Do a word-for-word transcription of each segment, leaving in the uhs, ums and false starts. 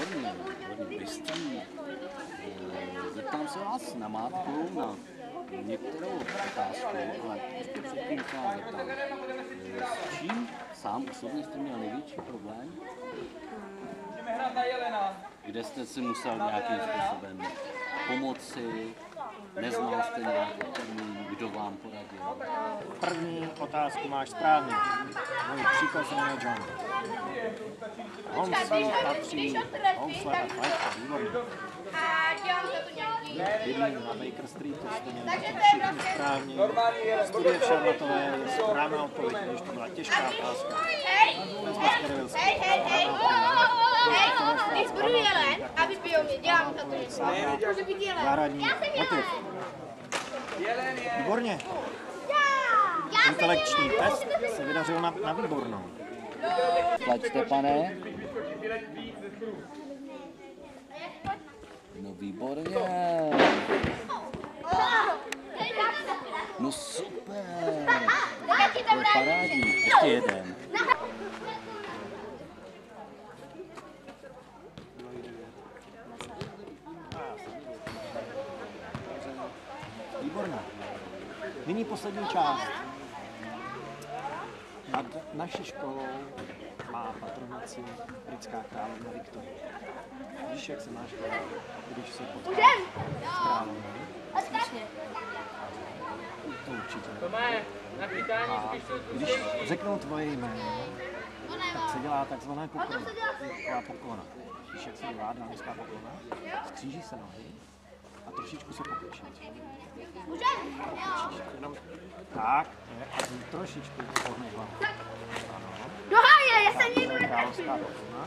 výborně, výborně, bystrý. Zeptám se vás na mátku na některou otázku, ale ještě předtím se vás zeptám. S čím sám osobně jste měl největší problém? Kde jste si musel nějakým způsobem pomoci, neznal jste nějaký termín, kdo vám poradil? První otázku máš správně. Můj příkaz se jmenuje John. Homsi patří, housle a fajka, výborně. Bydlím na Baker Street, to jste měli všichni správně. Studie v Charlottové je správná odpověď, když to byla těžká otázka. Hej, hej, hej, když budu jelen a vypijou mě, dělám to něco. Může být jelen. Zahradní motiv. Výborně. Intelekční test se vydařil na, na výbornou. Plačte, pane. No výborně. No super. To je parádní. Ještě jeden. Výborně. Nyní poslední část. Nad naší školou má patronaci britská královna Viktorie. Víš, jak se máš dělat, když se potkáš s královnou? To určitě. A když řeknou tvoje jméno, tak se dělá takzvané poklona. Taková poklona. Víš, jak se dělá dánská poklona? Skříží se nohy a trošičku se poklečí. Jenom tak, a trošičku pohne hlavu. Ano. Doháje, já jsem někdo královská poklona.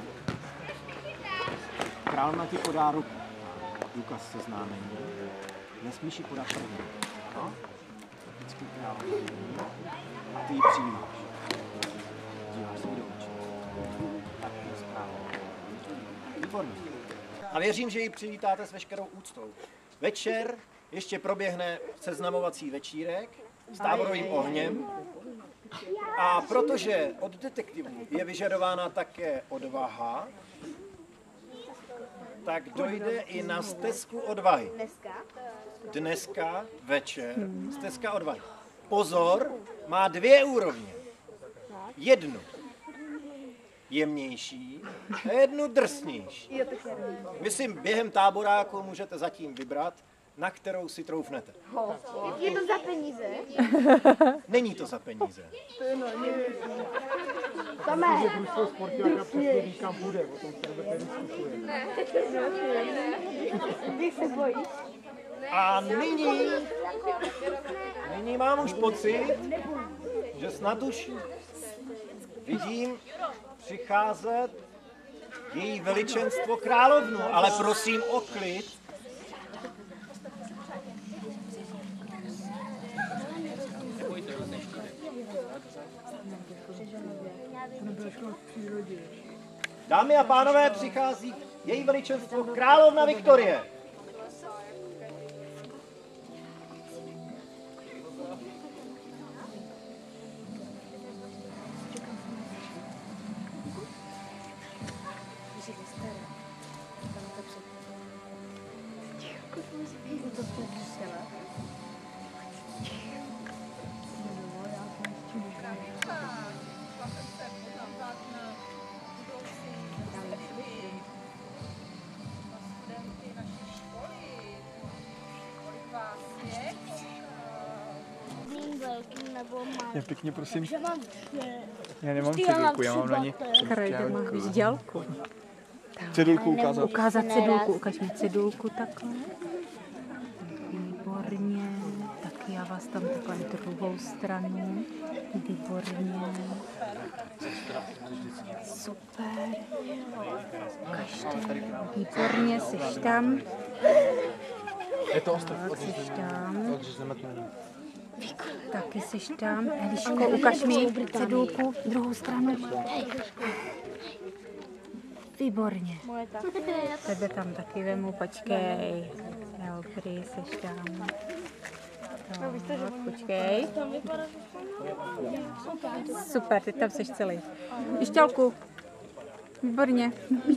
Královna ti podá ruku. Důkaz seznámení. Nesmíš ji podat první. No? Vždycky královna. A ty ji přijímáš. Díváš se do očí. Tak je správně. Výborně. A věřím, že ji přivítáte s veškerou úctou. Večer ještě proběhne seznamovací večírek s táborovým ohněm. A protože od detektivů je vyžadována také odvaha, tak dojde i na stezku odvahy. Dneska večer stezka odvahy. Pozor, má dvě úrovně. Jednu jemnější a jednu drsnější. Myslím, během táboráku můžete zatím vybrat, na kterou si troufnete. Je to za peníze? Není to za peníze. Tome. Ty se bojíš? A nyní, nyní mám už pocit, že snad už vidím přicházet její veličenstvo královnu, ale prosím o klid. Dámy a pánové, přichází její veličenstvo královna Viktorie. Já pěkně prosím. Já nemám cedulku, já mám na ní vzdělku. cedulku ukázat. Ukázat cedulku, ukaž mi cedulku takhle. Výborně. Tak já vás tam takhle druhou stranu. Výborně. Super. Ukažte. Výborně, seš tam. Je to ostrov. Seš tam. Taky seš tam. Eliško, ukaž mi cedulku, druhou stranu. Výborně. Tebe tam taky vemu, počkej. Dobrý, seš tam. Tak, počkej. Super, teď tam seš celý. Pišťalku. Výborně.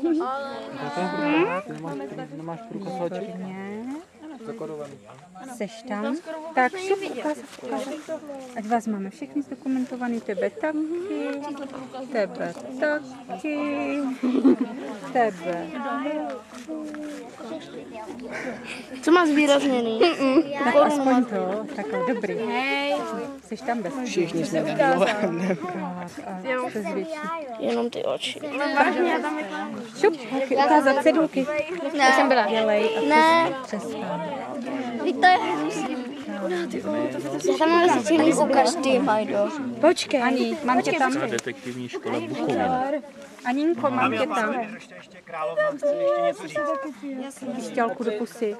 Nemáš průkaz? Výborně. Seš tam? Tak šup, ukaz, ukaz. Ať vás máme všichni zdokumentovaný, tebe taky, tebe taky, tebe. Co má zvýrazněný? Tak aspoň to, takhle, dobrý. Seš tam bez. Všichni jsme ukázali. Jenom ty oči. Šup, taky ukázat cedulky. Ne. Jsem byla. Dělej a Ne. přestan. Víte, já tam mám zasícený ukaž ty, Majdo. Počkej. Ani, mám tě tam. Detektivní škola Bukovina. Aninko, mám tě tam. Ještě královna, chci ještě něco říct. Pišťalku do pusy.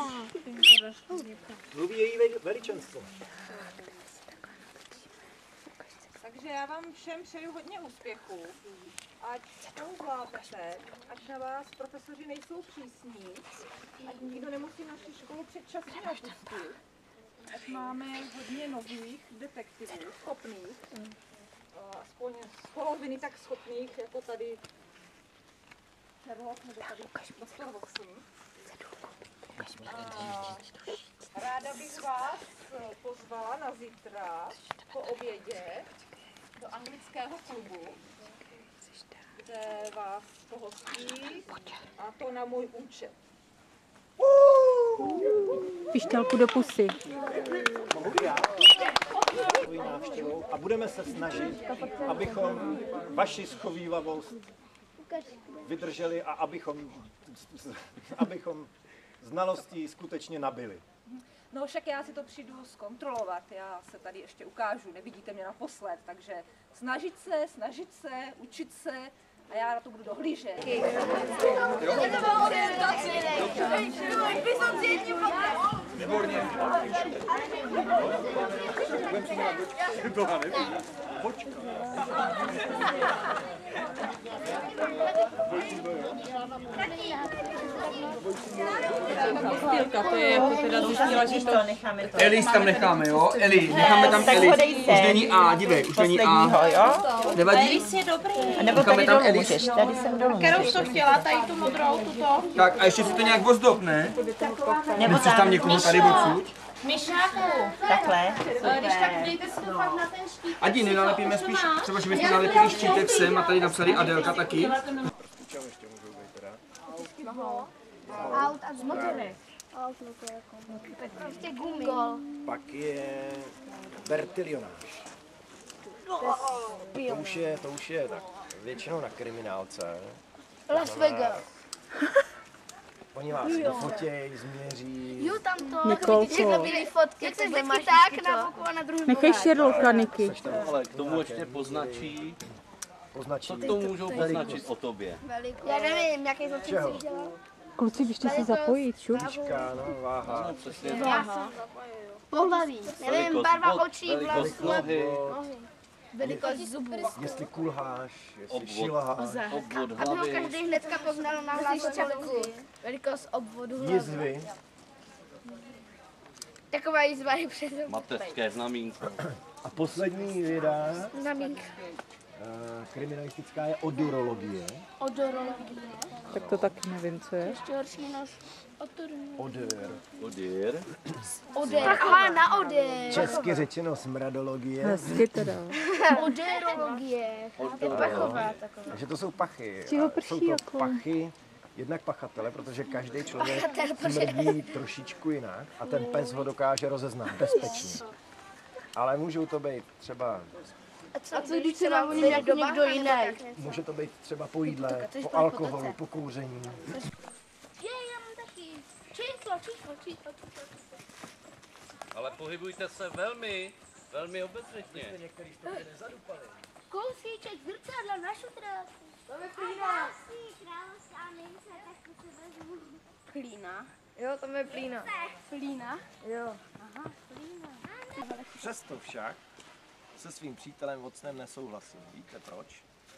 Mluví její veličenstvo. Takže já vám všem přeju hodně úspěchů, ať to zvládnete, ať na vás profesoři nejsou přísní, ať nikdo nemusí naši školu předčasně opustit, ať máme hodně nových detektivů, schopných, aspoň z poloviny tak schopných, jako tady Sherlock nebo tady doktor Watson. Ráda bych vás pozvala na zítra po obědě do anglického klubu, kde vás pohostí, a to na můj účet. Pišťalku do pusy. A budeme se snažit, abychom vaši schovívavost vydrželi a abychom, abychom znalostí skutečně nabili. No však já si to přijdu zkontrolovat, já se tady ještě ukážu, nevidíte mě naposled, takže snažit se, snažit se, učit se a já na to budu dohlížet. Výborně. To je jako teda zjistila, že to... Eli tam necháme, jo? Eli, necháme tam Eli. Už není A, dívej, už není A. Nevadí? Nebo tady tam dolů Eli. můžeš, tady jsem dolů. Kterou jsi to chtěla, tady tu modrou, tuto? Tak a ještě si to nějak ozdob, ne? Nechceš tam někoho tady odsud? Myšáku. Takhle. Když tak dejte si to pak na ten štít. Adi, nenalepíme spíš, třeba že bychom nalepili štítek sem a tady napsali Adelka taky. Aut a zmotory. Aut, no to jako. Prostě gumy. Pak je Bertilionář. To už je, to už je tak většinou na kriminálce. Las Vegas. Oni vás dofotěj, změří. Jo, tam to. Nikolko. Všechno byly fotky. Jak se vždycky tak na boku a na druhém Nechej Sherlocka, Niky. Ale k tomu ještě poznačí, Poznačí. co to můžou poznačit o tobě. Já nevím, jaký to Čeho? chci dělat. Kluci, běžte se zapojit, šup. Výška, no, váha. No, přesně. Pohlaví. Nevím, Velikost barva bod, očí, velikost vlasů. nohy, Velikost zubů. Jestli kulháš, jestli Obvod. šilháš, obvod Aby ho hlavy, každý hnedka poznal na hlasu. Velikost obvodu hlavy. jizvy, Taková jizva je před mateřské znamínko. a poslední věda znamínka. eh, kriminalistická je odorologie. Odorologie. Tak to taky nevím, co je. Ještě horší nos. Odor. Odor. Odír. Odér. Aha, na odér. Česky řečeno smradologie. Hezky teda. Odérologie. To je pachová taková. Takže to jsou pachy. Čeho A prší jsou to jako? pachy, jednak pachatele, protože každý člověk smrdí trošičku jinak a ten pes ho dokáže rozeznat bezpečně. Ale můžou to být třeba, A co, a co když se nám voní jako někdo jiný? může to být třeba po jídle, po alkoholu, po kouření. Je, já mám taky. Číslo, číslo, číslo, číslo. Ale pohybujte se velmi, velmi obezřetně. Kousíček zrcadla na šutrák. To je plína. Královská mince, tak to si vezmu. Plína? Jo, to je plína. Plína? Jo. Aha, plína. Přesto však se svým přítelem Watsonem nesouhlasím. Víte proč?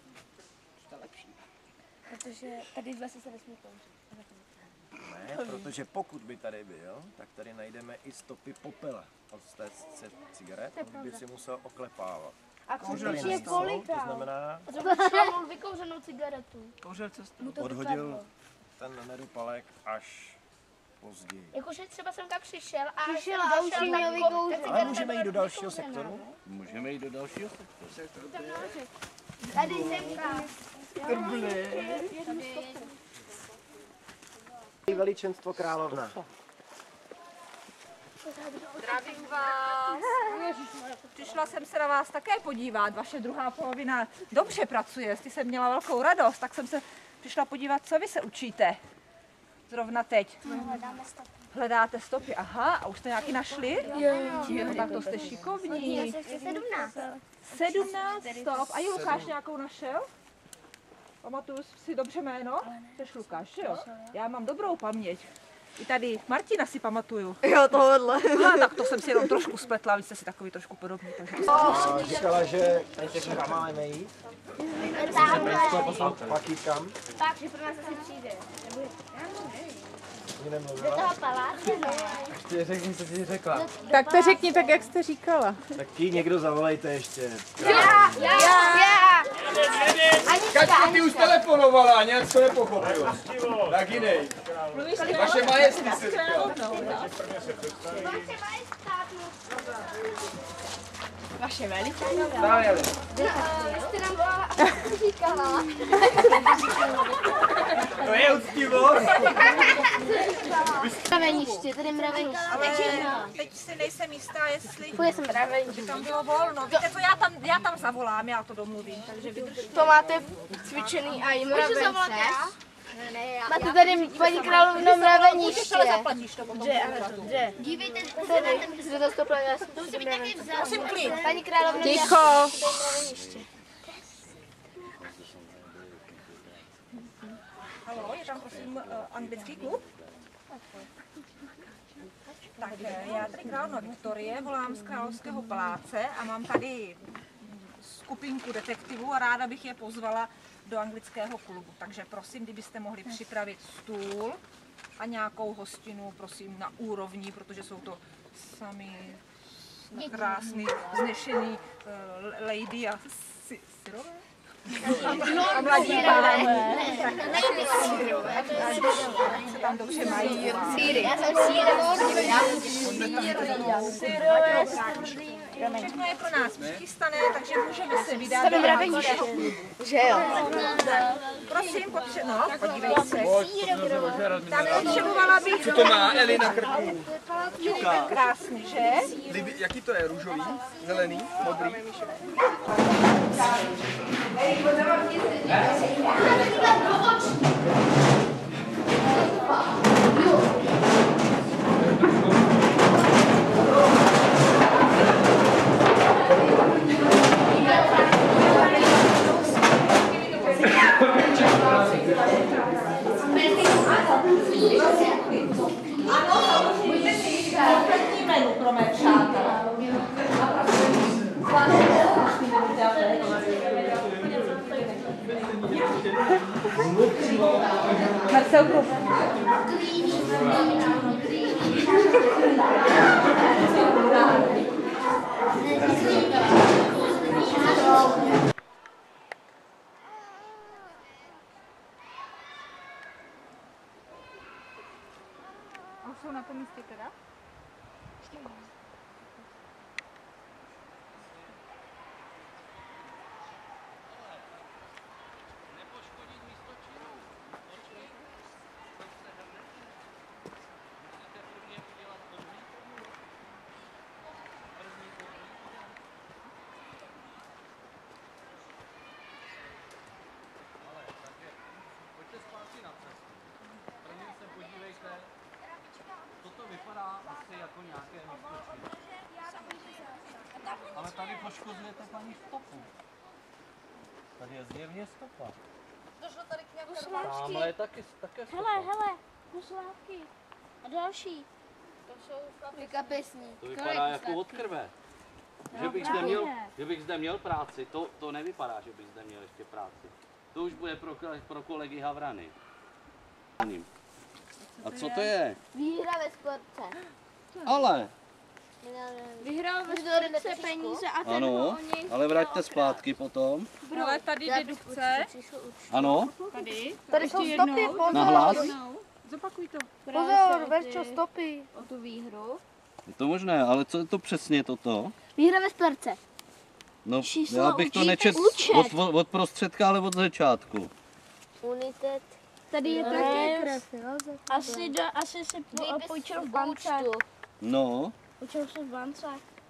Protože tady v lese se nesmí kouřit. Ne, protože pokud by tady byl, tak tady najdeme i stopy popela od té c- cigaret, on by si musel oklepávat. A co Kouřili je na stůl, to kolika? znamená, A to šel vykouřenou cigaretu. Kouřil cestu. Mu to odhodil vypadlo. ten nedopalek až později. Jakože třeba jsem tak přišel a Přišel jsem a došel, už tak měl jako- vykouřit. ta Ale cigareta můžeme byla jít do dalšího vykouřená. sektoru? Můžeme jít do dalšího sektoru. Tady jsem Veličenstvo královna. Zdravím vás. Přišla jsem se na vás také podívat. Vaše druhá polovina dobře pracuje. Jestli jsem měla velkou radost, tak jsem se přišla podívat, co vy se učíte. Zrovna teď. Hledáme stopy. Hledáte stopy. Aha, a už jste nějaký našli? Jo. No, tak to jste šikovní. Já jsem ještě sedmnáct. sedmnáct stop. A i Lukáš nějakou našel? Pamatuju si dobře jméno? Jsi Lukáš, že jo? Já mám dobrou paměť. I tady Martina si pamatuju. Jo, tohle. Aha, tak to jsem si jenom trošku spletla, vy jste si takový trošku podobný. Takže... A říkala, že tady se kam máme jít. Pak jít kam? Tak, že pro nás asi přijde. Mě Do nemluvila. toho paláce, no. Ještě řekni, co ti řekla. Tak to řekni tak, jak jste říkala. Tak ji někdo zavolejte ještě. Já, já, já. Kačko, ty už telefonovala, nějak to nepochopil. Tak jinej. Vaše majestý se říkala. Vaše veličení. Dájeli. Jste nám volala a říkala. To je úctivost. Mraveniště, tady mraveniště. Ale teď si nejsem jistá, jestli Půjde jsem mraveniště. tam bylo volno. Víte co, já tam, já tam zavolám, já to domluvím, takže vydržte. To máte cvičený a i mravence. Máte tady paní královna mraveniště. Ale zaplatíš to potom. Kde? Dívejte, tady. Jste to stopla, já jsem to mraveniště. Prosím klid. Paní královna Ticho. mraveniště. Haló, je tam prosím uh, anglický klub? Tak eh, já tady královna Viktorie, volám z Královského paláce a mám tady skupinku detektivů a ráda bych je pozvala do anglického klubu. Takže prosím, kdybyste mohli připravit stůl a nějakou hostinu, prosím, na úrovni, protože jsou to sami krásný, vznešený uh, lady a si, syrové? A mladí pánové. Se tam dobře mají. Síry. Já jsem sírové. Všechno je pro nás přichystané, takže můžeme se vydat do mraveniště. Že jo? Prosím, potře- no, podívej se. Tak potřebovala bych... Co to má Eli na krku? Krásný, že? Liby, jaký to je? Růžový? Zelený? Modrý? Kompletní menu pro mé přátelé. Marcelku. A jsou na tom místě teda? Ale tady poškozujete paní stopu. Tady je zjevně stopa. Tamhle je taky, také stopa. Hele, hele, poslávky. A další. To jsou kapesní. To vypadá jako od krve. Že bych, zde měl, že bych zde měl práci, to, to nevypadá, že bych zde měl ještě práci. To už bude pro, pro kolegy Havrany. A co to je? Výhra ve sportce. Ale, Vyhrál ve sbírce peníze a ten Ano, ho o něj ale vraťte zpátky potom. Ale tady dedukce. Ano, Tady. Tady jsou stopy, pozor. na hlas. Zopakuj to. Pozor, Verčo, stopy. O tu výhru. Je to možné, ale co je to přesně toto? Výhra ve sbírce. No, Číslo já bych to učíte nečet učet. od, od, od prostředka, ale od začátku. Unitet. Tady je také krev. Asi, do, asi si po, půjčil v bance. No, Půjčil si v bance.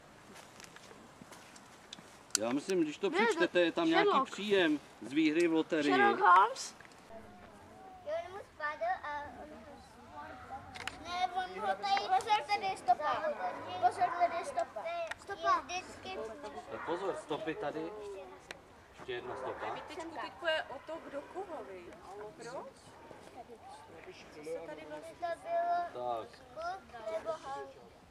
já myslím, když to přečtete, je tam nějaký Sherlock. příjem z výhry v loterii. Sherlock Holmes? Jo, on mu spadl a on ne, on ho tady... Pozor, tady je stopa. Pozor, tady je stopa. Stopa. Vždycky... Tak pozor, stopy tady. Ještě jedna stopa. Teďku, teďku je o to, kdo koho, víš? Proč? Tady vlastně bylo Tak, kluk nebo hal.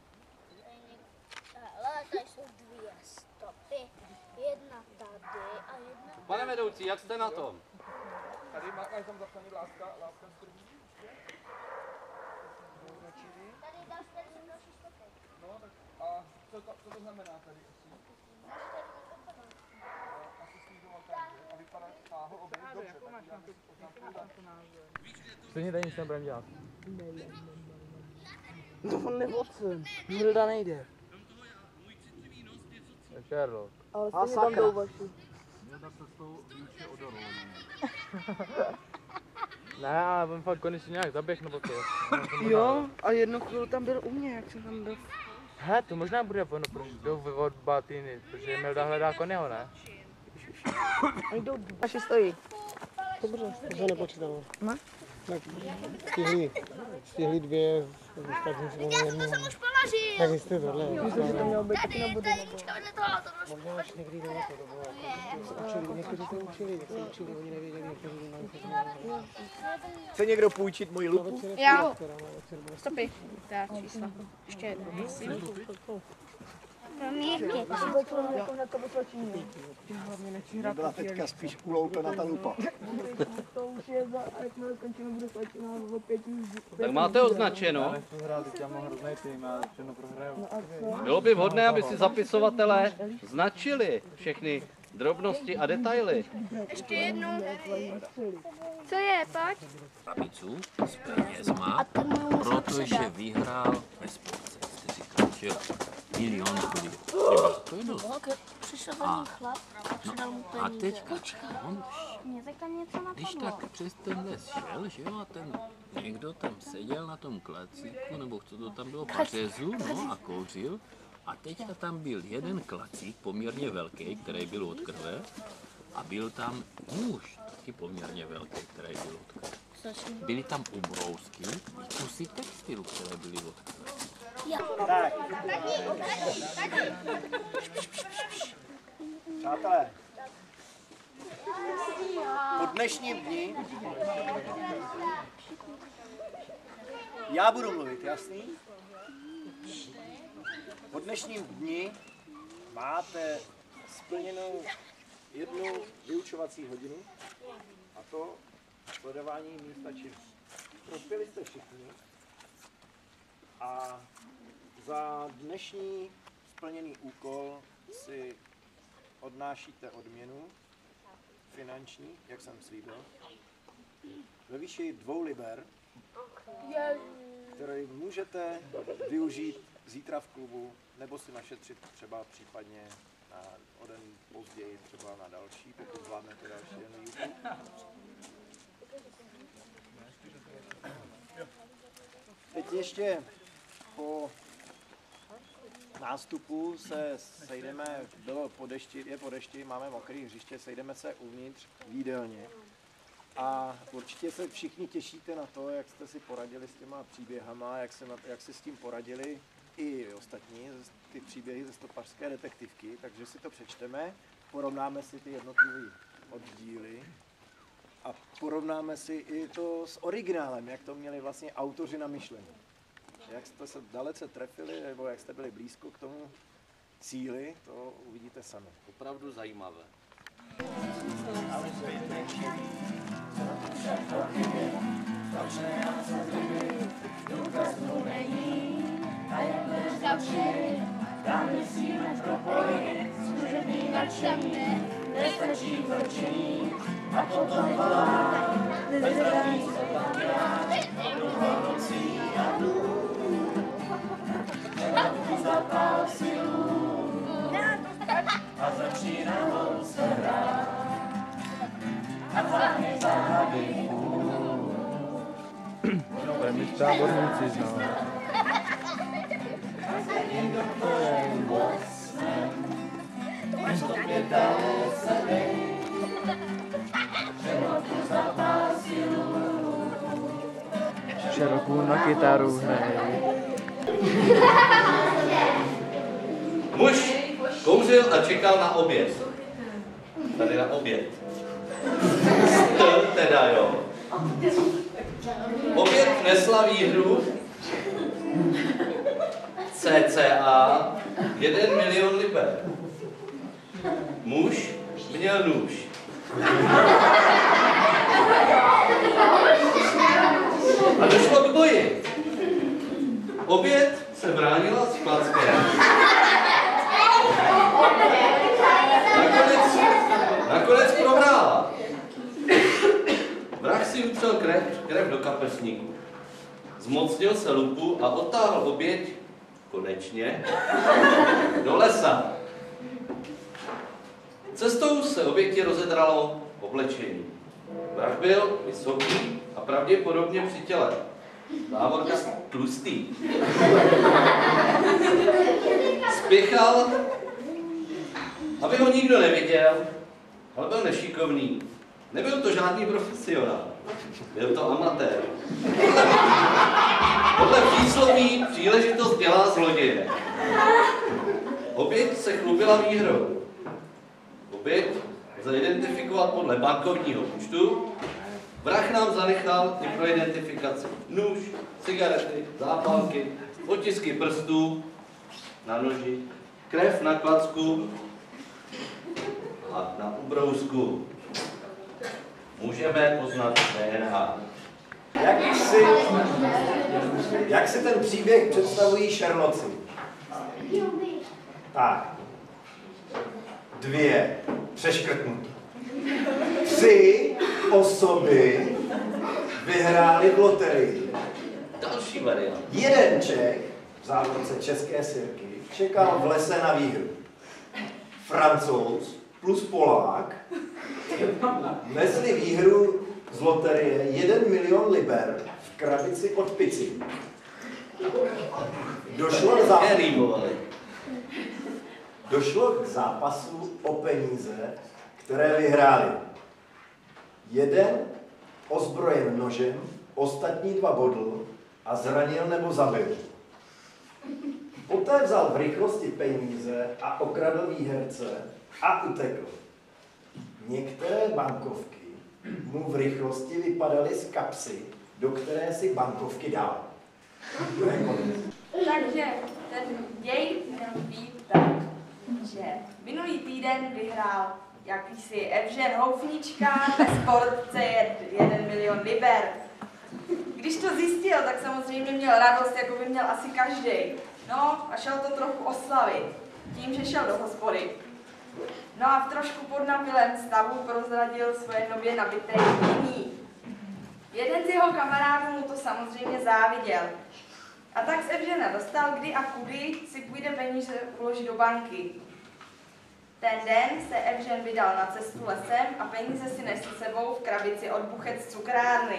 Ale tady jsou dvě stopy. Jedna tady a jedna... pane vedoucí, jak jste na tom? Tady má, máš tam zapsaný láska, láska z první. Tady další, tady jsou další stopy. No, tak a co to, co to znamená tady? Asi snižoval tak, že? A vypadá, táhl oběh, dobře, tak já bych poznámku dal. Stejně tady nic nebudem dělat. No on nevocen, Milda nejde. To je Sherlock. Ale stejně tam jdou vaši. Ne, ale on fakt konečně nějak zaběh nebo to. Jo, a jednu chvíli tam byl u mě, jak jsem tam byl. He, to možná bude ono, protože jdou od Batýny, protože Milda hledá koněho, ne? A jdou vaši stojí. Dobře, to se nepočítalo. Ne? Tak stihli, stihli dvě, ostatní si bylo jednu. Tak jste tohle. Myslím, že to mělo být taky na body. Možná až někdy jdou to, to bylo. Učili, někteří se učili, tak se učili, oni nevěděli, někteří nemají se. Chce někdo půjčit moji lupu? Já. Stopy. Tak, čísla. Ještě jedno. Byla teďka spíš uloupena ta lupa. To už je za, jakmile skončíme, bude slačená o pěti. Tak máte označeno. Nechci hrát, teď já mám hrozný tým, já všechno prohraju. Bylo by vhodné, aby si zapisovatelé značili všechny drobnosti a detaily. Ještě jednou. Co je, pojď? Krabicu s penězma, protože vyhrál ve sportce čtyřikrát milion korun. To je dost. A, no, a teďka on, když tak přes ten les šel, že jo, a ten někdo tam seděl na tom klacíku, nebo co to tam bylo, pařezu, no a kouřil. A teďka tam byl jeden klacík, poměrně velký, který byl od krve, a byl tam nůž, taky poměrně velký, který byl od krve. Byly tam ubrousky, kusy textilu, které byly od krve. Tak. Přátelé, po dnešním dni já budu mluvit, jasný? Po dnešním dni máte splněnou jednu vyučovací hodinu, a to sledování místa činu. Prospěli jste všichni a za dnešní splněný úkol si odnášíte odměnu finanční, jak jsem slíbil, ve výši dvou liber, který můžete využít zítra v klubu, nebo si našetřit třeba případně na o den později, třeba na další, pokud zvládnete další den výuku. Teď ještě po nástupu se sejdeme, bylo po dešti, je po dešti, máme mokrý hřiště, sejdeme se uvnitř v jídelně. A určitě se všichni těšíte na to, jak jste si poradili s těma příběhama, jak, se na, jak si s tím poradili i ostatní, ty příběhy ze stopařské detektivky, takže si to přečteme, porovnáme si ty jednotlivé oddíly a porovnáme si i to s originálem, jak to měli vlastně autoři na myšlení. Jak jste se dalece trefili, nebo jak jste byli blízko k tomu cíli, to uvidíte sami. Opravdu zajímavé. Zavřít. tam musíme propojit, služební nadšeně, nestačí mlčení, a potom volá, bezradný se tam já, dlouho nocí a dnů. Nematku zapál silu a začíná se hrát. A záhy záhy To je my táborníci znám. a za ním doktorem Watsonem až to pětalo se dej. Přehodku zapál silu Šerokou na kytaru hraje. Muž kouřil a čekal na oběd. Tady na oběd. To teda jo. Oběd nesla výhru cca jeden milion liber. Muž měl nůž. A došlo k boji. Oběd se bránila s klackem. Nakonec, nakonec prohrála. Vrah si utřel krev, krev do kapesníku. Zmocnil se lupu a odtáhl oběť, konečně, do lesa. Cestou se oběti rozedralo oblečení. Vrah byl vysoký a pravděpodobně při těle. Závorka tlustý. Spěchal, aby ho nikdo neviděl, ale byl nešikovný. Nebyl to žádný profesionál. Byl to amatér. Podle přísloví příležitost dělá zloděje. Oběť se chlubila výhrou. Oběť lze identifikovat podle bankovního účtu. Vrah nám zanechal i pro identifikaci nůž, cigarety, zápalky, otisky prstů na noži, krev na klacku a na ubrousku. Můžeme poznat D N A. Jak si, jak si ten příběh představují Šerloci? Tak. Dvě přeškrtnuté. Tři osoby vyhrály v loterii. Další variant. Jeden Čech, v závorce české sirky, čekal v lese na výhru. Francouz plus Polák nesli výhru z loterie jeden milion liber v krabici od pici. Došlo k zápasu, došlo k zápasu o peníze, které vyhráli. Jeden ozbrojen nožem, ostatní dva bodl a zranil nebo zabil. Poté vzal v rychlosti peníze a okradl výherce a utekl. Některé bankovky mu v rychlosti vypadaly z kapsy, do které si bankovky dal. Takže ten děj měl být tak, že minulý týden vyhrál jakýsi Evžen Houfnička ve sportce jeden milion liber. Když to zjistil, tak samozřejmě měl radost, jako by měl asi každý. No a šel to trochu oslavit, tím, že šel do hospody. No a v trošku podnapilém stavu prozradil svoje nově nabité jmění. Jeden z jeho kamarádů mu to samozřejmě záviděl. A tak z Evžena dostal, kdy a kudy si půjde peníze uložit do banky. Ten den se Evžen vydal na cestu lesem a peníze si nesl sebou v krabici od Buchec cukrárny.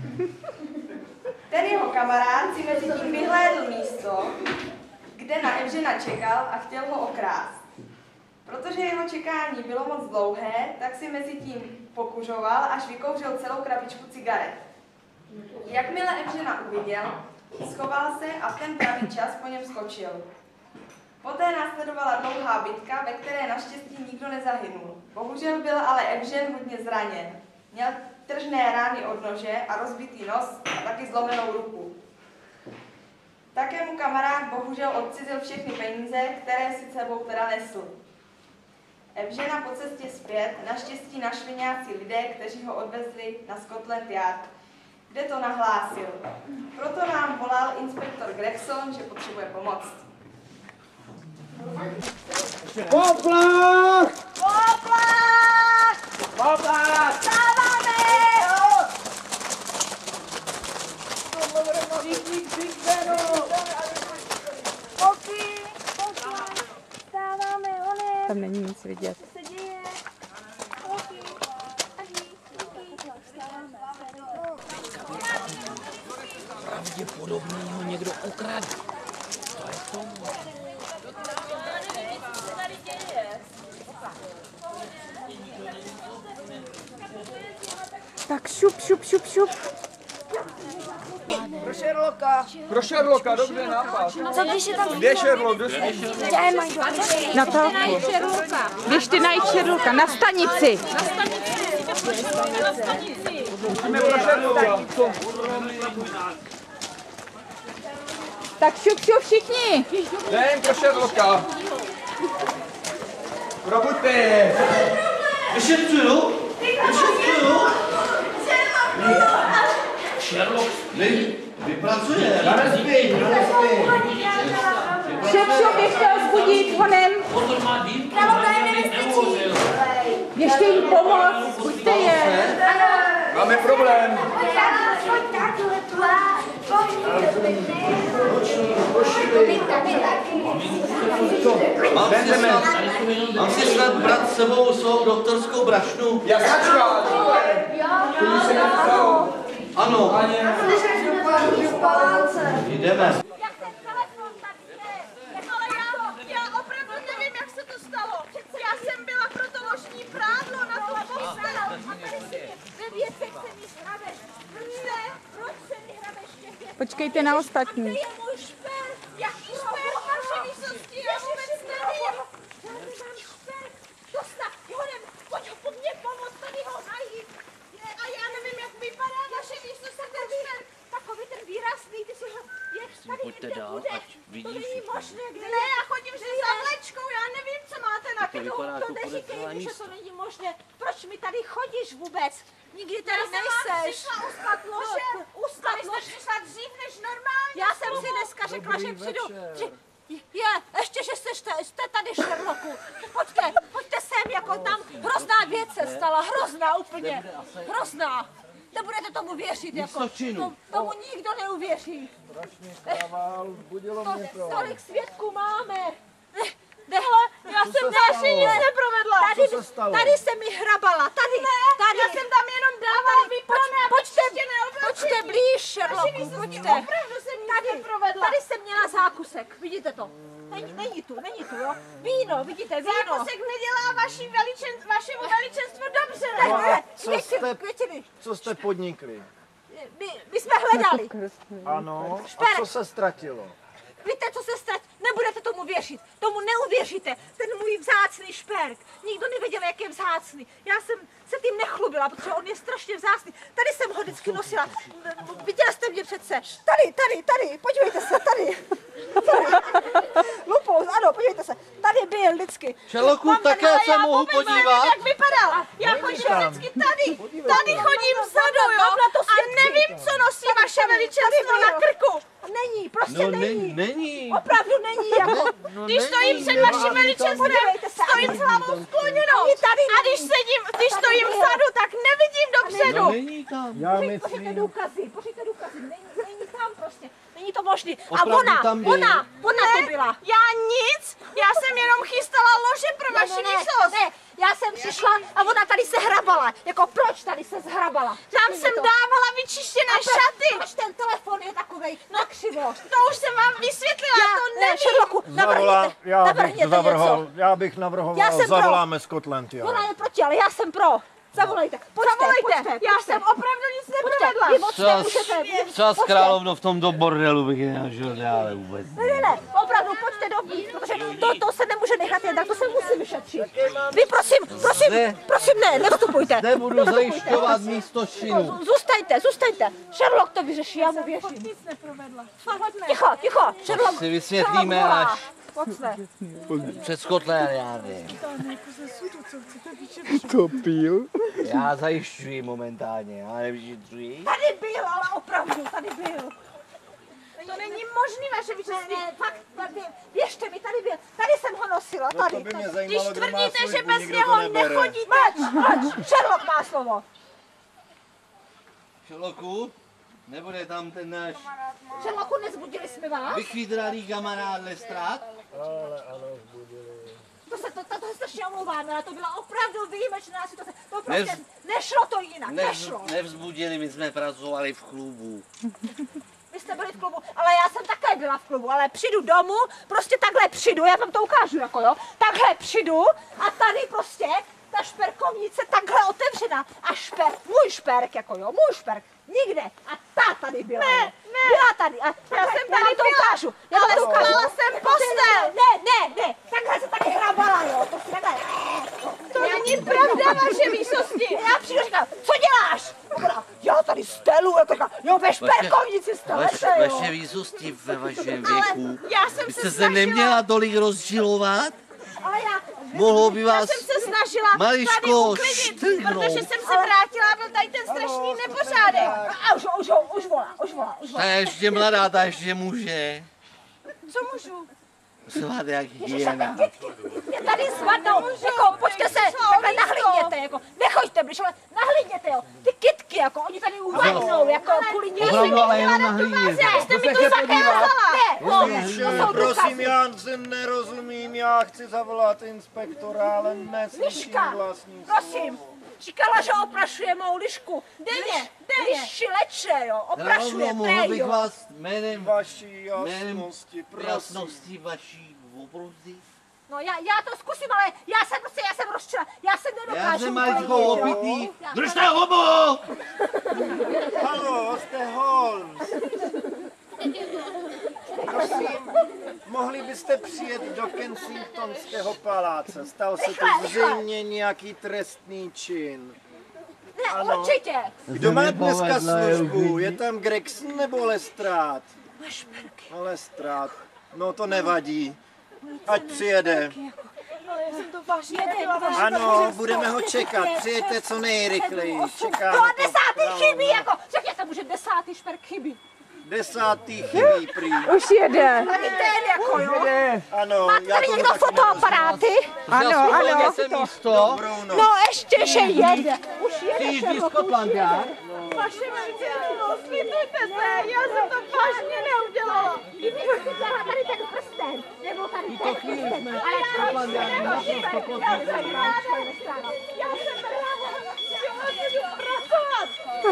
Ten jeho kamarád si mezi tím vyhlédl místo, kde na Evžena čekal a chtěl ho okrást. Protože jeho čekání bylo moc dlouhé, tak si mezi tím pokuřoval, až vykouřil celou krabičku cigaret. Jakmile Evžena uviděl, schoval se a v ten pravý čas po něm skočil. Poté následovala dlouhá bitka, ve které naštěstí nikdo nezahynul. Bohužel byl ale Evžen hodně zraněn. Měl tržné rány od nože a rozbitý nos a taky zlomenou ruku. Také mu kamarád bohužel odcizil všechny peníze, které si sebou teda nesl. Evžena po cestě zpět naštěstí našli nějací lidé, kteří ho odvezli na Scotland Yard, kde to nahlásil. Proto nám volal inspektor Gregson, že potřebuje pomoc. Poplach! Poplach! Poplach! Stáváme! Všichni křičberu! Poky! Poplach! Stáváme, honem! Tam není nic vidět. Co se děje? Poky! Adi, poky! Stáváme! Pravděpodobně ho někdo ukradl. To je tomu. Tak šup, šup, šup, šup. Pro Sherlocka. Pro Sherlocka, dobře nápad. Co když je tam... Kde je Sherlock? Kdo je? Na telku. Běžte najít Sherlocka na stanici. Musíme pro Sherlocka. Tak šup, šup všichni. Jdem pro Sherlocka. Probuďte je. Vyšetřuju! Vyšetřuju! Sherlock spí. Vypracuje. Já nespím, já nespím. Šup, šup, běžte ho zbudit honem. Běžte jim pomoct, buďte je. Máme problém. Mám si snad, mám si snad brát s sebou svou doktorskou brašnu? Jasačka! To se nám stalo. Ano. Jdeme. Já opravdu nevím, jak se to stalo. Já jsem byla pro to ložní prádlo na to postel. A tady si mě ve věcech se mi hrabeš. Proč ne? Proč se mi hrabeš těch věcech? Počkejte na ostatní. Kde je můj šper? Jaký šper? Vaše výsosti, já vůbec nevím. Žádný mám šper. Dosta, honem, pojď ho po mně pomoct, tady ho najít. A já nevím, jak vypadá naše výsosti ten šper. Takový ten výrazný, ty si ho... Je tady Pojďte někde dál, bude. ať vidí To není všichni. možné, kde ne, já chodím že za vlečkou, já nevím, co máte na To krku. vypadá To jako neříkej podezřelé mi, že místo. to není možné. Proč mi tady chodíš vůbec? Nikdy tady nejseš. Já jsem vám uslat lože. Uslat lože. Přišla dřív než normálně. Já jsem si dneska řekla, že přijdu. Že... Je, ještě, že jste, jste tady, Sherlocku. Pojďte, pojďte sem, jako tam hrozná věc se stala, hrozná úplně. Hrozná. Nebudete tomu věřit, jako. To, tomu nikdo neuvěří. Budilo mě to. Tolik svědků máme. Nehle, já jsem další nic neprovedla. Tady, Co se stalo? tady se mi hrabala, tady, tady. Já jsem tam jenom dávala výplné, pojďte, pojďte blíž, Sherlocku, pojďte. Opravdu jsem nic neprovedla. Tady jsem měla zákusek, vidíte to? Není, není tu, není tu, jo? Víno, vidíte, víno. Zákusek nedělá vaši veličen, vašemu veličenstvu dobře, ne? No a ne, co květiny, jste- květiny. Co jste podnikli? My, my jsme hledali. Ano. A Šperk. co se ztratilo? Víte, co se stane? Nebudete tomu věřit. Tomu neuvěříte. Ten můj vzácný šperk. Nikdo nevěděl, jak je vzácný. Já jsem se tím nechlubila, protože on je strašně vzácný. Tady jsem ho vždycky nosila. Viděla jste mě přece. Tady, tady, tady. Podívejte se, tady. Lupou, ano, podívejte se. Tady byl vždycky. Sherlocku, Mám tady, také ale se já mohu vůbec nevím, podívat? Jak vypadal. Já chodím vždycky tady. Tady chodím vzadu, jo. A nevím, co nosí vaše veličenstvo na krku. Není, prostě No není. ne, není. Opravdu není, jako, no když není, stojím před nemá vaším to veličenstvem, tam. stojím s hlavou skloněnou. A když sedím, když stojím vzadu, tak nevidím dopředu. No není tam. Já Pořiďte myslím, důkazy, pořiďte důkazy, není, není tam prostě, není to možné. A Opravdu ona, tam byl. ona, ona to byla. Já nic, já jsem jenom chystala lože pro vaši výsost. Ne, já jsem přišla a ona tady se hrabala. Jako proč tady se zhrabala? Tam jsem dávala vyčištěné šaty. Proč ten telefon je takovej na křivo? To už jsem vám vysvětlila, já, to nevím. Sherlocku, zavolám, navrhněte, já bych navrhněte navrhoval, něco. já bych Já navrhoval, jsem pro. zavoláme Scotland Yard. Ona je proti, ale já jsem pro. Zavolejte, pojďte, Zavolejte, pojďte, já pojďte. jsem opravdu nic neprovedla. Vy moc nemůžete, vy- Čas pojďte. královno v tomto bordelu bych nenažil dále vůbec. Ne, ne, ne, opravdu, pojďte dovnitř, protože to, to se nemůže nechat jen tak, to se musí vyšetřit. Vy prosím, prosím, Ne. prosím, ne, nevstupujte. Nebudu Nevstupujte. zajišťovat místo činu. Zůstaňte, zůstaňte. Sherlock to vyřeší, já mu věřím. Nic neprovedla. Ticho, ticho, Sherlock. si vysvětlíme Sherlock volá. až Pojďte. před Scotland Yardem. To pil? Já zajišťuji momentálně, já nevyšetřuji. Tady byl, ale opravdu, tady byl. To není možné. možný, vaše vyčistí. Ne, fakt, běžte mi, tady byl, tady jsem ho nosila, No tady. to by mě tady. zajímalo, Když kdo má tvrdíte, službu, že bez nikdo něho to nebere. nechodíte. Mač, mač, Sherlock má slovo. Sherlocku, nebude tam ten náš Sherlocku, nezbudili jsme vás? vychytralý kamarád Lestrade? Ale ano, zbudili. To se, to, to, to se strašně omlouváme, ale to byla opravdu výjimečná situace. To prostě Nevz- nešlo to jinak, Nevz, nešlo. nevzbudili, my jsme pracovali v klubu. Vy jste byli v klubu, ale já jsem také byla v klubu, ale přijdu domů, prostě takhle přijdu, já vám to ukážu, jako jo, takhle přijdu a tady prostě ta šperkovnice takhle otevřená a šperk, můj šperk, jako jo, můj šperk, nikde a ta tady byla. Ne, ne. Byla tady a já jsem tady to ukážu, já ale to ukážu. spala jsem postel. Ne, ne, ne, takhle se tady hrabala, jo, prostě takhle. To není pravda, vaše výsosti. Já přijdu a říkám, co děláš? Ona, já tady stelu, já říkám, jo, ve šperkovnici stelete, Vaše, jo. vaše výsosti ve vašem věku. já jsem Byste se se snažila- neměla tolik rozčilovat? Ale já, Mohlo by Já vás jsem se snažila tady maličko uklidnit, štrhnout. protože jsem se vrátila a byl tady ten strašný nepořádek. A už, už, už, už volá, už volá, už volá. Ta je ještě mladá, ta ještě může. Co můžu? Zvát jak hyena. Je tady svatnou, jako, pojďte se, takhle nahlídněte, jako, nechoďte blíž, ale nahlídněte, jo, ty kytky, jako, oni tady uvadnou, jako, kvůli něm. Opravdu, ale jenom nahlídněte. Jste mi to zakázala. Ne, no, to jsou Prosím, důkazy. já se nerozumím, já chci zavolat inspektora, ale neslyším Liška, vlastní prosím, říkala, že oprašuje mou lišku. Denně, denně. Liši leče, jo, oprašuje, Rovnou mohl prej, bych jo. vás jménem, vaší jménem jasnosti, prosím. jasnosti vaší oprosti. No já, já to zkusím, ale já jsem prostě, já jsem rozčila, já jsem nedokážu. Já jsem maličko uklidnit, jo. opitý. Já- Držte hubu! Halo, jste Holmes. Prosím, mohli byste přijet do Kensingtonského paláce? Stal se tu zřejmě nějaký trestný čin. Ne, Ano. určitě. Kdo má dneska službu? Je tam Gregson nebo Lestrade? Lestrade. No to nevadí. Ať přijede. Ale já jsem to vážně nebyla. Ano, budeme ho čekat. Přijďte co nejrychleji. Čekáme No a to desátý opravdu. chybí, jako, řekněte mu, že desátý šperk chybí. Desátý chybí prý. Už jede. Taky ten, jako, jo. Ano, Má já tady to někdo taky fotoaparáty? Ano, ano. místo. No ještě, že jede. Už jede. Ty jízdí Skotland, já? Vaše výsosti, slibujte se, já jsem to vážně neudělala. Dala tady ten prsten, nebo tady ten to chvíli prsten. jsme Ale Skotland, já nejsem Skotland. já jsem ráda, já jsem ráda, Chtěla jsem pracovat.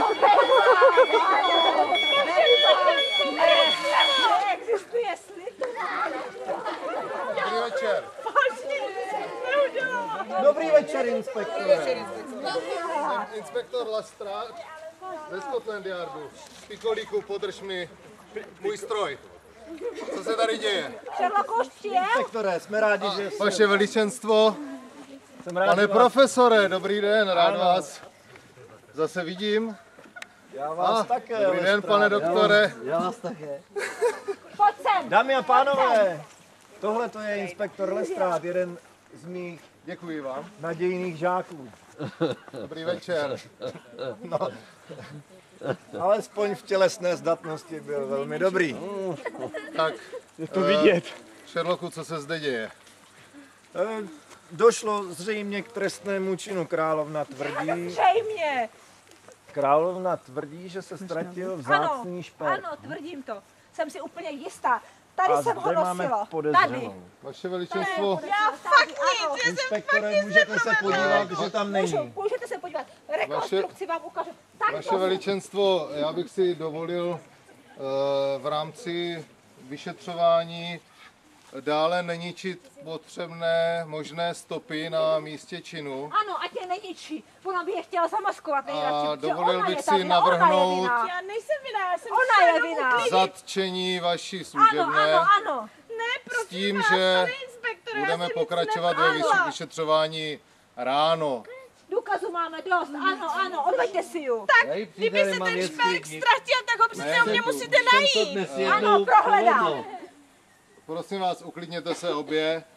Neexistuje slib. Dobrý večer. Vážně neudělala. Dobrý večer, inspektore. Jsem inspektor Lestrade ze Scotland Yardu. Pikolíku, podrž mi můj stroj. Co se tady děje? Sherlock už přijel? Inspektore, jsme rádi, že jste... Vaše veličenstvo, Jsem rád, pane že vás- profesore, dobrý den, rád Ano. vás zase vidím. Já vás A, také, dobrý den, Lestrade. pane doktore. Já vás také. Pojď sem. Dámy a pánové, tohle to je inspektor Lestrade, jeden z mých Děkuji vám. nadějných žáků. Dobrý večer. No, alespoň v tělesné zdatnosti byl velmi dobrý. Tak, Je to vidět. Sherlocku, co se zde děje? Eh, Došlo zřejmě k trestnému činu. Královna tvrdí, Zřejmě. královna tvrdí, že se ztratil vzácný Ano, šperk. ano, tvrdím to. Jsem si úplně jistá. Tady A jsem ho zde máme nosila. Tady. podezřelou. Vaše veličenstvo, Já fakt nic, já jsem Inspektore, můžete se podívat, že tam Můžu, není. můžete se podívat. Rekonstrukci vám ukážu. Tak vaše to- veličenstvo, já bych si dovolil eh, v rámci vyšetřování dále neničit potřebné možné stopy na místě činu. Ano, ať je neničí. Ona by je chtěla zamaskovat nejradši. A protože dovolil ona bych je si ta vina, ona je navrhnout vina. Já nejsem vinná, já jsem Ona je jenom vinná. uklidnit. zatčení vaší Ano, služebné ano, ano. Ne, s prosím tím, vás, že pane inspektore, já budeme jsem nic pokračovat ve nepáchla. vyš- vyšetřování ráno. Důkazu máme dost. Ano, ano, odveďte si ju. Tak, kdyby se ten šperk ztratil, tak ho přece u mě musíte Jsem to najít. dnes Ano, jednou prohledám. povedl. Prosím vás, uklidněte se obě.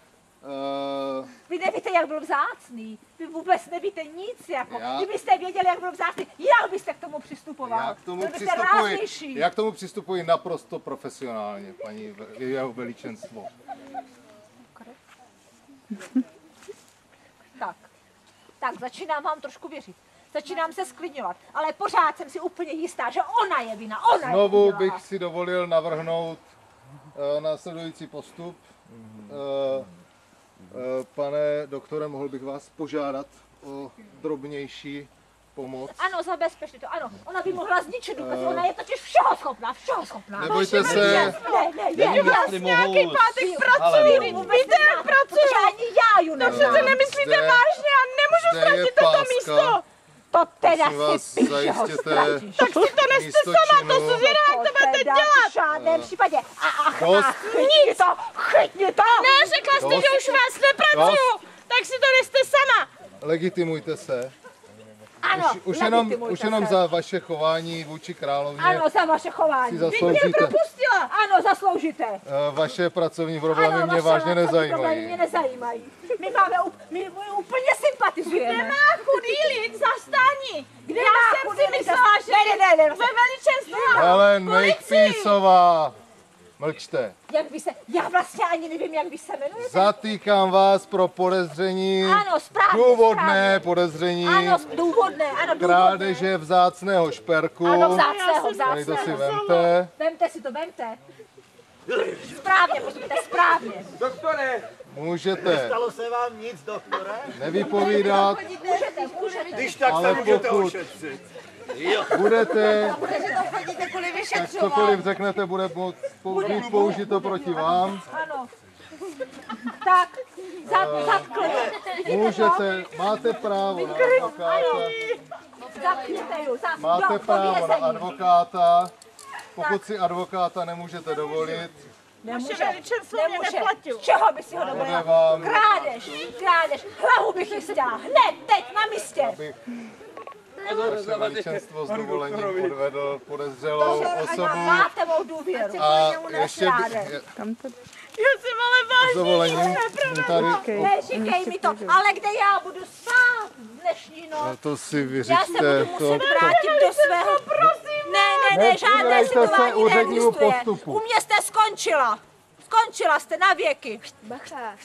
Uh, Vy nevíte, jak byl vzácný. Vy vůbec nevíte nic. Jako. Já- Kdybyste věděli, jak byl vzácný, jak byste k tomu přistupoval? já k tomu Byl byste přistupuji, ráznější. já k tomu přistupuji naprosto profesionálně, paní ve- jeho veličenstvo. Tak, tak začínám vám trošku věřit. Začínám se sklidňovat, ale pořád jsem si úplně jistá, že ona je vina, ona Znovu je vina. bych si dovolil navrhnout uh, následující postup. Uh, uh, pane doktore, mohl bych vás požádat o drobnější pomoc. Ano, zabezpečte to, ano. Ona by mohla zničit důkazy, Eh. ona je totiž všeho schopná, všeho schopná. Nebojte Vaše se. veličenstvo. Ne, ne, je, Nevím, je, jestli nějaký mohou- pátek Ale pracuji, mohou. víte, jak pracuji. Protože ani já ju To neznám. přece nemyslíte Zde- vážně, já nemůžu zde je ztratit toto páska. místo. To teda Prosím vás, si piš, že ho zajistěte ztratíš. Tak si to neste místo sama, to činu. se zvědá, jak to budete dělat. V žádném případě. A, ach, Dost. ach, chytni to, chytni to. Ne, řekla jste, Dost. že už vás nepracuju, tak si to neste sama. Legitimujte se. Ano, už, už, jenom, legitimujte už jenom se. za vaše chování vůči královně. Ano, za vaše chování. si Vy mě zasloužíte. propustila. Ano, zasloužíte. Eh, Vaše pracovní problémy Ano, mě vaše vážně pracovní problémy nezajímají. mě nezajímají. My máme, up- my, my úplně sympatizujeme. Kde má chudý lid zastání? Kde Já má jsem chudý si lid myslela, že zastání? Ne, ne, ne, ve veličenstvu. Helen policii. Makepeaceová, mlčte. Jak vy se, já vlastně ani nevím, jak vy se jmenujete. Zatýkám vás pro podezření, Ano, správně, důvodné správně. podezření, Ano, důvodné, ano, důvodné. krádeže vzácného šperku. Ano, vzácného, Tady to si vzácného. vemte. Vemte si to, vemte. Správně, postupujte správně. Doktore! Můžete Nestalo se vám nic, doktore? nevypovídat, Můžete, můžete. Když tak ale se můžete pokud ošetřit. budete, Protože to chodíte kvůli tak vyšetřování. cokoliv řeknete, bude mo- pou- být použito proti vám. Ano. Tak, za- zatkli. Vidíte to? Můžete, máte právo na advokáta. Zatkněte ju, za- Máte do právo na povězení. advokáta. Pokud si advokáta nemůžete dovolit, Nemůže, veličenstvo mě nemůže. neplatil. Z čeho by si ho Bude dovolila? vám- Krádež, krádež. Hlavu bych jí chtěla. Hned, teď, na místě. abych vaše veličenstvo s dovolením odvedl podezřelou To, osobu. máte mou důvěru. A ještě by, je- Já jsem ale s vážně dovolením nic tady, Neříkej mi to, ale kde já budu spát dnešní noc? no to si Já se vyřiďte. budu To, muset to, vrátit do svého... Prosím, ne, ne, ne, žádné Nepřidejte se situování úřednímu neexistuje. postupu. U mě jste skončila. Skončila jste na věky. Bacha.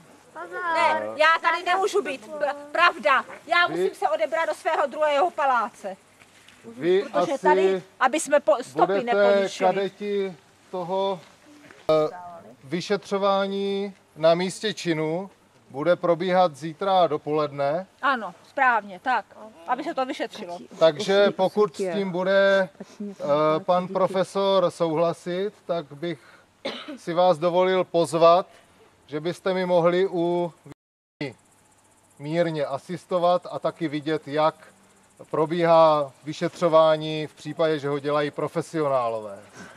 Ne, já tady nemůžu být. Pra- Pravda. Já Vy- musím se odebrat do svého druhého paláce. vy Protože asi tady, aby jsme po, stopy budete neponičili. kadeti toho eh, vyšetřování na místě činu. Bude probíhat zítra dopoledne. Ano, správně, tak. Aby se to vyšetřilo. Takže pokud s tím bude eh, pan profesor souhlasit, tak bych si vás dovolil pozvat, že byste mi mohli u mírně asistovat a taky vidět, jak probíhá vyšetřování v případě, že ho dělají profesionálové.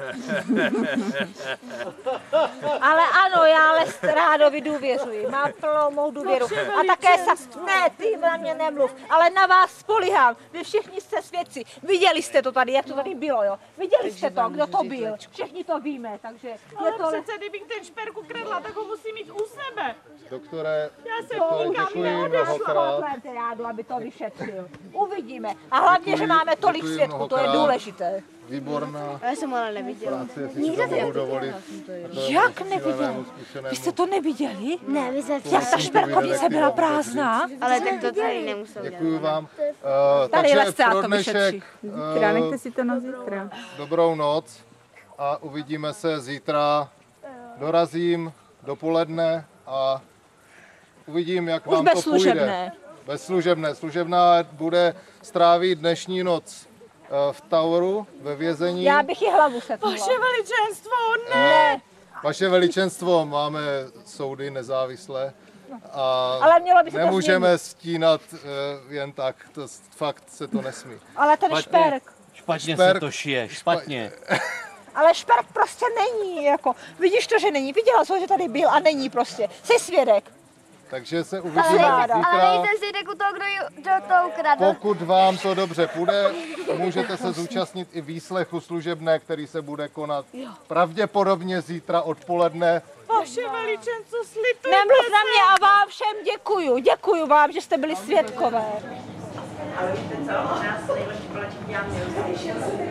Ale ano, já ale Rádovi důvěřuji. Mám plnou mou důvěru. A také sa... Ne, ty na mě nemluv, ale na vás spolíhám. Vy všichni jste svědci. Viděli jste to tady, jak to tady bylo, jo? Viděli jste to, kdo to byl. Všichni to víme, takže je Ale to... přece, kdybych ten šperk ukradla, tak ho musím mít u sebe. Doktore, Já se doktore nikam děkuji neodešla. mnohokrát. Pošlete Rádu, aby to vyšetřil. Uvidíme. A hlavně, že máme tolik Děkuji svědků, to je mnohokrát. důležité. Výborná Já jsem ale neviděla. práce, jestli si to mohu dovolit. Jak neviděl? Vy jste to neviděli? Ne, vy jste Jak ta šperkovnice byla prázdná? Ale tak to tady nemusel dělat. Děkuji vám. Uh, Tady takže Lestra pro to dnešek vyšetří. Zítra, eh, nechte si to na zítra. dobrou noc a uvidíme se zítra. Dorazím dopoledne a uvidím, jak Už vám to půjde. bezslužebné. Bezslužebné. Služebná bude strávit dnešní noc eh, v Toweru ve vězení. Já bych ji hlavu setnula. Vaše veličenstvo, Eh, Vaše veličenstvo, máme soudy nezávislé a Ale mělo by se to nemůžeme stínat eh, jen tak, to fakt se to nesmí. Ale ten šperk. Špatně Šperk- se to šije, špatně. Ale šperk prostě není, jako, vidíš to, že není, viděla jsi, že tady byl a není prostě, jsi svědek. Takže se Ale uvidíme nejsem- zítra. Ale nejsem si řekl toho, kdo, ju- kdo to ukradl. Pokud vám to dobře půjde, můžete se zúčastnit i výslechu služebné, který se bude konat pravděpodobně zítra odpoledne Vaše veličenstvo, slituji. Nemluv na mě a vám všem děkuju. Děkuju vám, že jste byli svědkové. Ale víte co, u nás nejlepší palačky dělám neuslyšet.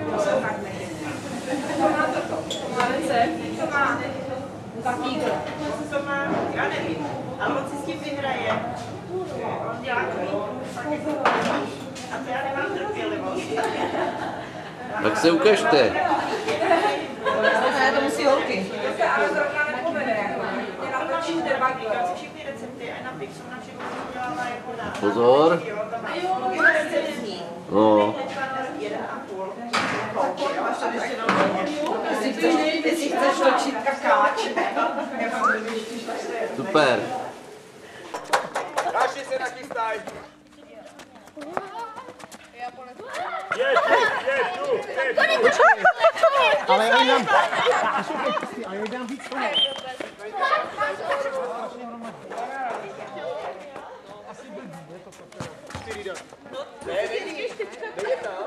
Co má toto? Má recept? Co má? Papír. Co má? Já nevím. Ale on si s tím vyhraje. On dělá knížku. A to já nemám trpělivost. Tak se ukažte. Ne, to musí holky. To se ale zrovna nepovede, jako. Mě natočí debak. Všechny recepty a na Pixu na všechno udělala jako dá. Pozor. No. Jestli chceš točit kakáč. Super. Další se nachystaj. Je tu, je tu, je tu. Ale já jí dám, ale já jí dám víc toho. Asi blbý, je to čtyři dát. Ne, není. Nejde tam.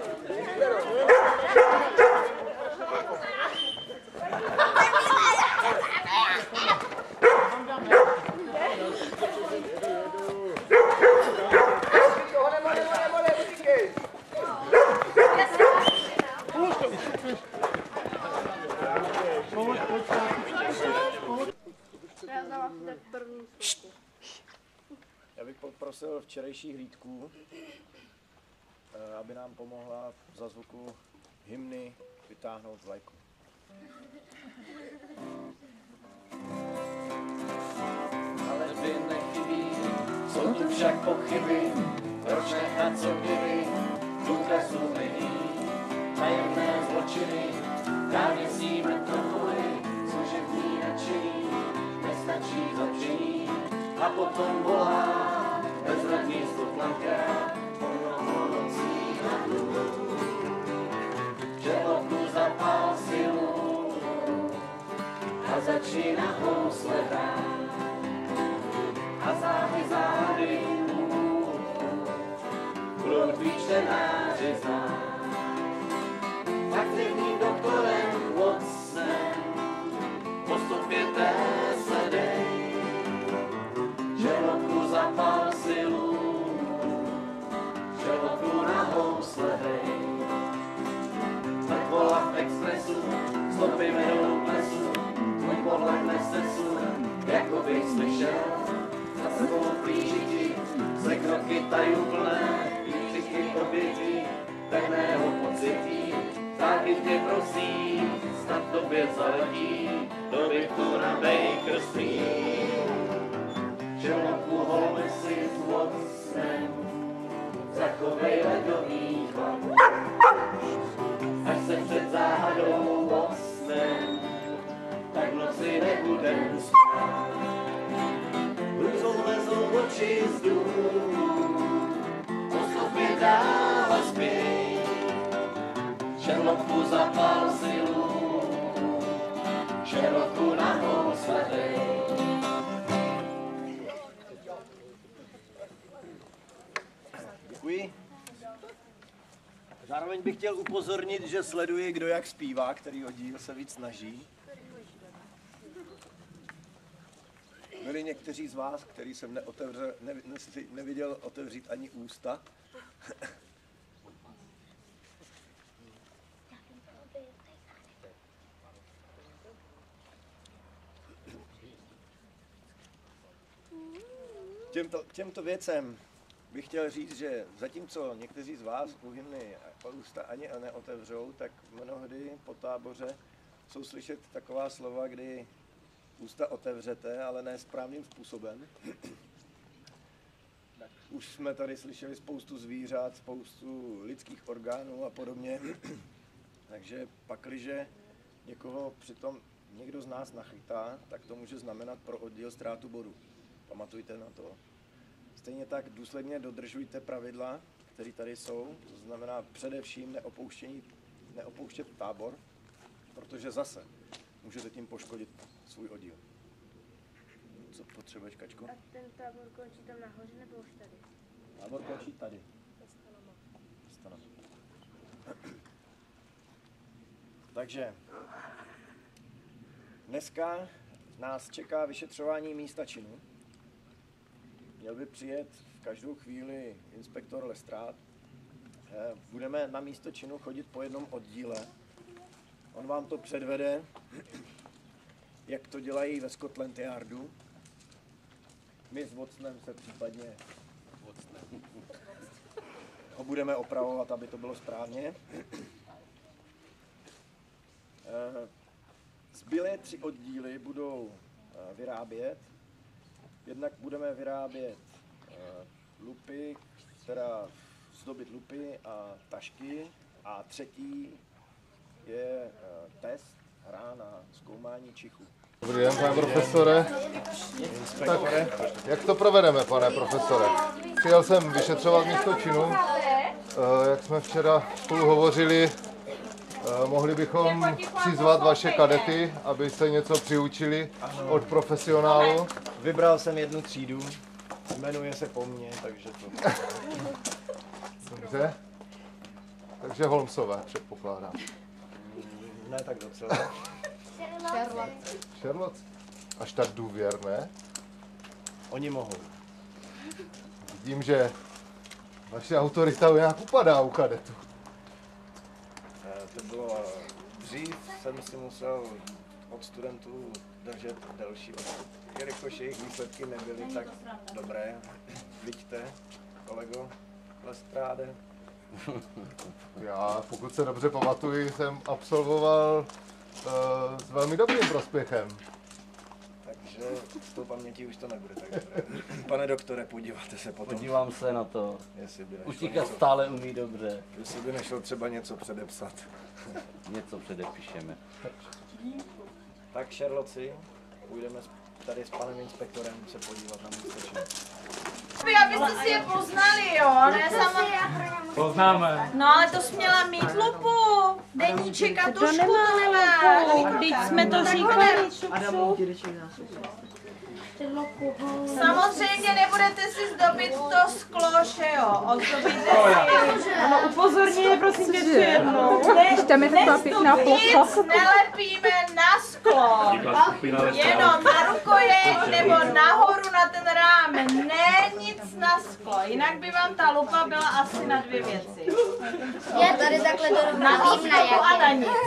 Já bych poprosil včerejší hlídku, aby nám pomohla za zvuku hymny vytáhnout vlajku. Ale vy nechybí, jsou tu však pochyby, proč nechat co kdyby, důkazů není, tajemné zločiny, dávěsíme trhuji, služební nadšení, nestačí zapření, a potom volá, bezradný stoplanka, po mnoho nocí na dluhu, želobku zapál silu, a začíná housle hrát. A záhy zády prudký čtenáři zná. Aktivním doktorem Watsonem postupěte sledej, želobku zapal silu, želobku na housle dej. Mrtvola v expresu, stopy vedou plesu, můj pohled nestesu, jako bych slyšel za sebou plížití, se kroky tajuplné, výkřiky obětí, pevného pocití, záhy tě prosím, snad tobě zaletí, do bytu na Baker Street. Želobku holmy si s Watsonem, zachovej ledový chlap, až se před záhadou Watsonem, tak v noci nebudem spát. Hrůzou lezou oči z dům, postupně dál a zpěj, Sherlocku zapal silu, Sherlocku na housle dej. Děkuji. Zároveň bych chtěl upozornit, že sleduji, kdo jak zpívá, který oddíl se víc snaží. Byli někteří z vás, který jsem neotevřel, ne, ne, neviděl otevřít ani ústa. Těmto, těmto věcem bych chtěl říct, že zatímco někteří z vás u hymny ústa ani neotevřou, tak mnohdy po táboře jsou slyšet taková slova, kdy ústa otevřete, ale ne správným způsobem. Už jsme tady slyšeli spoustu zvířat, spoustu lidských orgánů a podobně. Takže pakliže někoho přitom někdo z nás nachytá, tak to může znamenat pro oddíl ztrátu bodu. Pamatujte na to. Stejně tak důsledně dodržujte pravidla, které tady jsou. To znamená především neopouštění, neopouštět tábor, protože zase můžete tím poškodit svůj oddíl. Co potřebuješ, Kačko? A ten tábor končí tam nahoře nebo už tady? Tábor končí tady. Stanama. Takže dneska nás čeká vyšetřování místa činu. Měl by přijet v každou chvíli inspektor Lestrade. Budeme na místo činu chodit po jednom oddíle. On vám to předvede, jak to dělají ve Scotland Yardu. My s Watsonem se případně ho budeme opravovat, aby to bylo správně. Zbylé tři oddíly budou vyrábět. Jednak budeme vyrábět lupy, teda zdobit lupy a tašky. A třetí je test, hra na zkoumání čichu. Dobrý den, pane profesore. Tak, jak to provedeme, pane profesore? Přijel jsem vyšetřovat místo činu. Jak jsme včera spolu hovořili, mohli bychom přizvat vaše kadety, aby se něco přiučili od profesionálu. Vybral jsem jednu třídu, jmenuje se po mně, takže to... Dobře. Takže Holmesové, předpokládám. Ne tak docela. Sherlock. Sherlock? Až tak důvěrné? Oni mohou. Vidím, že vaše autorita nějak upadá u kadetů. To bylo dřív, jsem si musel od studentů držet delší odstup. Jelikož jejich výsledky nebyly tak dobré. Vidíte, kolego Lestrade? Já, pokud se dobře pamatuju, jsem absolvoval uh, s velmi dobrým prospěchem. Takže s tou pamětí už to nebude tak dobré. Pane doktore, podíváte se potom. Podívám se na to. Utíkat něco... stále umí dobře. Jestli by nešlo třeba něco předepsat. Něco předepíšeme. Tak, Sherlocki, půjdeme tady s panem inspektorem se podívat na místo činu. Abyste si je poznali, jo? Ne, sama... Poznáme. No, ale to jsi měla mít lupu. Deníček a tušku to nemáš. Vždyť jsme to říkali. Samozřejmě nebudete si zdobit to sklo, že jo? Ozdobíte si. Ano, upozorně je prosím tě ještě jednou. Tam je taková pěkná plocha. Nic nelepíme na sklo. Jenom na rukojeť nebo nahoru na ten rámen. Ne nic na sklo. Jinak by vám ta lupa byla asi na dvě věci. Je tady takhle na dorovnávím a na nic.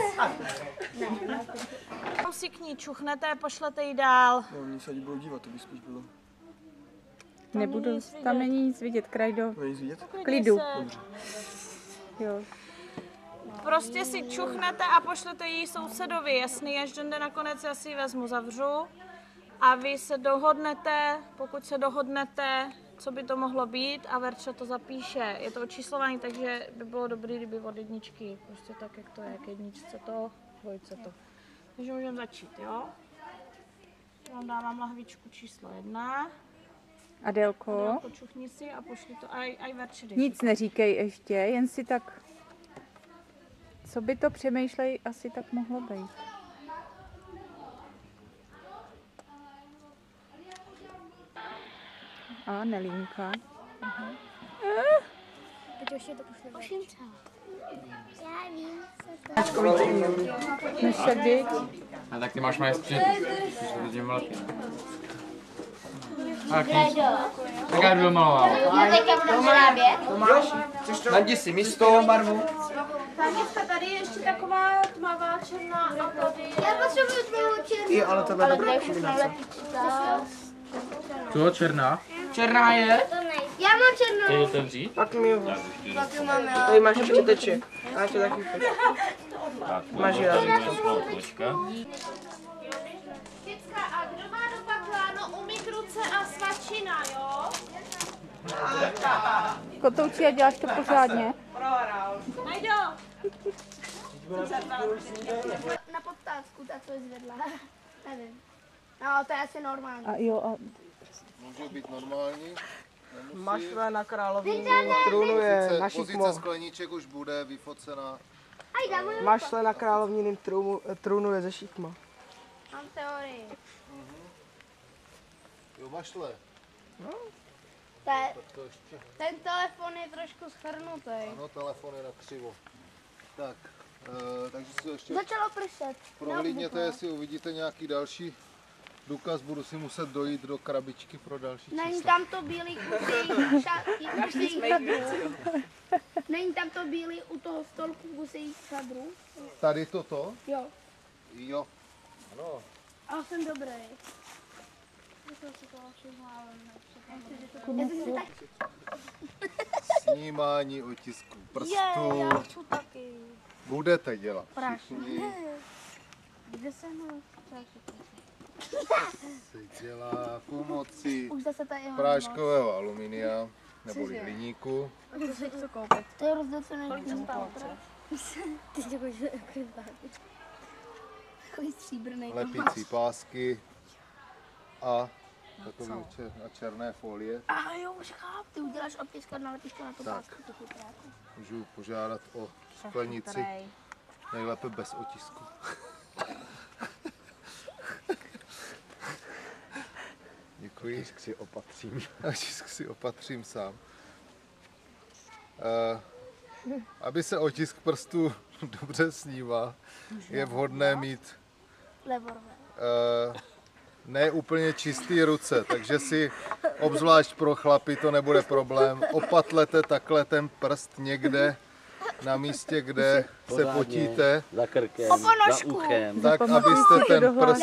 Tam si k ní čuchnete, pošlete ji dál. No, oni se budou dívat, to by spíš bylo. Nebudu, tam není nic vidět, Krajdo. Není nic vidět? Klidu. Dobře. Jo. Prostě si čuchnete a pošlete jí sousedovi, jasný, až jde nakonec já si ji vezmu, zavřu. A vy se dohodnete, pokud se dohodnete, co by to mohlo být a Verča to zapíše. Je to očíslování, takže by bylo dobré, kdyby od jedničky, prostě tak, jak to je, k jedničce to, dvojce to. Takže můžeme začít, jo? Vám dávám lahvičku číslo jedna. Adélko? Adélko, čuchni si a pošli to, aj, aj Verči. Nic neříkej ještě, jen si tak... Co by to přemýšlej, asi tak mohlo být. A Nelínka. Aha. Teď už je to pošle. Já vím, Než se být. A tak ty máš majstři. Budeme velký. Tak, tak já budu malovat. Já teďka budu vyrábět. Tomáš, najdi si místo, barvu. Táněvka, tady je ještě taková tmavá černá a tady... Já potřebuji tmavou černou. Jo, ale tohle je dobrá kombinace. Co, černá? Černá je? Já mám černou. Ty to vzít? Pak mi ho. Pak ju mám já. Tady máš ještě teček. Já ještě taky pět. Máš jazyk. Děcka, a kdo má do pakláno, umyk ruce a svačina, jo? Kotouči, a děláš to pořádně? Najdo! Na podtázku, tak to je zvedla. Nevím. No, to je asi normální. A jo, a... Může být normální. Mašle na královním trůnu je na šikmo. Pozice skleníček už bude vyfocená. Mašle na královním trůnu, trůnu je ze šikma. Mám teorii. Jo, mašle. No. To je, ten telefon je trošku schrnutý. Ano, telefon je na křivo. Tak, e, takže si to ještě Začalo pršet. prohlídněte, jestli uvidíte nějaký další důkaz, budu si muset dojít do krabičky pro další Není čísla. tam to bílý kusí šatky, kusí chadru. Není tam to bílý u toho stolku kusí chadru. Tady toto? Jo. Jo. Ano. A jsem dobrý. Já jsem si tak... Snímání otisků prstů. Je, já chci taky. Budete dělat Prášky. všichni. Kde jsem ho? Se dělá pomocí Už zase tady jeho práškového aluminia neboli hliníku. To si chci koupit. To je rozdíl, co nejde. Ty jsi takový takový stříbrný. Lepící pásky a takový čer, a černé folie. A jo, už chápu, ty uděláš otisk na lepíčko na to Tak. pásku. To chytré. Můžu požádat o sklenici, nejlépe bez otisku. Děkuji. Otisk si opatřím. Otisk si opatřím sám. Uh, aby se otisk prstů dobře snímal, je vhodné mít uh, ne úplně čistý ruce, takže si obzvlášť pro chlapy to nebude problém. Opatlete takhle ten prst někde na místě, kde se potíte, Za krkem, za uchem. tak abyste ten prst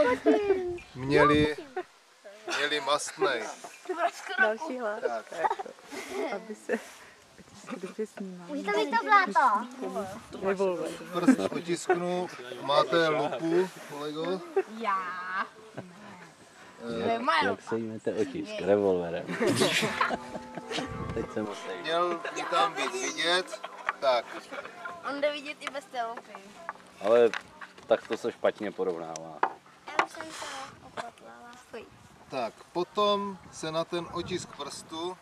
měli, měli mastnej. Další hlad. Tak. Aby se otisky dobře snímaly. Můžete mít to bláto? Revolver. Prst otisknu, máte lupu, kolego? Já. Eh, Jak se jmete otisk? Revolverem. Teď jsem musel. Měl by tam být vidět, tak. On jde vidět i bez té lupy. Ale tak to se špatně porovnává. Já už jsem to opatlala. Tak, potom se na ten otisk prstu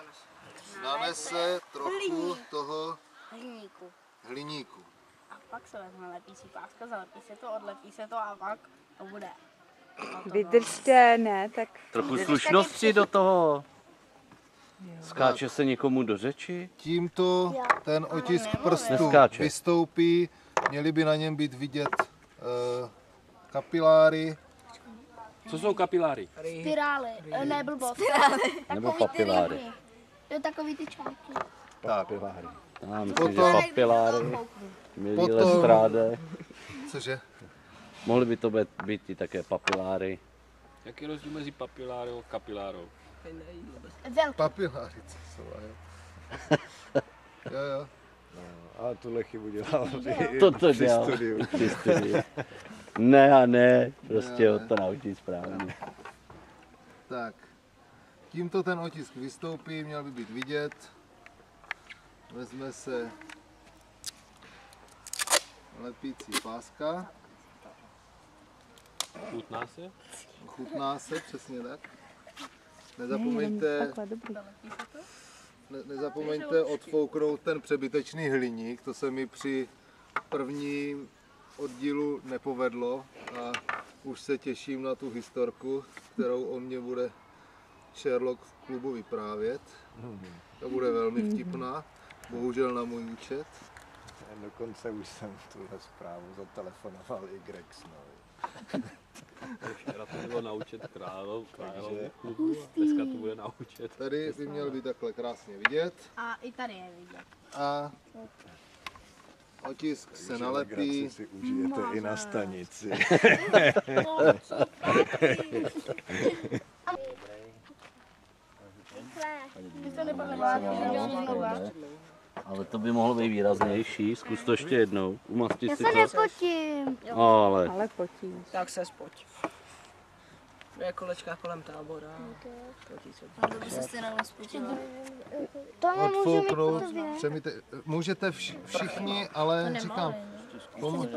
nanese trochu toho Hliníku. hliníku. A pak se vezme lepící páska, zalepí se to, odlepí se to a pak to bude. Vydržte, ne, tak... Trochu slušnosti do toho. Skáče se někomu do řeči? Tímto ten otisk prstu Neskáče. vystoupí, měly by na něm být vidět uh, kapiláry. Co jsou kapiláry? Spirály, eh, ne blbost. Nebo Takový ty papiláry? ryby. Jo, takový ty čárky. Tak. Já myslím, Potom- že papiláry, milí Potom- Lestráde. Cože? Mohly by to být, být i také papiláry. Jaký je rozdíl mezi papilárou a kapilárou? Papiláry, co jsou, jo. Jo, jo. No, ale tuhle chybu dělal i To to při dělal. studiu. Při studiu. Ne a ne, prostě ho to naučí správně. Tak, tímto ten otisk vystoupí, měl by být vidět. Vezme se lepící páska. Chutná se? Chutná se, přesně tak. Nezapomeňte, Takhle, dobrý. ne, nezapomeňte odfouknout ten přebytečný hliník, to se mi při prvním oddílu nepovedlo a už se těším na tu historku, kterou o mě bude Sherlock v klubu vyprávět. To bude velmi vtipná, bohužel na můj účet. Dokonce už jsem tuhle zprávu zatelefonoval i Grexnovi. Včera to bylo na účet králov, královi klubu a dneska to bude na účet. Tady by měl být takhle krásně vidět A i tady je vidět. a otisk se Takže nalepí. legraci si užijete i na stanici. Ale to by mohlo být výraznější, zkus to ještě jednou, umasti Já si se to. nepotím. Ale Ale potíš. Tak se spoť. Je kolečka kolem tábora. Potí se. To nemůžu mít Odfouknout, po tobě. přemíte, můžete vš, všichni, ale říkám, pomo-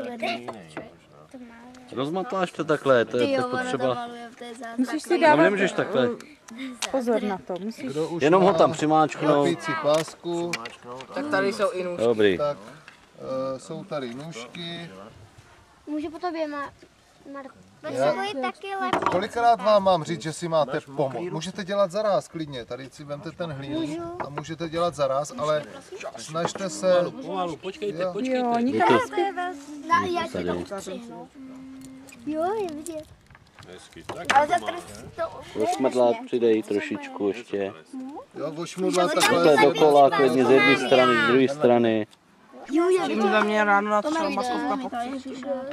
rozmatláš to takhle, to je to potřeba. Musíš si No dávat nemůžeš takhle. pozor na to. Musíš... kdo už Jenom ho má tam přimáčknout. lepící pásku, Tak tady jsou i nůžky. Dobrý. tak uh, jsou tady nůžky. Můžu po tobě, Mar... Marko. Já- Potřebuji taky lepší. Kolikrát vám mám říct, že si máte pomoct? Můžete dělat zaraz, klidně. Tady si vemte ten hliník a můžete dělat zaraz, ale snažte se... Pomalu, pomalu, počkejte, Jo. počkejte. Jo, Je nikam to- nespět. Na, já Tady. ti to střihnu. Jo, je vidět. Hezky. Ale za to Rozmrdlát přidej trošičku ještě. Jo, ošmudlat takhle. Takhle dokola, klidně z jedné strany, z druhé strany. Tím ve mě ráno natřela masovka popříčku.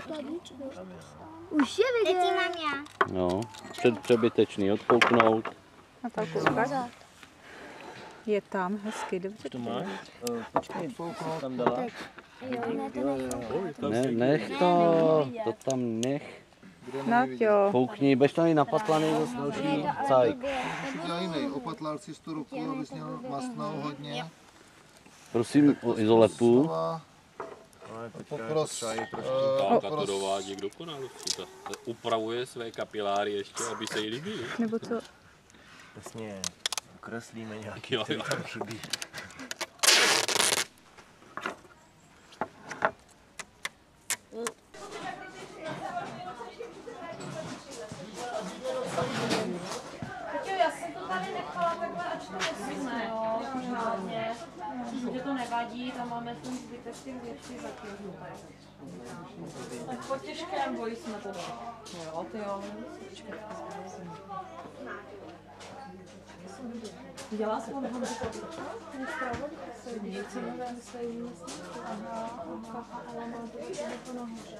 Už je vidět. Teď mám já. No, před přebytečný odkouknout. Natálku, ukáž. Je tam hezky, dobře. To máš? Počkej, tam dala. Ne, nech to, to tam nech. Naťo. Foukni, bež tam i na patlany zase další cajk. Já jiný, opatlal si tu ruku, abys měl mastnou hodně. Prosím o izolepu. Popros, Tálka to dovádí k dokonalosti. Ta upravuje své kapiláry ještě, aby se jí líbily. Nebo co? Jasně, ukreslíme nějaký, Jo, který jo. tam chybí. Já jsem to tady nechala takhle, ač to nesmíme, jo, pořádně. Že to nevadí, tam máme ten zbytek těch věcí zakryté. Tak po těžkém boji jsme to dali. Jo, ty jo, dělá se on hodně to nic nevím, se jí aha, aha, ale má to nahoře.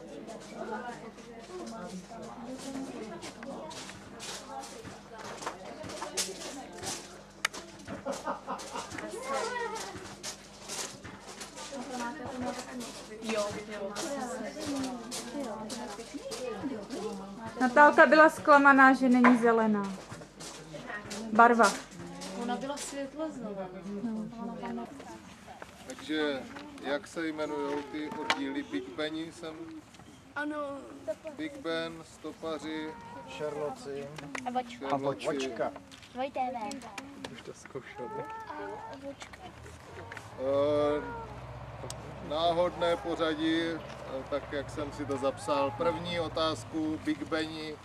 Natálka byla zklamaná, že není zelená. Barva. Ona byla světlo zelená. No. Takže jak se jmenují ty oddíly Big Beni? Jsem Ano. Big Ben, stopaři, šerloci A vočka. a vočka. Dvoj T V. Už to zkoušeli. A vočka. Eh, náhodné pořadí, eh, tak jak jsem si to zapsal. První otázku Big Beni.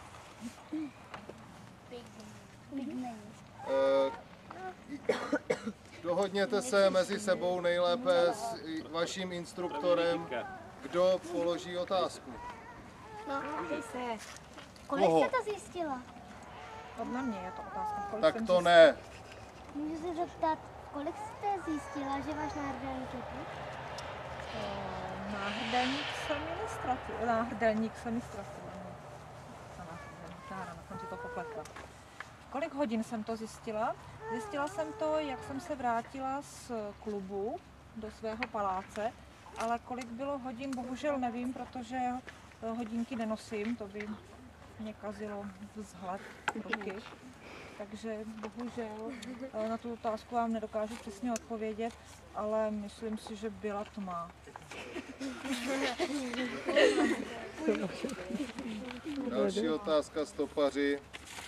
Big Ben. Eh, Dohodněte se mezi sebou nejlépe s vaším instruktorem, kdo položí otázku. No, ty se. Koho? Kolik jste to zjistila? Podle mě je to otázka. Kolik Tak jsem to zjistila? ne. Můžu se zeptat, kolik jste zjistila, že váš náhrdelník je tu? Eh, Náhrdelník se mi nestratil. Náhrdelník se mi ztratil. ano. Co náhrdelník? Já na konci to popletla. Kolik hodin jsem to zjistila? Zjistila jsem to, jak jsem se vrátila z klubu do svého paláce, ale kolik bylo hodin, bohužel nevím, protože hodinky nenosím, to by mě kazilo vzhled ruky. Takže bohužel na tu otázku vám nedokážu přesně odpovědět, ale myslím si, že byla tma. Další otázka stopaři.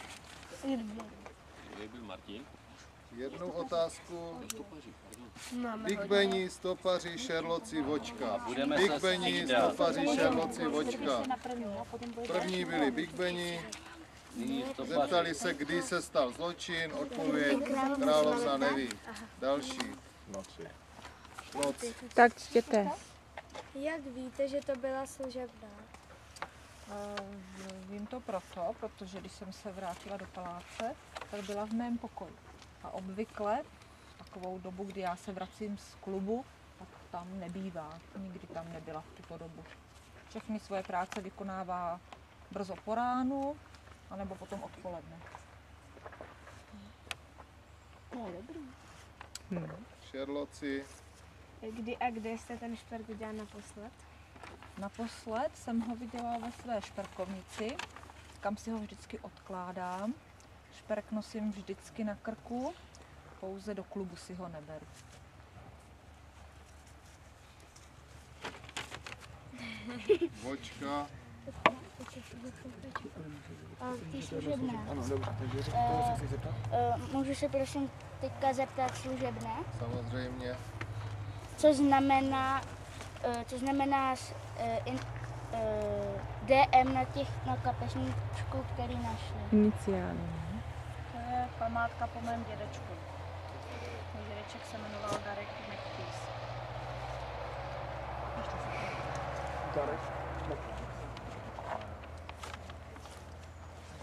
Kde byl Martin? Jednu otázku. Big Beni, stopaři, šerloci, vočka. Budeme Big se Beni, střídat. stopaři, šerloci, vočka. První byli Big Beni. Zeptali se, kdy se stal zločin, odpověď královna neví. Další. Noci. Noc. Tak čtěte. Jak víte, že to byla služebná? Eh, Vím to proto, protože když jsem se vrátila do paláce, tak byla v mém pokoji. A obvykle v takovou dobu, kdy já se vracím z klubu, tak tam nebývá. Nikdy tam nebyla v tuto dobu. Všechny svoje práce vykonává brzo po ránu, anebo potom odpoledne. To je dobrý. Hmm. Šerloci. Kdy a kde jste ten šperk viděla naposled? Naposled jsem ho viděla ve své šperkovnici, kam si ho vždycky odkládám. Šperk nosím vždycky na krku, pouze do klubu si ho neberu. Vočka. Ty služebné. Eh, eh, Můžu se prosím teďka zeptat služebné? Samozřejmě. Co znamená, eh, co znamená eh, in, eh, D M na těch na kapesníčku, který našli? Iniciály. To je památka po mém dědečku. Můj dědeček se jmenoval Darek McPeace. Darek.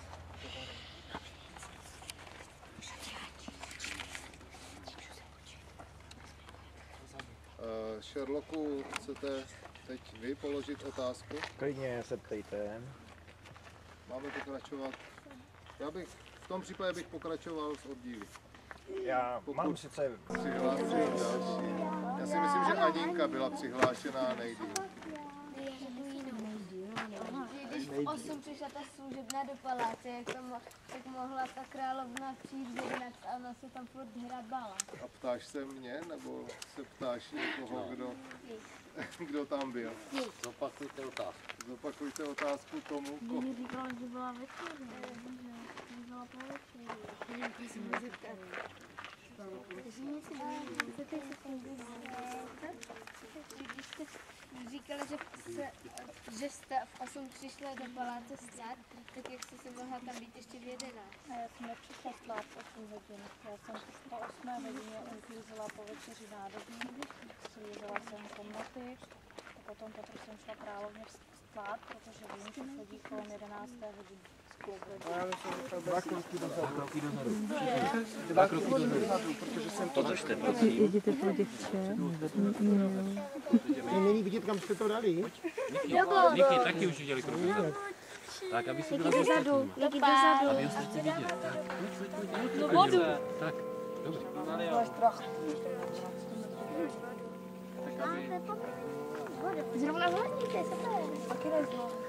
Sherlocku, chcete teď vy položit otázku? Klidně se ptejte. Máme pokračovat? Já bych, v tom případě bych pokračoval s oddíly. Já mám sice... Přihlásí další. Já si myslím, že Adinka byla přihlášená nejdýl. Když v osm přišla ta služebná do paláce, jak tam, tak mohla ta královna přijít v jedenáct a ona se tam furt hrabala. A ptáš se mě, nebo se ptáš někoho, kdo, kdo tam byl? Zopakujte otázku. Zopakujte otázku tomu, koho. Mě říkala, že byla večeře, že byla po večeři. Musím se zeptat. Takže mě si zeptej se tam, když jste říkala, že, se, že jste v osm přišla do paláce stát, tak jak jste se mohla tam být ještě v jedenáct? A já jsem nepřišla stát v osm hodin. Já jsem po osmé hodině uklízela po večeři nádobí, slízela jsem komnaty a potom teprve jsem šla královně stát, protože vím, že chodí kolem jedenácté hodiny. Dva kroky dozadu. Dva kroky dozadu, protože jsem to držte, prosím. Jděte po děvče. Mě není vidět, kam jste to dali. Díky, taky už udělali kroky dozadu. Tak, aby si byla dozadu, taky dozadu. Aby ostatní viděli. Tak, pojď, pojď, pojď, pojď. Do vodu. Tak, dobře. Zrovna hlavní, to je super. Taky nezlo.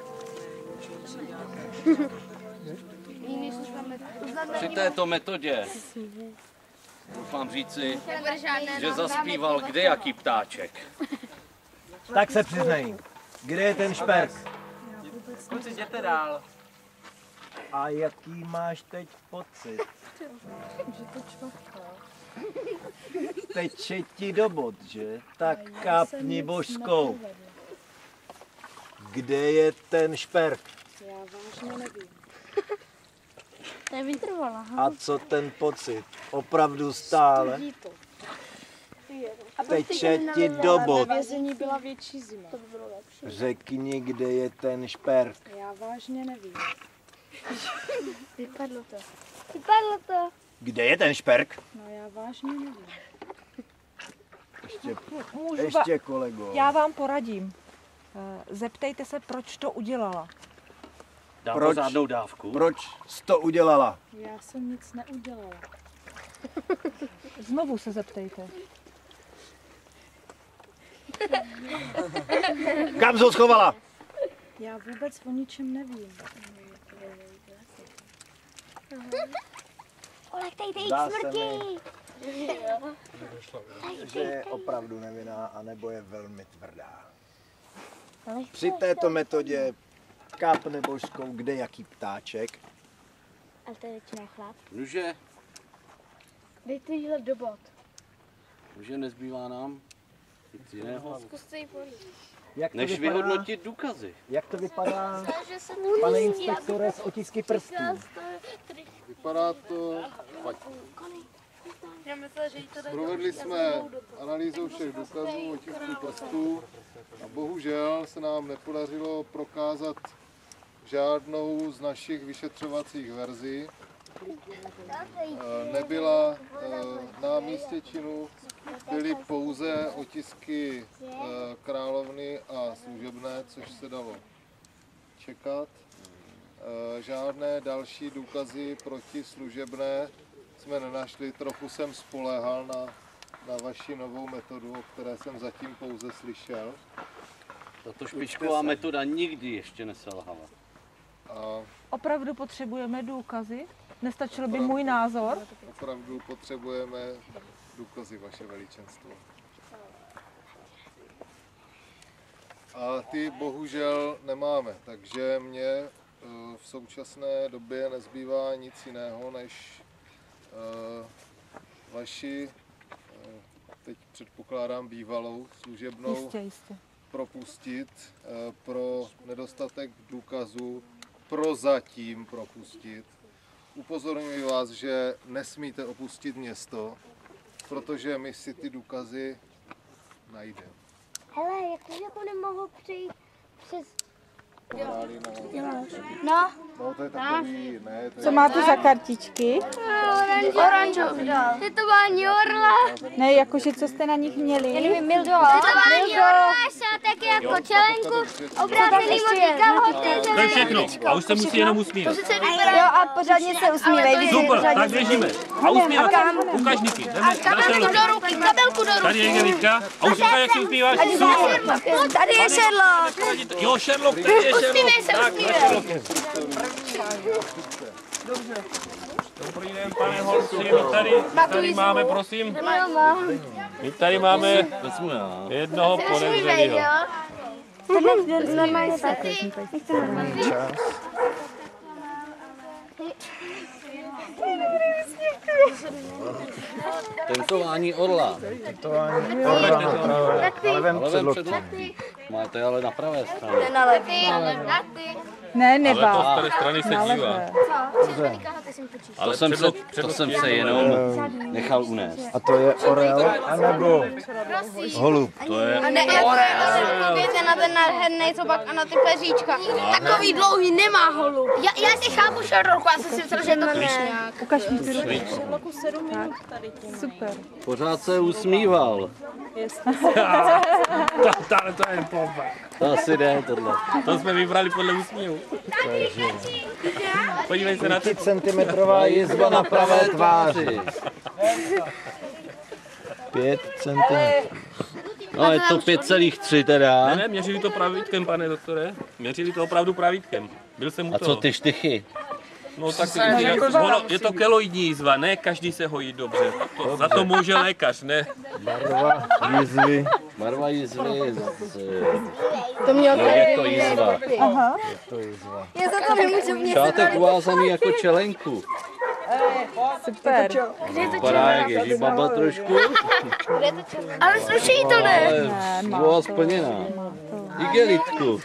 Při této metodě doufám říci, že zaspíval kdejaký ptáček. Tak se přiznej, kde je ten šperk? Kluci, jděte dál. A jaký máš teď pocit? Že to čvachá. Teče ti do bod, že? Tak kápni božskou. Kde je ten šperk? Já vážně nevím. To je vytrvala. A co ten pocit? Opravdu stále? Teče ti do bod. Ve vězení byla větší zima. Řekni, kde je ten šperk. Já vážně nevím. Vypadlo to. Vypadlo to. Kde je ten šperk? No já vážně nevím. Ještě, Můžu ještě va- kolego. Já vám poradím. Eh, Zeptejte se, proč to udělala. Dá Proč? pořádnou dávku. Proč jsi to udělala? Já jsem nic neudělala. Znovu se zeptejte. Kam jsi ho schovala? Já vůbec o ničem nevím. Olechtejte jí Zdá k se smrti. Že je opravdu nevinná, anebo je velmi tvrdá. Při této metodě kápne božskou kde jaký ptáček. Ale to je většinou chlap. Nuže, Dejte jí do bod. nuže nezbývá nám nic jiného, Zkuste jí polít. Jak to než vypadá? vyhodnotit důkazy. Jak to vypadá, Že se pane inspektore, s otisky prstů? Vypadá to špatně. Já myslel, že jí to dá. Provedli jsme analýzu všech důkazů, otisků prstů a bohužel se nám nepodařilo prokázat žádnou z našich vyšetřovacích verzí. Nebyla na místě činu, byly pouze otisky královny a služebné, což se dalo čekat. Žádné další důkazy proti služebné jsme nenašli, trochu jsem spoléhal na, na vaši novou metodu, o které jsem zatím pouze slyšel. Tato špičková metoda nikdy ještě neselhala. A Opravdu potřebujeme důkazy? Nestačil by můj názor? opravdu potřebujeme důkazy, vaše veličenstvo. A ty bohužel nemáme, takže mě v současné době nezbývá nic jiného, než vaši, teď předpokládám bývalou služebnou, Jistě, jistě. propustit pro nedostatek důkazů, prozatím propustit. Upozorňuji vás, že nesmíte opustit město, protože my si ty důkazy najdeme. Hele, jak to jako nemohu přijít přes... Pohráli na... No, No, to je takový, ne, to je... Co máte za kartičky? Oranžový. Tetování orla. Ne, jakože co jste na nich měli? Já nevím, Mildo. Tetování orla, šátek jako čelenku, obrácený modrý kalhoty. To je všechno. A už se musí jenom usmívat. Jo, a pořádně se usmívej. Super, tak běžíme. A usmívat. Ukaž Niky. Kabelku do ruky, kabelku do ruky. Tady je Igelitka. A už ukáž, jak si usmíváš. Tady je Sherlock. Jo, Sherlock, tady je Sherlock. Usmívej se, Tak, usmívej. Dobrý den, pane Holci, my tady, my tady máme, prosím, my tady máme jednoho podezřelého. Tentování orla. Tentování orla na levém předloktí. Máte ale na pravé straně. Na levý. Ne, nebá. Ale to z té strany se dívá. Ale to jsem se, to jsem se jenom nechal unést. A to je orel, anebo holub? To je A ne, koukejte na ten nádherný zobák a na ty peříčka. Takový dlouhý nemá holub. Já, já si chápu Sherlocku, já jsem si myslel, že je to píšňák. Ukaž mi ty ruky. Super. Pořád se usmíval. Tady to je bomba. To asi ne, tohle. To jsme vybrali podle úsměvu. Podívej se na to. Pěticentimetrová jizva na pravé tváři. Pět centimetrů. No je to pět celá tři teda. Ne, ne, měřili to pravítkem, pane doktore. Měřili to opravdu pravítkem. Byl jsem u A toho. co ty štychy? No tak je to keloidní jizva, ne každý se hojí dobře. To, za to může lékař, ne? Barva jizvy. Barva jizvy. To měl no, je to jizva. Aha. Je to jizva. Já za to nemůžu mě šátek uvázaný jako čelenku. Super. Vypadá jak Ježibaba trošku. Ale sluší to ne. Ale byla splněná. Igelitku.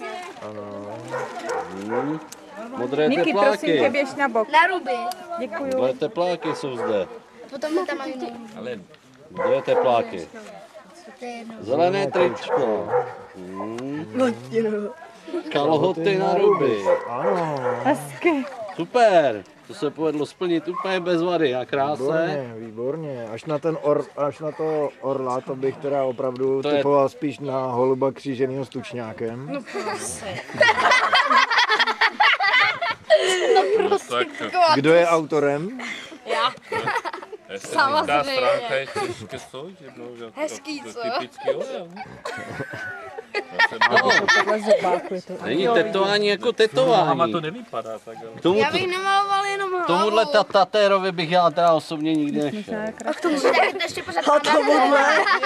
Hmm. Modré Niky, tepláky. prosím tě, běž na bok. Na ruby. Děkuju. Modré tepláky jsou zde. Potom tam mají Ale modré tepláky. Zelené tričko. Hmm. Kalhoty na ruby. Ano. Hezky. Super. To se povedlo splnit úplně bez vady a kráse. Výborně, výborně. Až na, ten or, až na to orla, to bych teda opravdu to typoval je... spíš na holuba kříženýho s tučňákem. No prosím. no prosím. Kdo je autorem? Já. Samozřejmě. Stránka je těžké soutěž. Hezký, co? Typický orel. Není tetování jako tetování. A to nevypadá tak. Tomu já bych nemaloval jenom hlavu. Tomuhle tatérovi bych já teda osobně nikdy nešel. A k tomu si taky ještě pořád a tomuhle.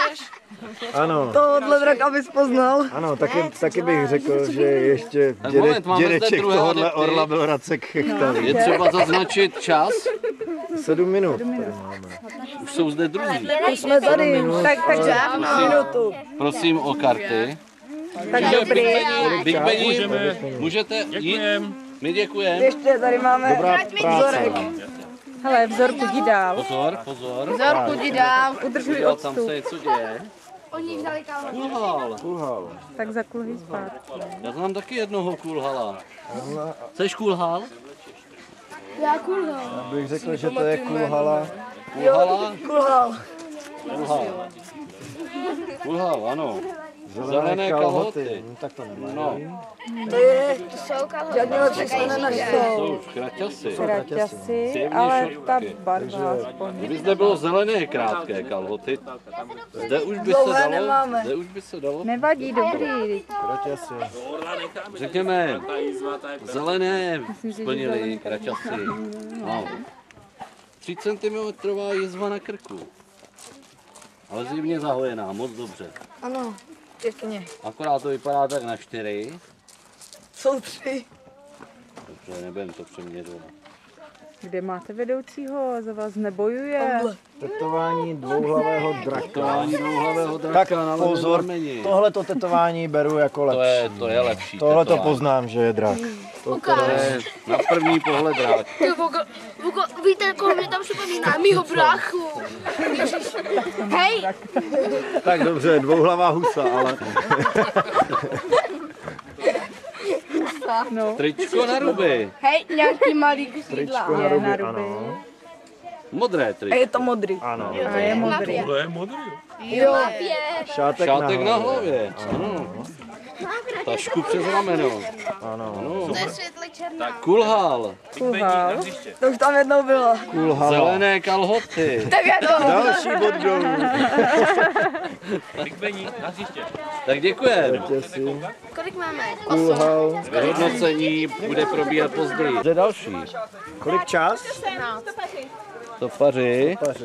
Ano. Tohle drak, abys poznal. Ano, taky, taky bych řekl, že ještě děde, dědeček tohohle orla byl Racek Chechtalý. Je třeba zaznačit čas? Sedm minut. Tady máme. Už jsou zde druzí. Už jsme tady, tak, takže minutu. Prosím o karty. Tak dobrý. Big Benny, můžete jít? My děkujeme. Ještě tady máme dobrá práce. Hele, vzorku jdi dál. Pozor, pozor. Vzorku jdi dál. Udržuj Tam odstup. se něco děje. Oni vzali kávu. Kulhal. Kulhal. Tak zakulhej zpátky. Já znám taky jednoho kulhala. Jseš kulhal? Já kulhal. Já bych řekl, že to je kulhala. Kulhala? Kulhal. Kulhal. Kulhal, ano. Zelené kalhoty. No, tak to nemají. No. To je, To jsou kalhoty. žádný lepší jsme nenašel. Jsou kraťasy. Kraťasy, Zjevně ale ta šortky. barva aspoň. Kdyby zde bylo zelené krátké kalhoty, zde už by se Dlouhé dalo, nemáme. zde už by se dalo, Nevadí, dobrý. Kraťasy. řekněme, zelené splnili kraťasy. No. tři centimetrová jizva na krku. Ale zjevně zahojená, moc dobře. Ano, pěkně. Akorát to vypadá tak na čtyři. Jsou tři. Dobře, nebudem to přeměřovat. Kde máte vedoucího? Za vás nebojuje. Tetování dvouhlavého draka. Tetování dvouhlavého draka Tak na pozor, rameni. tohleto tetování beru jako lepší. To je, to je lepší. Tohle to tetování. poznám, že je drak. To To je na první pohled drak. Ty Vogo, Vogo, víte, koho mě tam připomíná? Mýho bráchu. Ježiš. Hej! Tak dobře, dvouhlavá husa, ale... křídla. No. Tričko na ruby. Hej, nějaký malý křídla. Tričko na ruby, ano. Modré tričko. Je to modrý. Ano. A je modrý. To je modrý. Jo. Šátek, Šátek na na hlavě. hlavě. Ano. Tašku přes rameno. Ano. Ano. To je světle černá. Kulhal. Kulhal. To už tam jednou bylo. Kulhala. Zelené kalhoty. Tak je to. Další bod dolů. Big Bení, na hřiště. Tak děkujeme. Kolik máme? Kulhal. Vyhodnocení bude probíhat později. Kde další? Kolik čas? Topaři. Paři.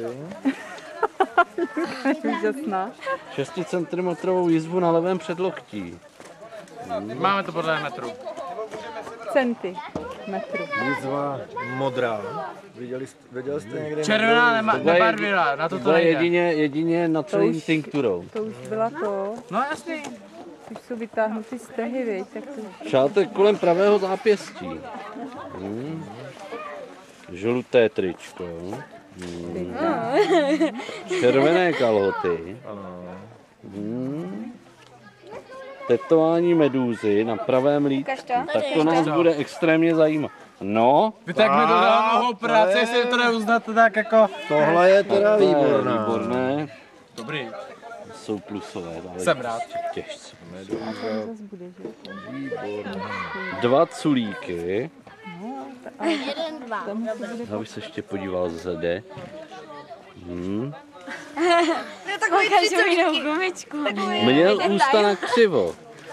Úžasná. šest centimetrů jizvu na levém předloktí. Máme to podle metru. Centy. Metru. Jizva modrá. Viděli jste, viděli jste někde? Červená nema, To bude nebarvila, na to to To je nejde. jedině, jedině na To už- tinkturou. To už byla to. No jasný. Už jsou vytáhnutý stehy, viď? Tak to už... Šátek kolem pravého zápěstí. Hmm. Žluté tričko. Hmm. Červené kalhoty. Hmm. Tetování medúzy na pravém líčku. Tak to nás bude extrémně zajímat. No. Vy tak mi to dal mnoho práce, jestli to neuznáte tak jako... Tohle je teda to je výborná. Výborné. Dobrý. Jsou plusové. Ale Jsem rád. Těžce. Zas bude, že? Dva culíky. Jeden, dva. Abych se ještě podíval zde. Hmm. To je takový třicový gumičku. Měl ústa na křivo.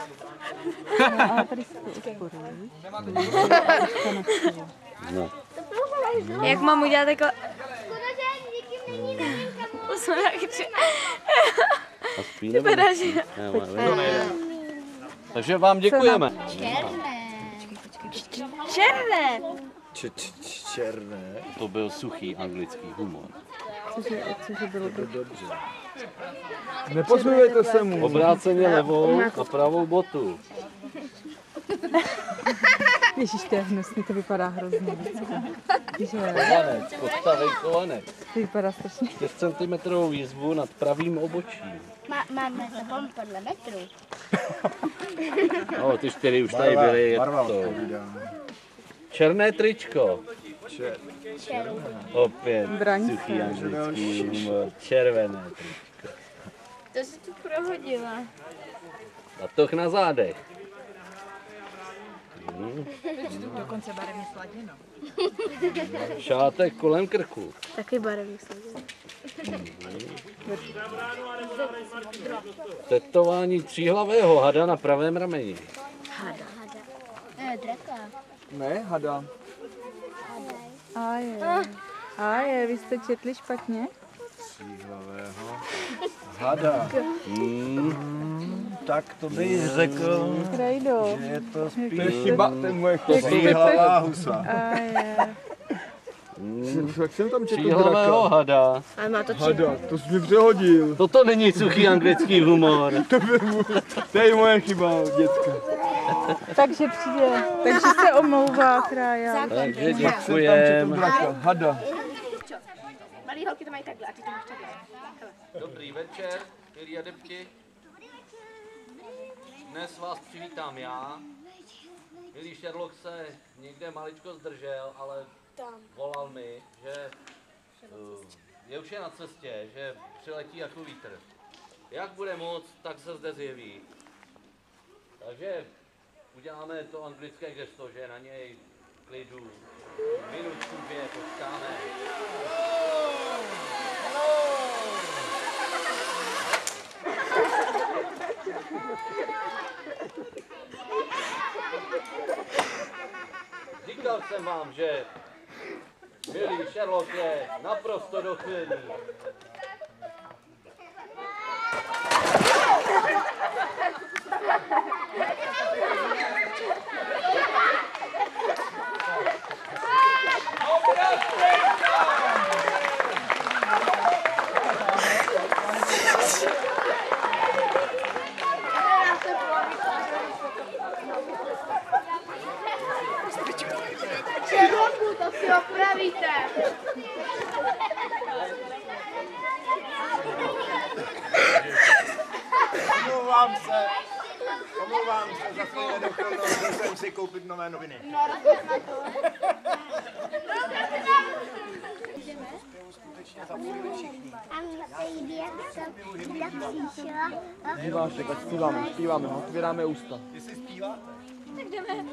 A tady se to odporují. No. Jak mám udělat jako... Usmrkče. A spí nebo Vypadá, nespí? že- Ne, ne, ne. Takže vám děkujeme. Černé. Č- č- Černé. To byl suchý anglický humor. Cože, cože bylo to? Dobře. Neposmívejte se mu. Obráceně levou a pravou botu. Ježíš, to je hnusný, to vypadá hrozně vždycky. Že? Kovanec, podstavej kovanec. To vypadá strašně. čtyři centimetrů jizvu nad pravým obočím. Má, máme to podle metru. No, ty čtyři už tady Barva, byly. Je barva to. odpovídá. Černé tričko. Čer. Opět Braňte. suchý anglický humor. Červené tričko. To se tu prohodila. A toh na zádech. Hmm. Dokonce barevně sladěno. Šátek kolem krku. Taky barevně sladěno. Tetování tříhlavého hada na pravém rameni. Hada. Hada. Ne, draka. Ne, hada. A je. A je, vy jste četli špatně? Tříhlavého hada. Hmm. Tak to bych řekl, Krajdo. že je to spíš... To je chyba, ten moje Jak tříhlavá husa. A je. Jak jsem tam četl Tříhlavého draka? hada. Ale má to tři. Hada, to jsi mi přehodil. Toto není suchý anglický humor. To, by, to je moje chyba, děcka. Takže přijde. Takže se omlouvá Krája. Takže Jsem tam četl děkujeme. draka, hada. Malý holky to mají takhle a ty to máš takhle. Dobrý večer, milí adepti. Dnes vás přivítám já. Milý Sherlock se někde maličko zdržel, ale volal mi, že uh, je už je na cestě, že přiletí jako vítr. Jak bude moc, tak se zde zjeví. Takže uděláme to anglické gesto, že na něj klidu minutku, dvě počkáme. Říkal jsem vám, že milý Sherlock je naprosto dochvělý. Sherlocku, to si opravíte. Mluvám se. Omlouvám se za svou nedochvilnost, že jsem si koupit nové noviny. No, rozpět na to. Díváš, tak zpíváme, zpíváme, otvíráme ústa. Jestli zpíváte? Tak jdeme.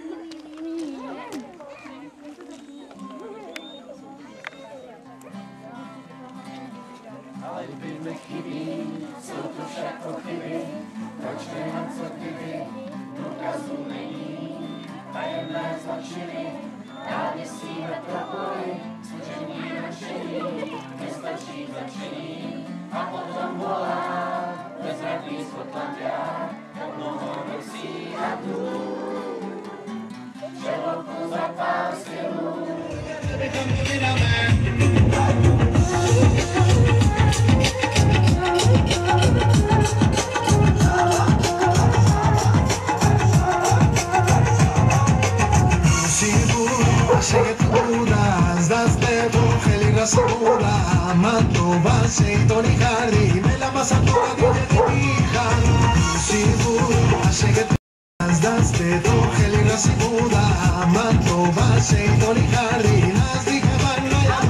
Ale kdyby chybí, jsou to však pochyby, proč nemám co kdyby, důkazů není. Tajemné zločiny, dálnicí metropoly, služební nadšení, nestačí začení. A potom volá, bezradný Scotland Yard, mnoho nocí a dnů, želodku za pár silů. Segura, Mantova, Seitón y Jardín, en la masa toda viene de Pijan. Segura, Seguetas, Daste, Togel y Segura, Mantova, Seitón y Jardín, las dije van a la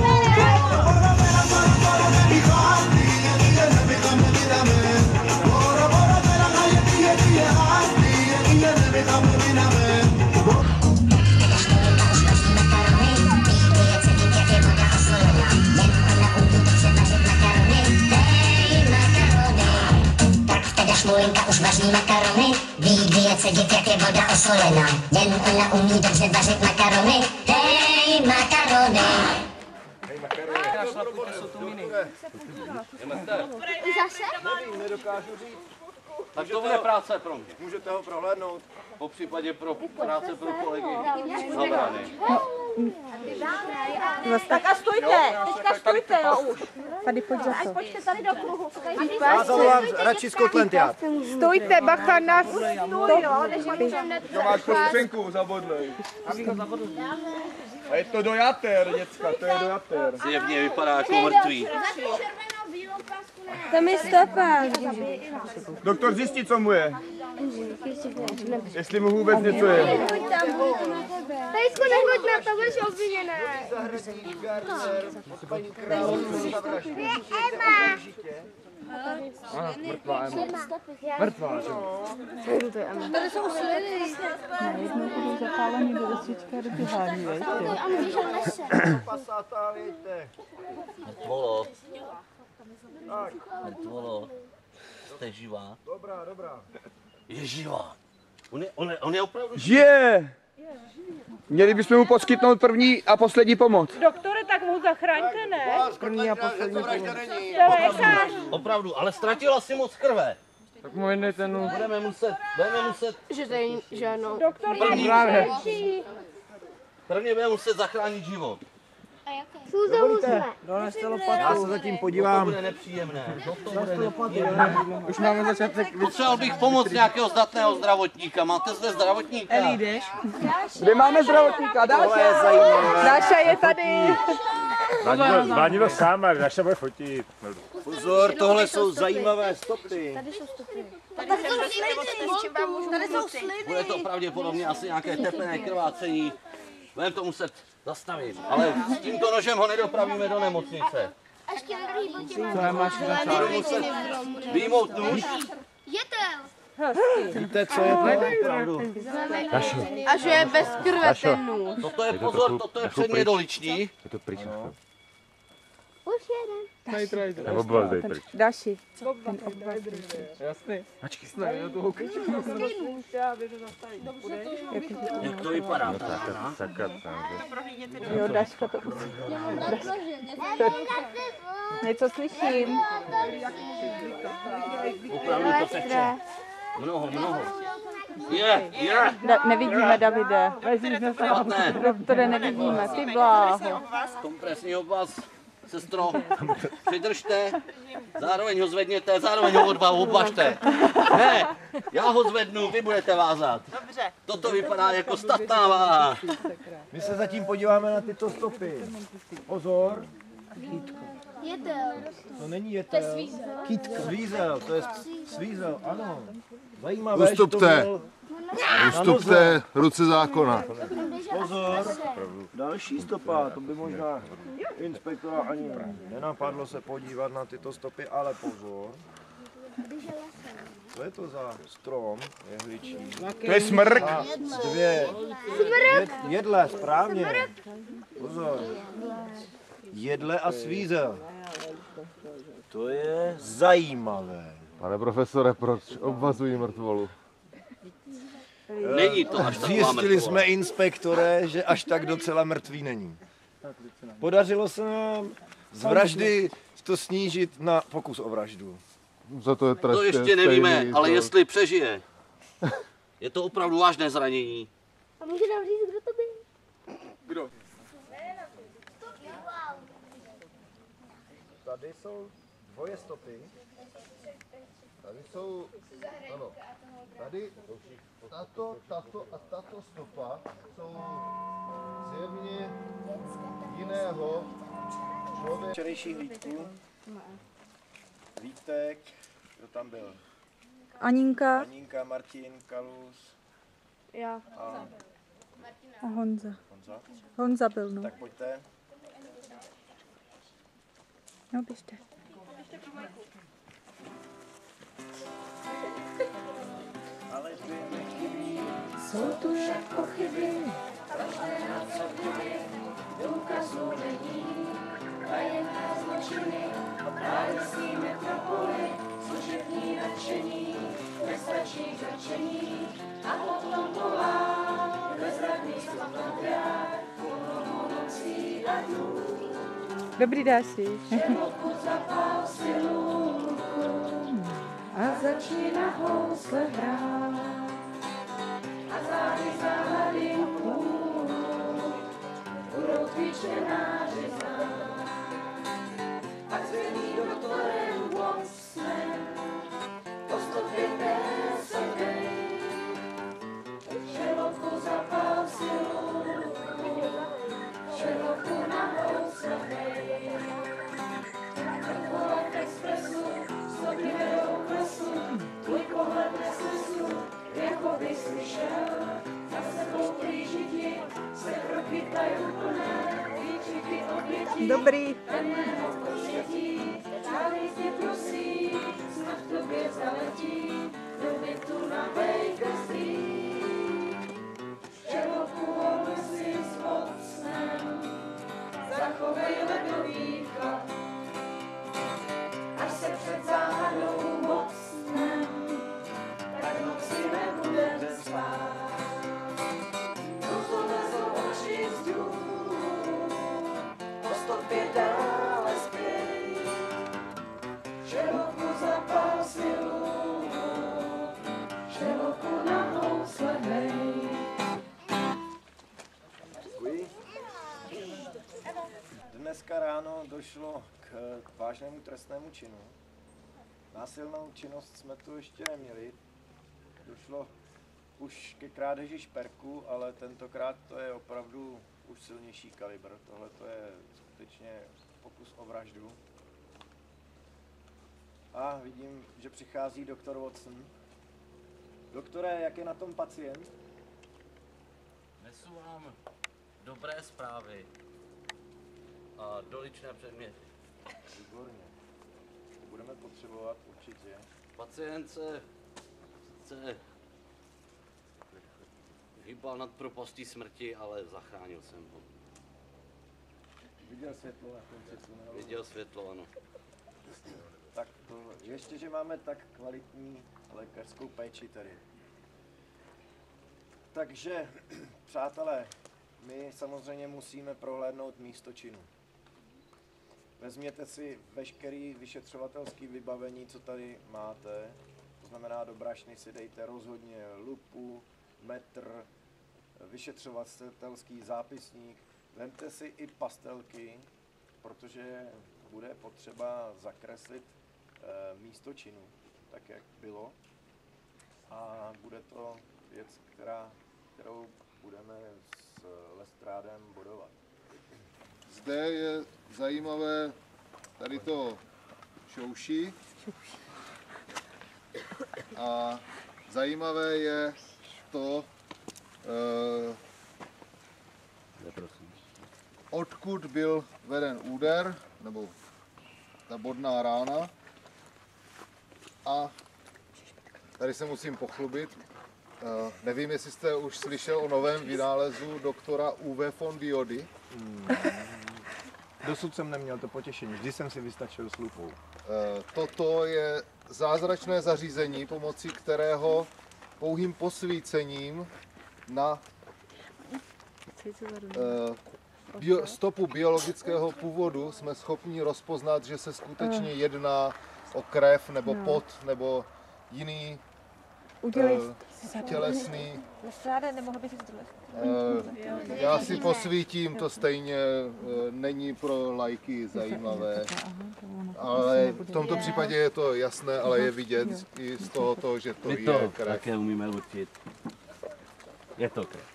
Šmolinka už vaří makarony, ví, kdy je cedit, jak je voda osolená. Jen ona umí dobře vařit makarony. Hej, makarony! Hej, makarony. Zase? Nevím, nedokážu říct. Tak to bude práce pro mě. Můžete ho prohlédnout. Po případě pro práce pro kolegy z obrany. Tak a stůjte, teďka stůjte, jo už. Tady pojď za to. Pojďte tady do kruhu. Já zavolám radši Scotland Yard. Stůjte, bacha na Stůj, jo, než To máš postřenku zabodlej. A je to do jater, děcka, to je do jater. Zjevně vypadá jako mrtvý. Tam je stopa. Doktor zjistí, co mu je. Jestli mu vůbec něco je. Tajsko, nechoď na to, budeš obviněná. Aha, mrtvá Emma. Mrtvá, že jo? Tady jsou sliny. Na jednou budu zapálený do osvěčka do běhání, vejte. Mrtvolo. Mrtvolo. Jste živá? Dobrá, dobrá. Je živá. On je, on je, on je opravdu Žije! Měli bychom mu poskytnout první a poslední pomoc. Doktore, tak mu zachraňte, ne? První a poslední pomoc. Opravdu, ale ztratila si moc krve. Tak mu jednej ten... Budeme muset, budeme muset... Že tady žádnou. Doktor, První, právě. prvně budeme muset zachránit život. Dovolíte? Doneste lopatu. Já se zatím To podívám. bude nepříjemné. To bude nepříjemné. Už máme začátek. Potřeboval bych pomoct nějakého zdatného zdravotníka. Máte zde zdravotníka? Eli, jdeš? Kde máme zdravotníka? Dáša! Dáša je tady. Zvánilo sám, Dáša bude fotit. Pozor, tohle jsou zajímavé stopy. Tady jsou stopy. Tady jsou sliny. Tady jsou sliny. Bude to pravděpodobně asi nějaké teplé krvácení. Budeme to muset zastavit, ale s tímto nožem ho nedopravíme do nemocnice. A ještě na druhý botě Co já máš na Budu muset vyjmout nůž. Jetel. Víte, co je to opravdu? A že je bez krve ten nůž. Toto je pozor, toto je předně doliční. Je to pryč. Už jeden. Nebo byl zdej pryč. Dáši. Jasný. Ačkej se najde do toho krčí. Jak to vypadá? No tak, sakat tam. Jo, Dáška to už. Něco slyším. Opravdu to teče. Mnoho, mnoho. Je, je. Da, nevidíme, Davide. Špatné. Doktore, nevidíme. Ty bláho. Kompresní obvaz. Sestro, přidržte, zároveň ho zvedněte, zároveň ho odba, obvažte. Ne, já ho zvednu, vy budete vázat. Dobře. Toto vypadá jako statná váha. My se zatím podíváme na tyto stopy. Pozor. Jetel. To není To je jetel. svízel. Kytka. Svízel, to je svízel, ano. Zajímavé, že to Ustupte. měl Ustupte ruce zákona. Pozor, další stopa, to by možná inspektora ani nenapadlo se podívat na tyto stopy, ale pozor. Co je to za strom jehličí? To je smrk. A dvě. Jed, jedle, správně. Pozor. Jedle a svízel. To je zajímavé. Pane profesore, proč obvazují mrtvolu? Není to až taková Zjistili mrtvola. jsme, inspektore, že až tak docela mrtvý není. Podařilo se nám z vraždy to snížit na pokus o vraždu. Za to je trest To ještě nevíme, ale jestli přežije. Je to opravdu vážné zranění. A může nám říct, kdo to byl? Kdo? Tady jsou dvoje stopy. Tady jsou, ano, tady tato, tato a tato stopa jsou zjevně jiného člověka. Včerejší hlídku. Vítek, kdo tam byl? Aninka Aninka, Martin, Kalus Já. a a Honza. Honza. Honza byl, no. Tak pojďte. No, běžte. Ale dvě nechybí. Jsou tu však pochyby, každé na co kdyby, důkazů není, tajené zločiny, národní metropoly, služební nadšení, nestačí řečení, a potom volá, bezradný slabnokrát, plnou nocí a dnů. Dobrý, Dáši. Pokud zapál silu a začíná housle hrát a záhy záhady budou tvý čtenáři znát. Pak zvědí doktorem Watsonem po stopě té sedej, Sherlocku zapál silu, Sherlocku na housle hej. Vrchola v expresu, stopy vedou k lesu, tvůj pohled neslesu, jako by slyšel, za sebou plížiti, se kroky tajuplné, výkřiky obětí, Dobrý. temné odpočetí, žádný tě prosí, snad v tobě zaletí, do bytu na Baker Street. Sherlocku volno si s Watsonem, zachovej ledový chlap, až se před záhadou mocnem, tak noci nebudem spát. Rozolezou oči zdů, po stopě dále zpěj, Sherlocku zapál silu, Sherlocku na housle hej. Děkuji. Dneska ráno došlo k vážnému trestnému činu. Násilnou činnost jsme tu ještě neměli. Došlo už ke krádeži šperku, ale tentokrát to je opravdu už silnější kalibr. Tohle to je skutečně pokus o vraždu. A vidím, že přichází doktor Watson. Doktore, jak je na tom pacient? Nesu vám dobré zprávy a doličné předměty. Výborně. To budeme potřebovat určitě. Pacient se, se hýbal nad propastí smrti, ale zachránil jsem ho. Viděl světlo na konci tunelu? Viděl světlo, ano. Tak to, ještě, že máme tak kvalitní lékařskou péči tady. Takže, přátelé, my samozřejmě musíme prohlédnout místo činu. Vezměte si veškerý vyšetřovatelský vybavení, co tady máte. To znamená, do brašny si dejte rozhodně lupu, metr, vyšetřovatelský zápisník. Vemte si i pastelky, protože bude potřeba zakreslit e, místo činu, tak jak bylo. A bude to věc, která, kterou budeme s Lestrádem bodovat. Zde je zajímavé tady to šouší. A zajímavé je to, eh, odkud byl veden úder, nebo ta bodná rána. A tady se musím pochlubit. Uh, nevím, jestli jste už slyšel o novém vynálezu doktora U V von Diody. Hmm. Dosud jsem neměl to potěšení, vždy jsem si vystačil s lupou. Uh, toto je zázračné zařízení, pomocí kterého pouhým posvícením na uh, bio, stopu biologického původu jsme schopni rozpoznat, že se skutečně jedná o krev nebo No. pot nebo jiný Udělej uh, tělesný. Lestráde, nemohl bych si tohle. Uh, já si posvítím, to stejně uh, není pro lajky zajímavé. Ale v tomto případě je to jasné, ale je vidět i z tohoto, že to My je to krev. také umíme určit. Je to krev.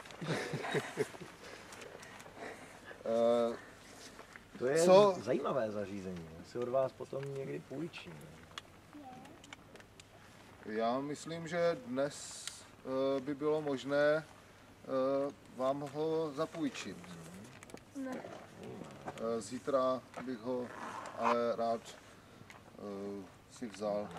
Uh, To je Co? zajímavé zařízení, já si od vás potom někdy půjčím. Já myslím, že dnes uh, by bylo možné uh, vám ho zapůjčit. Ne. Uh, zítra bych ho ale rád uh, si vzal.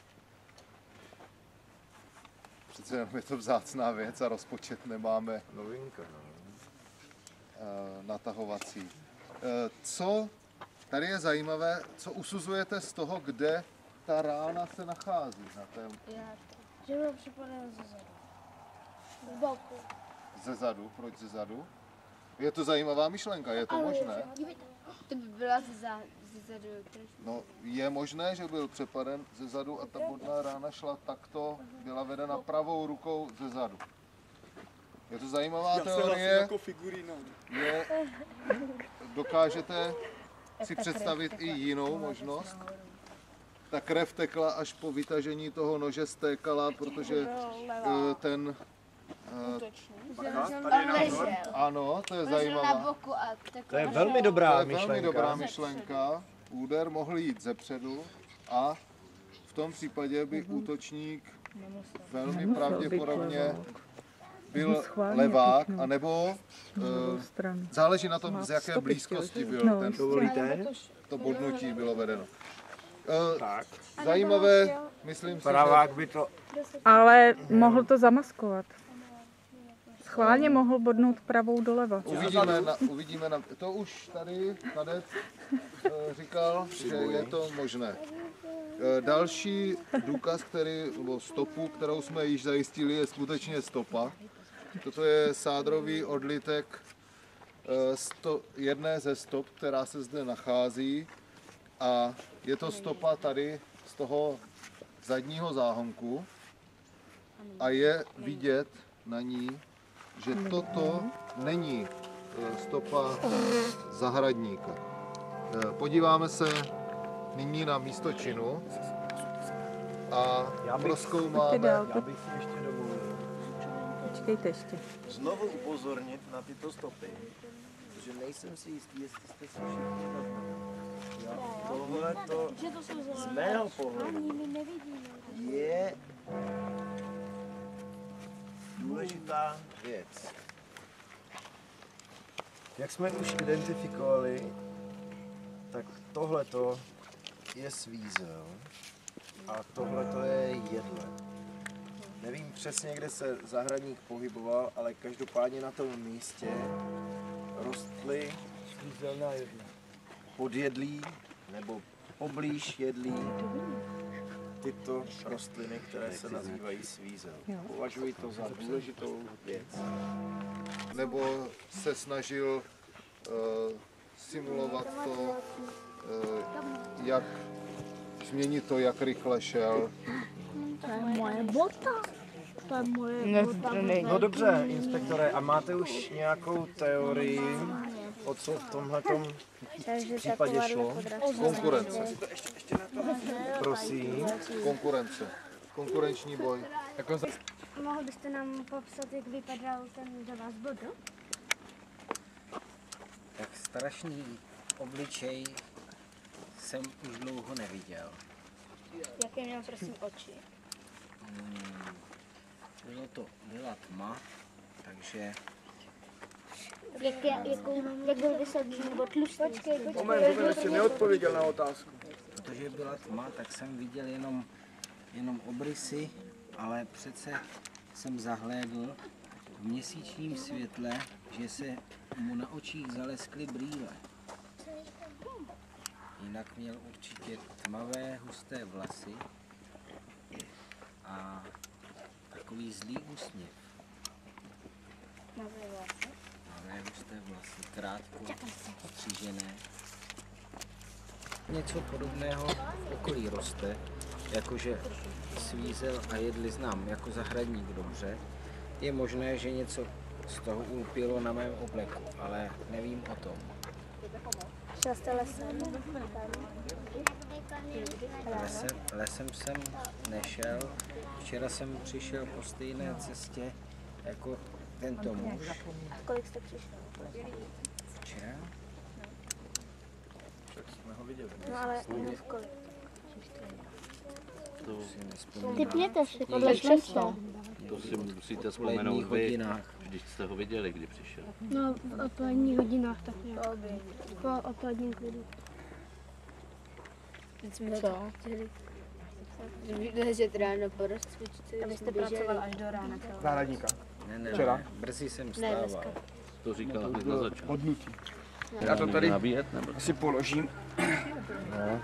Přece jenom je to vzácná věc a rozpočet nemáme. Novinka, no. Uh, natahovací. Uh, co tady je zajímavé, co usuzujete z toho, kde ta rána se nachází na té, Já to. Že byl připojen ze zadu. Z boku. ze zadu, proč ze zadu? Je to zajímavá myšlenka, je to Ale možné? dívejte, to by byla ze, za, ze zadu. trošku. No, je možné, že byl přepaden ze zadu a ta bodná rána šla takto, byla vedena pravou rukou ze zadu. Je to zajímavá teorie. jako figurína. Je, dokážete si představit i jinou možnost? Ta krev tekla až po vytažení toho nože stékala, protože eh, ten... eh, ano, to je Ležel na zajímavé. boku a takhle. To je velmi dobrá To je velmi myšlenka. dobrá myšlenka. Úder mohl jít zepředu a v tom případě by útočník velmi Nemusel pravděpodobně být byl Schválně levák, pěknou. anebo eh, stranu. záleží na tom, Má z jaké stopy blízkosti chtěl, byl no, ten Dovolíte? to bodnutí bylo vedeno. Eh, Tak. Zajímavé, myslím si, Pravák by to... Ale mohl to zamaskovat. Schválně mohl bodnout pravou doleva. Uvidíme, na, uvidíme na, to už tady kadec eh, říkal, že je to možné. Eh, Další důkaz, který, nebo stopu, kterou jsme již zajistili, je skutečně stopa. Toto je sádrový odlitek eh, sto, jedné ze stop, která se zde nachází. A je to stopa tady z toho zadního záhonku. A je vidět na ní, že toto není eh, stopa zahradníka. Eh, Podíváme se nyní na místo činu a Já bych- prozkoumáme. Já bych si ještě dovolil Počkejte ještě. znovu upozornit na tyto stopy, protože nejsem si jistý, jestli jste si všichni zaznamenali. Tohle to Že to jsou z zelené. mého pohledu Ani my nevidíme. je důležitá věc. Jak jsme už identifikovali, tak tohleto je svízel a tohleto je jedle. Nevím přesně, kde se zahradník pohyboval, ale každopádně na tom místě rostly podjedlí nebo poblíž jedlí tyto rostliny, které se nazývají svízel. Považuji to za důležitou věc. Nebo se snažil uh, simulovat to, uh, jak změnit to, jak rychle šel. To je moje bota. To je moje Ne, bota. ne. No dobře, inspektore, a máte už nějakou teorii, o co v tomhletom Takže případě taková šlo? podrážka. Konkurence. Prosím. Konkurence. Konkurenční boj. Jako za... Mohl byste nám popsat, jak vypadal ten do vás bodu? Tak strašný obličej jsem už dlouho neviděl. Jaké měl prosím oči? Hmm, bylo to, byla tma, takže... Jak, je, jakou, jak byl vysoký nebo tlustý? Počkej, počkej. Moment, moment, ještě neodpověděl na otázku. Protože byla tma, tak jsem viděl jenom, jenom obrysy, ale přece jsem zahlédl v měsíčním světle, že se mu na očích zaleskly brýle. Jinak měl určitě tmavé, husté vlasy a takový zlý úsměv. Tmavé vlasy? Tmavé, husté vlasy, krátko střížené. Něco podobného v okolí roste, jakože svízel a jedli znám jako zahradník dobře. Je možné, že něco z toho ulpělo na mém obleku, ale nevím o tom. Šel jste lesem? Lesem, lesem jsem nešel. Včera jsem přišel po stejné cestě jako tento muž. A kolik jste přišel? Včera? Však jsme ho viděli. No ale v kolik? To si nespomínám. Typněte si podle času. To si musíte vzpomenout vy, když jste ho viděli, kdy přišel. No, v odpoledních hodinách tak nějak. Po odpoledním klidu. Co? Ležet ráno po rozcvičce. A vy jste pracoval až do rána. Zahradníka. Ne, ne, Včera? ne, brzy jsem vstával. To říkal hned na začátku. Hodnutí. Já to tady nabíjet, nebo? asi položím. No.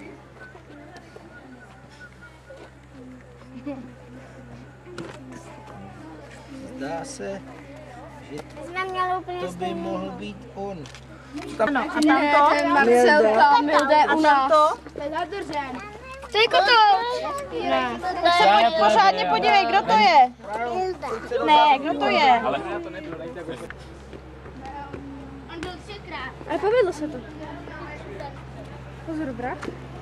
Zdá se, že Jsme měli úplně to by mohl být on. Ano, a Ne, tamto? ten Marcel tam jde A u nás. tamto? To je zadržen. Co je kotouč? Ne. Tak se pojď, pořádně podívej, kdo to je. Ne, kdo to je? On byl třikrát. Ale povedlo se to. Pozor, brak.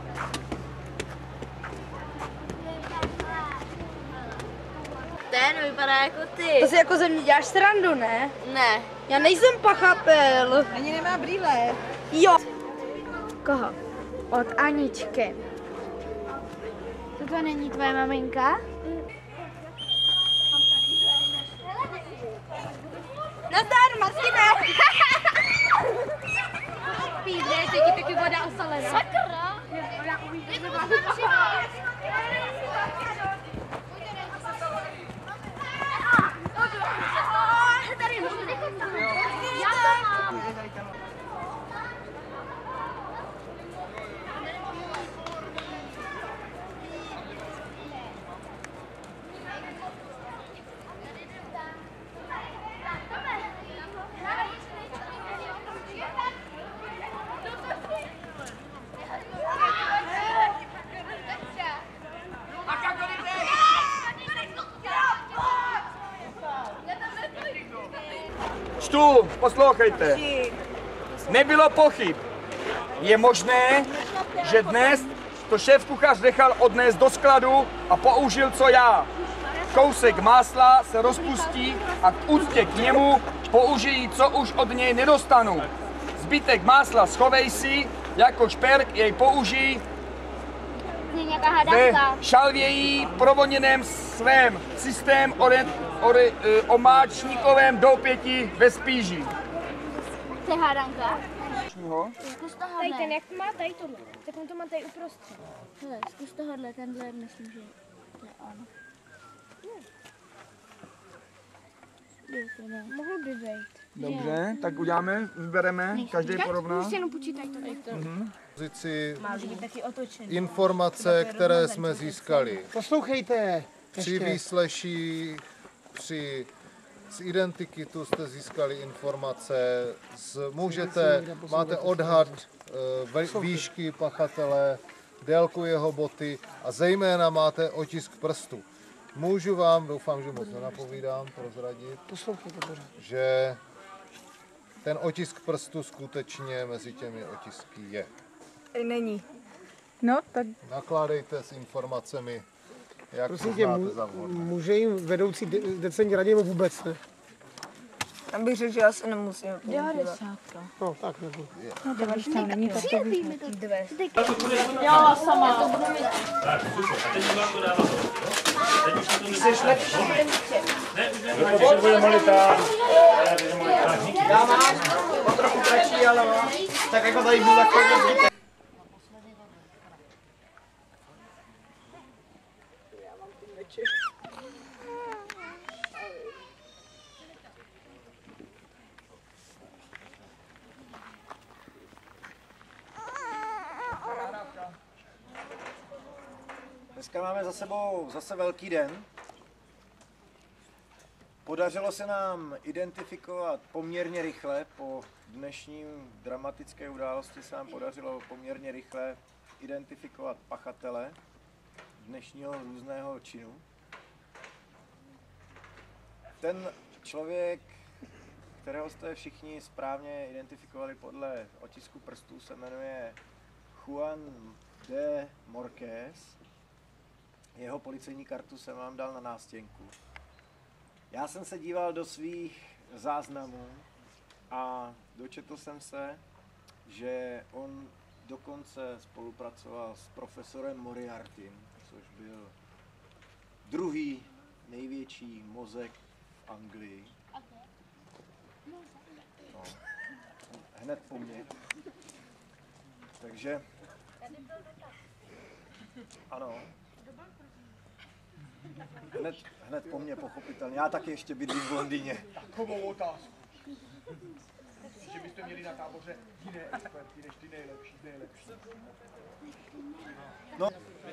Ten vypadá jako ty. To si jako ze mě děláš srandu, ne? Ne. Já nejsem pachapel. Ani nemá brýle. Jo. Koho? Od Aničky. To to není tvoje maminka? Nazdar, Martine! Píde, teď je taky voda osalená. Sakra! Tady Já to mám. Čtu, poslouchejte. Nebylo pochyb. Je možné, že dnes to šéf kuchař nechal odnést do skladu a použil co já. Kousek másla se rozpustí a k úctě k němu použijí, co už od něj nedostanu. Zbytek másla schovej si, jako šperk jej použij Nějaká ve hadanka. šalvějí provoněném svém systém ore, ore, e, omáčníkovém doupěti ve spíži. To je hadanka. Zkus tohle. Tady ten, jak má tady tohle. Tak on to má tady uprostřed. Hele, zkus tohle, tenhle myslím, že to je on. Mohl by být. Dobře, tak uděláme, vybereme, každý porovná. Už jenom počítaj to. Mhm. Pozici Má být taky otočený. informace, které jsme získali Poslouchejte. při ještě. výsleších, při z identikitu jste získali informace, z, můžete, máte odhad eh, ve- výšky pachatele, délku jeho boty a zejména máte otisk prstu. Můžu vám, doufám, že moc nenapovídám, prozradit, Poslouchejte pořád. že ten otisk prstu skutečně mezi těmi otisky je. Není. No, tak Nakládejte s informacemi, jak Prosím tě, uznáte mu- za vhodné. může jim vedoucí de- decentní radit nebo vůbec ne? Tam bych řekl, že asi nemusím používat. devadesát. No, tak nebudu. No to když tam není, tak to víš. Já sama. Jsi lepší. Nepotřebujeme litát. Já mám o trochu kratší, ale mám. Tak jako tady byl takový zbytek. Dneska máme za sebou zase velký den. Podařilo se nám identifikovat poměrně rychle, po dnešním dramatické události se nám podařilo poměrně rychle identifikovat pachatele dnešního různého činu. Ten člověk, kterého jste všichni správně identifikovali podle otisku prstů, se jmenuje Juan de Morquez. Jeho policejní kartu jsem vám dal na nástěnku. Já jsem se díval do svých záznamů a dočetl jsem se, že on dokonce spolupracoval s profesorem Moriartym, což byl druhý největší mozek v Anglii. No, hned po mně. Takže, ano. Hned, hned po mně, pochopitelně. Já taky ještě bydlím v Londýně. Takovou otázku. Že byste měli na táboře jiné experty, než ty nejlepší, nejlepší. No.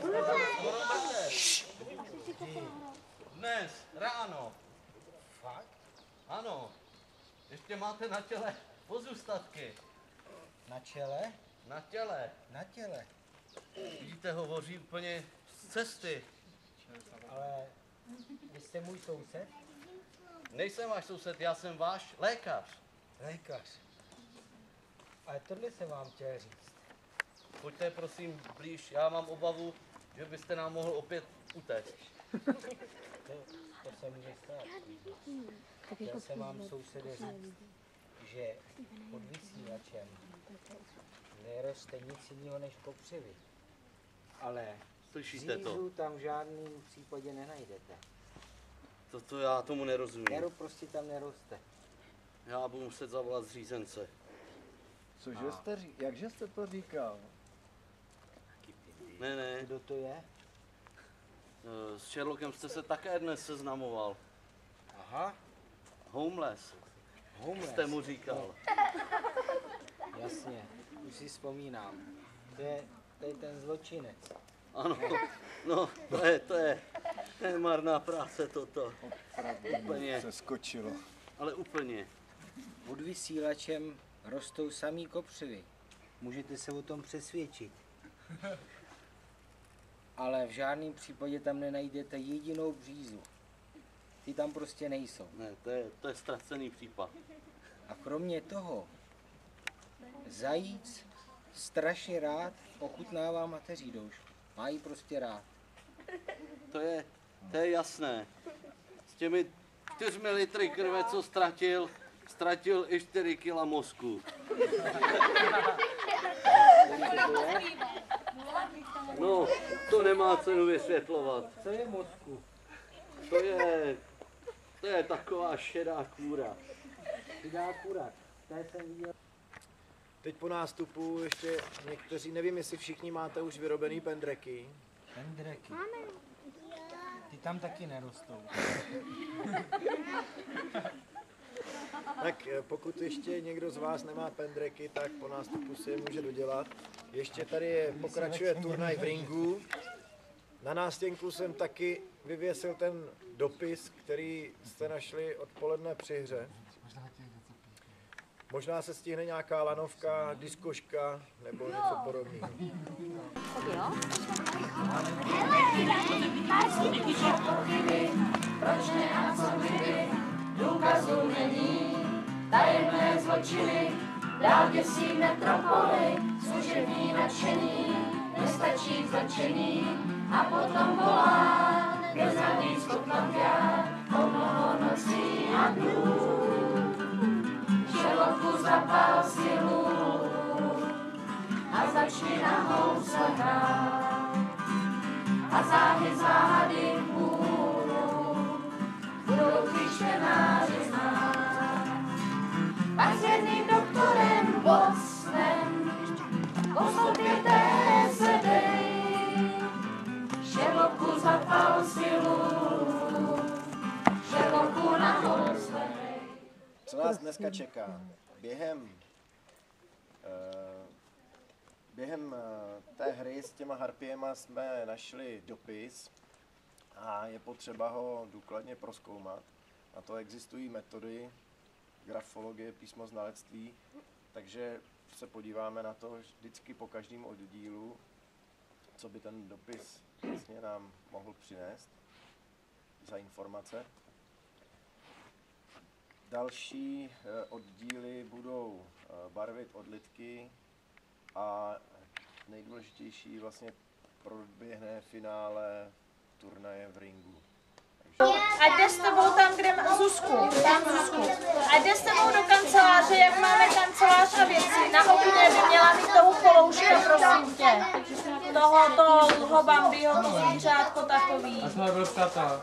Dnes, ráno. Fakt? Ano. Ještě máte na těle pozůstatky. Na čele? Na těle. Na těle. Vidíte, hovoří úplně z cesty. Ale vy jste můj soused? Nejsem váš soused, já jsem váš lékař. Lékař. Ale tohle jsem vám chtěl říct. Pojďte prosím blíž, já mám obavu, že byste nám mohl opět utéct. To, to se může stát. Chtěl jsem vám sousede říct, že pod vysílačem neroste nic jiného než kopřivy. Ale Slyšíte to? řízu tam v žádném případě nenajdete. To, to já tomu nerozumím. Jaro prostě tam neroste. Já budu muset zavolat zřízence. Cože jste říkal? Jakže jste to říkal? Ne, ne. Kdo to je? S Sherlockem jste se také dnes seznamoval. Aha. Homeless. Homeless. Jste mu říkal. Jasně, už si vzpomínám. To je, to je ten zločinec. Ano, no, to je, to je, to je marná práce toto. Úplně. Se skočilo. Ale úplně. Pod vysílačem rostou samý kopřivy. Můžete se o tom přesvědčit. Ale v žádném případě tam nenajdete jedinou břízu. Ty tam prostě nejsou. Ne, to je, to je ztracený případ. A kromě toho, zajíc strašně rád ochutnává mateří doušku. Má jí prostě rád. To je, to je jasné. S těmi čtyřmi litry krve, co ztratil, ztratil i čtyři kila mozku. No, to nemá cenu vysvětlovat. Co je mozku? To je, to je taková šedá kůra. Šedá kůra, to jsem viděl. Teď po nástupu ještě někteří, nevím, jestli všichni máte už vyrobený pendreky. Pendreky? Ty tam taky nerostou. Tak pokud ještě někdo z vás nemá pendreky, tak po nástupu si je může dodělat. Ještě tady je, pokračuje turnaj v ringu. Na nástěnku jsem taky vyvěsil ten dopis, který jste našli odpoledne při hře. Možná se stihne nějaká lanovka, diskoška nebo něco podobného. Tak jo? Proč ne a co kdyby, důkazů není, tajemné zločiny, dál děsí metropoli, služební nadšení, nestačí zločení a potom volá, beznaděj Scotland Yard, o mnoho nocí a dnů. zapál si lůl a začni na housle hrát. A záhy záhady půlu budou ty čtenáři znát. Pak s jedným doktorem Bosnem postoupěte se dej. Sherlocku zapál si lůl, Sherlocku na housle hej. Co nás dneska čeká? Během, uh, během uh, té hry s těma harpiema jsme našli dopis a je potřeba ho důkladně prozkoumat. Na to existují metody grafologie, písmoznalectví, takže se podíváme na to vždycky po každém oddílu, co by ten dopis vlastně nám mohl přinést za informace. Další oddíly budou barvit odlitky a nejdůležitější vlastně proběhne finále turnaje v ringu. A jde s tebou tam, kde má Zuzku. Tam Zuzku. A jde s tebou do kanceláře, jak máme kancelář a věci. Na okně by měla mít toho polouška, prosím tě. Toho, toho Bambiho, to zvířátko takový. A jsme byl ptata.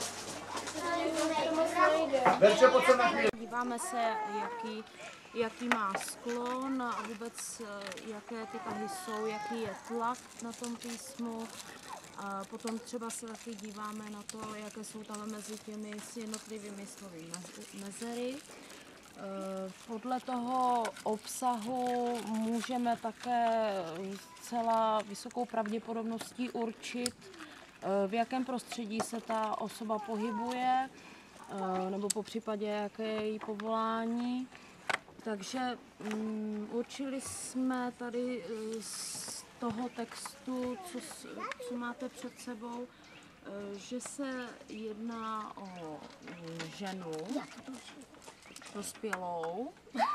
Díváme se, jaký, jaký má sklon a vůbec jaké ty tahy jsou, jaký je tlak na tom písmu. A potom třeba se taky díváme na to, jaké jsou tam mezi těmi jednotlivými slovy mezery. Podle toho obsahu můžeme také celá vysokou pravděpodobností určit, v jakém prostředí se ta osoba pohybuje, nebo po případě jaké je její povolání. Takže um, určili jsme tady z toho textu, co, co máte před sebou, že se jedná o ženu dospělou.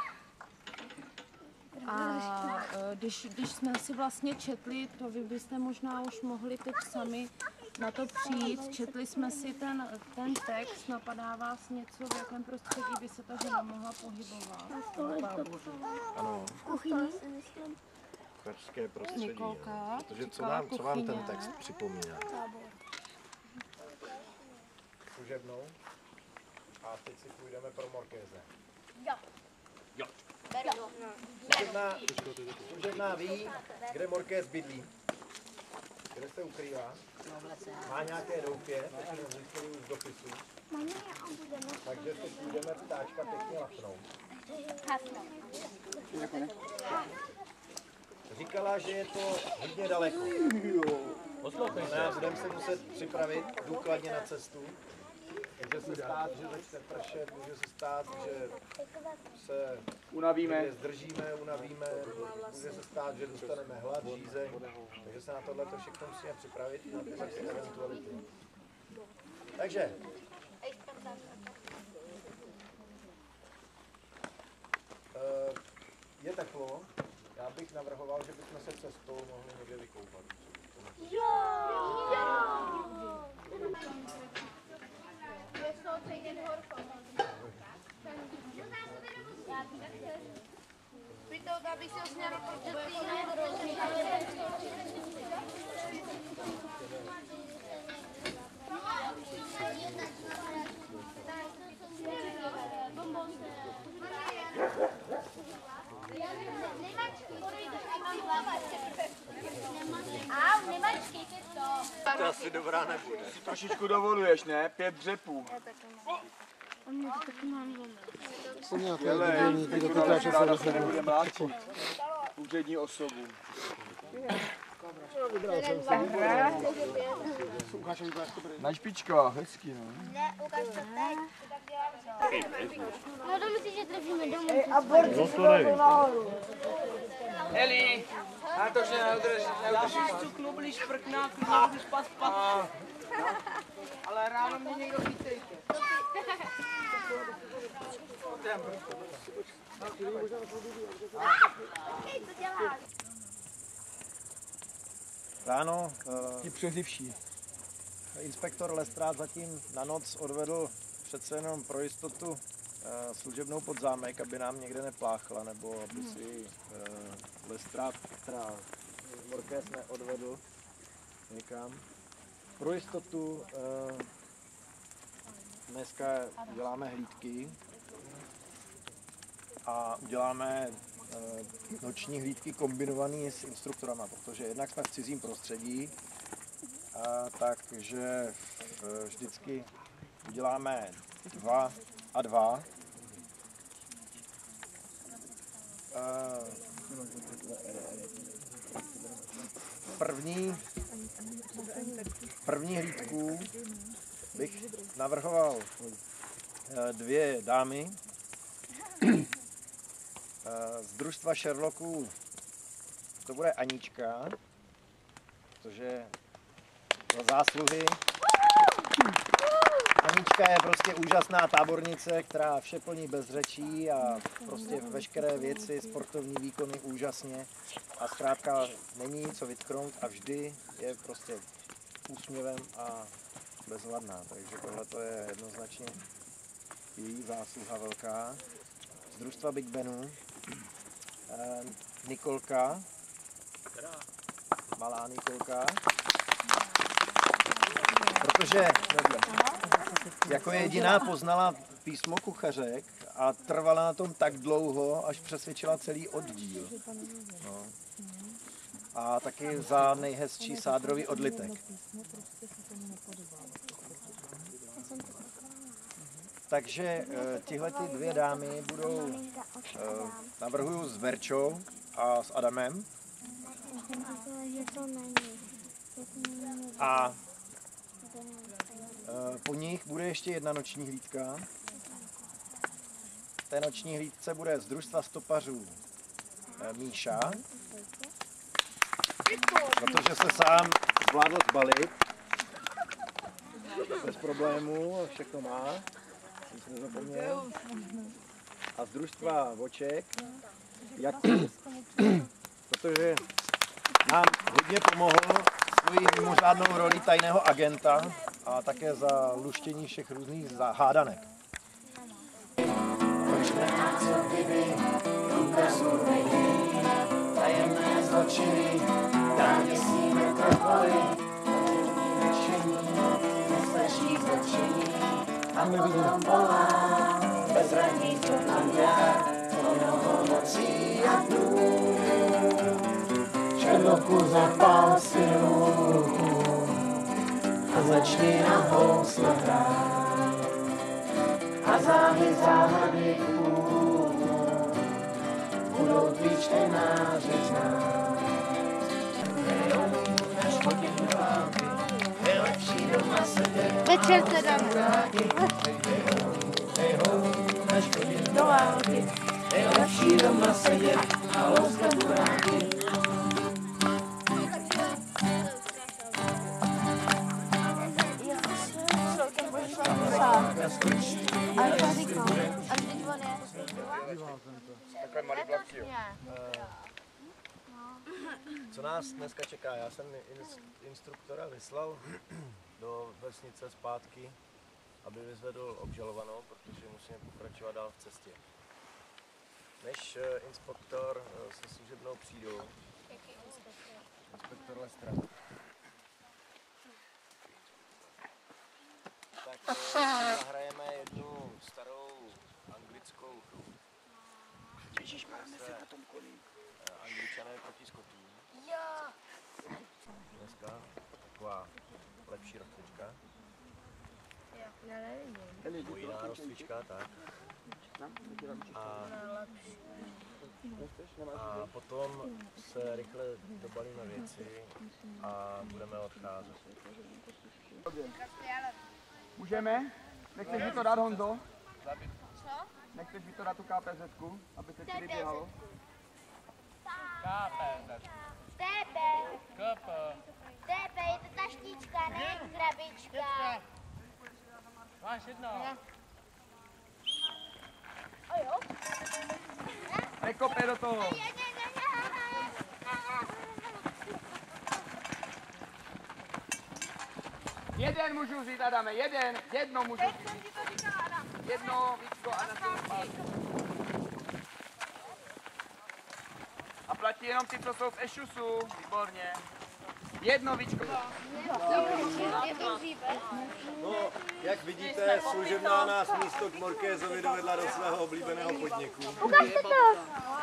A když, když jsme si vlastně četli, to vy byste možná už mohli teď sami na to přijít, četli jsme si ten, ten text, napadá vás něco, v jakém prostředí by se ta žena mohla pohybovat? Ano. V kuchyni? Kuchařské prostředí. Nikolka, Protože co vám, co vám ten text připomíná? Služebnou. A teď si půjdeme pro Morkéze. Jo. Jo. Služebná, služebná ví, kde Morkéz bydlí. Kde se ukrývá? Má nějaké doupě, tak jsme zjistili už z dopisu. Takže se půjdeme ptáčka pěkně lafnout. Říkala, že je to hodně daleko. Ne, budeme se muset připravit důkladně na cestu. Může se stát, že začne pršet, může se stát, že se unavíme, zdržíme, unavíme, může se stát, že dostaneme hlad, žízeň, takže se na tohle všechno musíme připravit na ty eventuality. Takže je teplo, já bych navrhoval, že bychom se cestou mohli někde vykoupat. Jo! Přitom, abych se směl A, nemačky, to. To asi dobrá nebude. Si trošičku dovoluješ, ne? Pět dřepů. On mě to taky mám volné. Jsou nějaké Hele, dělníky, do Petrola toho se ráda se rozhodne. nebude mlátit. Úřední osobu. Na špičkách, hezky, no. Ne, ukaž to teď, to tak děláme. No to myslíš, že držíme domů. A borci si jdou nahoru. Eli, a to, že neudržíš, neudržíš. Já cuknu, blíž prkná, klidně budu spát, spát. Ale ráno mě někdo chytejte. Ráno Ti přeživší. inspektor Lestrát zatím na noc odvedl přece jenom pro jistotu uh, služebnou pod zámek, aby nám někde nepláchla, nebo aby si uh, Lestrát, teda orkest neodvedl někam. Pro jistotu uh, dneska děláme hlídky a uděláme uh, noční hlídky kombinované s instruktorama, protože jednak jsme v cizím prostředí, uh, takže uh, vždycky uděláme dva a dva. Uh, první, první hlídku bych navrhoval dvě dámy z družstva Sherlocků. To bude Anička, protože za zásluhy. Anička je prostě úžasná tábornice, která vše plní bez řečí a prostě veškeré věci, sportovní výkony úžasně a zkrátka není co vytknout a vždy je prostě úsměvem a bezvadná, takže tohle to je jednoznačně její zásluha velká. Z družstva Big Benu eh, Nikolka, malá Nikolka, protože jako jediná poznala písmo kuchařek a trvala na tom tak dlouho, až přesvědčila celý oddíl. No. A taky za nejhezčí sádrový odlitek. Takže tyhle ty dvě dámy budou, navrhuju s Verčou a s Adamem. A po nich bude ještě jedna noční hlídka. V té noční hlídce bude z družstva stopařů Míša, protože se sám zvládl zbalit bez problémů, všechno má, nic nezapomněl. A z družstva Voček, Jakub, protože nám hodně pomohl svojí mimořádnou roli tajného agenta a také za luštění všech různých hádanek. Co kdyby důkazů není, tajemné zločiny, dálniční metropoly, podzemní nadšení, nestačí zlepšení, a potom volá, bezradní propaganda, mnoho mocí a dnů. Sherlocku zapál si ruku a začni na housle hrát. A záhy záhady budou tvý čtenáři znát. Je lepší doma sedět. Večer teda. Do války. Je lepší doma sedět a louskat buráky. Takové malý plavky, jo. Co nás dneska čeká? Já jsem instruktora vyslal do vesnice zpátky, aby vyzvedl obžalovanou, protože musíme pokračovat dál v cestě. Než inspektor se služebnou přijdou, inspektor Lestrát, tak zahrajeme jednu starou anglickou hru. Ježišmarja, na tom koni. Angličané proti Skotům. Jo. Dneska taková lepší rozcvička. Nebo jiná rozcvička, tak. A, a potom se rychle dobalíme věci a budeme odcházet. Můžeme? Nechceš mi to dát, Honzo? Co? Nechceš mi to dát tu K P Z ku, aby se ti vyběhalo? K P Z. T P. K P. T P, je to ta štička, ne krabička. Máš jedno. O jo. Nekope do toho. Jeden můžu vzít, Adame, jeden, jedno můžu vzít. Jedno víčko a na to zpátky. A platí jenom ty, co jsou v ešusu. Výborně. Jedno víčko. No, jak vidíte, služebná nás místo k Morkézovi dovedla do svého oblíbeného podniku. Ukažte to!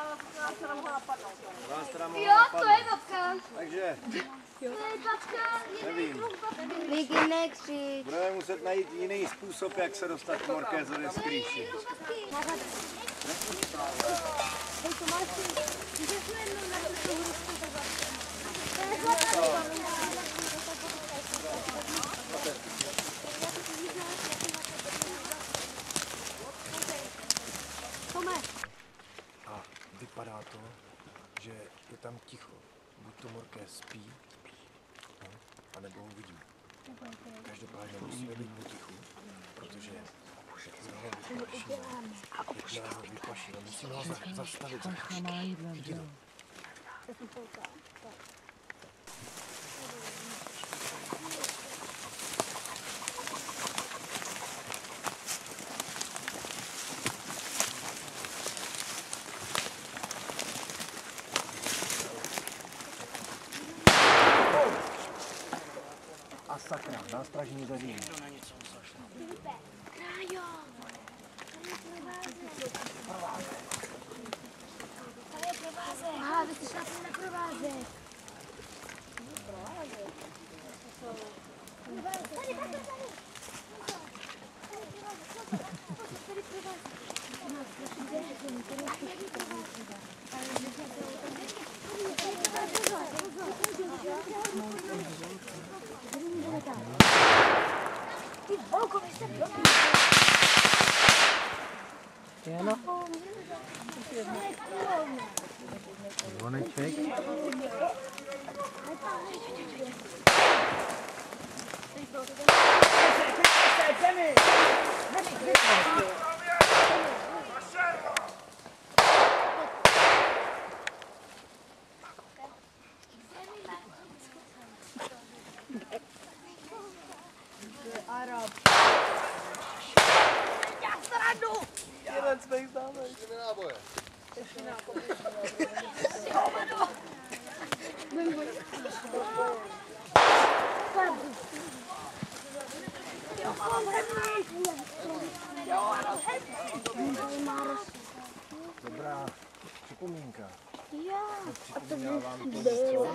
Vás teda mohla Jo, to napadnout. je Katka. Takže, nevím. Vicky, nekřič. Budeme muset najít jiný způsob, jak se dostat k Morkézovi z Krýši. Hej, Tomáši, můžeš mi jednou na tu hru A vypadá to, že je tam ticho. Buď to Morkéz spí, no, anebo ho vidíme. Každopádně musíme být potichu, protože zrovna vyplašíme. Jakmile ho vyplašíme, musíme ho za- zastavit. Vidí to. A sakra, nástražní zařízení. Krájo! Tady je provázek. Aha, vy jste šla na provázek. Tady, tady, tady. Jano. Zvoneček. Arab. Já sradu! Jeden z mých známých. Ještě náboje. Ještě náboje. Dobrá připomínka. Jo, a to by Připomíná vám to bylo.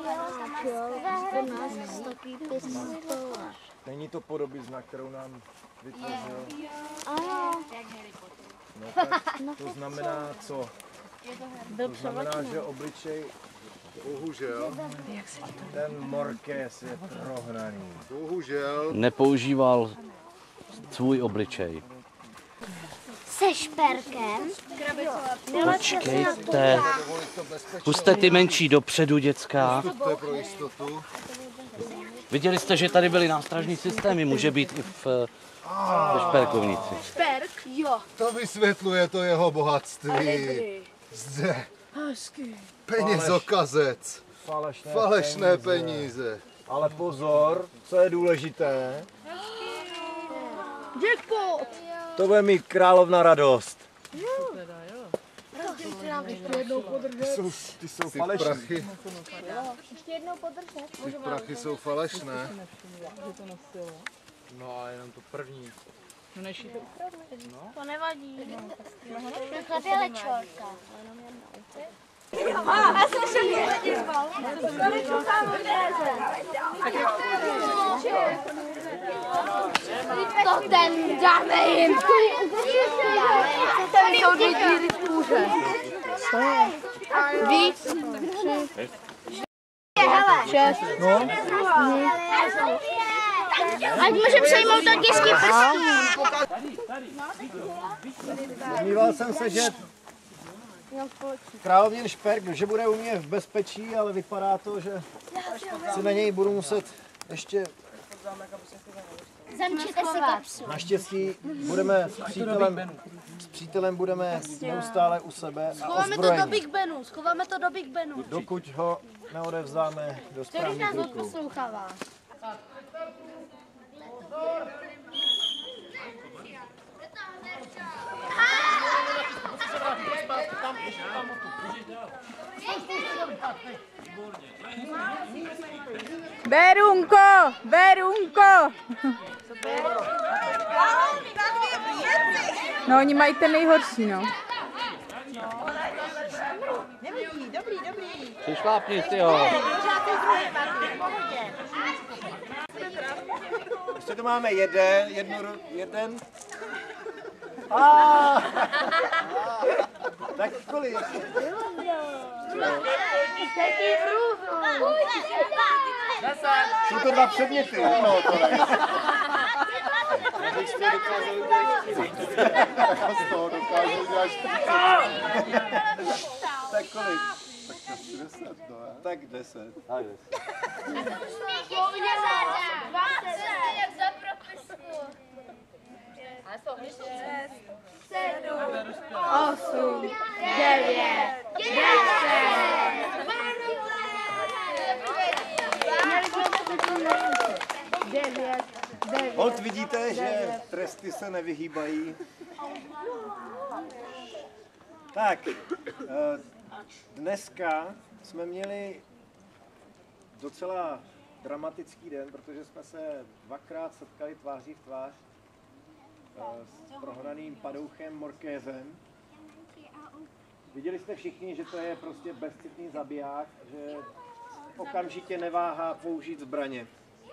něco? Není to podobizna, kterou nám vytvořil? Ano. No tak to znamená co? To znamená, že obličej, bohužel, ten Morkéz je prohnaný. Bohužel. Nepoužíval svůj obličej. Se šperkem. Počkejte. Puste ty menší dopředu, děcka. Vstupte pro jistotu. Viděli jste, že tady byly nástražní systémy, může být i v, ve šperkovnici. Šperk, jo. To vysvětluje to jeho bohatství. Zde. Penězokazec. Falešné, Falešné peníze. peníze. Ale pozor, co je důležité, Jackpot. to bude mít královna radost. Rozdělte nám ještě jednou Ty podržet. jsou, ty jsou ty prachy, Ještě jednou podržet. ty prachy jsou falešné. No ale jenom to první. No než to To nevadí. Chlap je lečorka. A slyšel mě hodně zval. To ten dáme jim. Tady jsou dvě díry v kůře. Víc. Šest. No. Ať může přejmout taky prstí. Domníval jsem se, že královnin Šperk, že bude u mě v bezpečí, ale vypadá to, že si na něj budu muset ještě... Zamčete si kapsu. Naštěstí budeme s přítelem, s přítelem budeme neustále u sebe a Schováme to do ozbrojení. Big Benu, schováme to do Big Benu. Dokud ho neodevzdáme do Když správných nás rukou. odposlouchává. Berunko, Berunko. No, oni mají ten nejhorší, no. Dobrý, dobrý, dobrý. Přišlápni si ho. Ještě tu máme jeden, jednu, jeden. Ah! Tak kolik? Jsou to dva předměty. No, tohle. Z toho dokážu udělat čtyřicet. Tak kolik? Tak deset, no. Tak deset. Tak deset. Jak za propisku. Sedm, osm, devět, deset. Holt vidíte, že tresty se nevyhýbají. Tak, dneska jsme měli docela dramatický den, protože jsme se dvakrát setkali tváří v tvář s prohraným padouchem Morkézem. Viděli jste všichni, že to je prostě bezcitný zabiják, že okamžitě neváhá použít zbraně.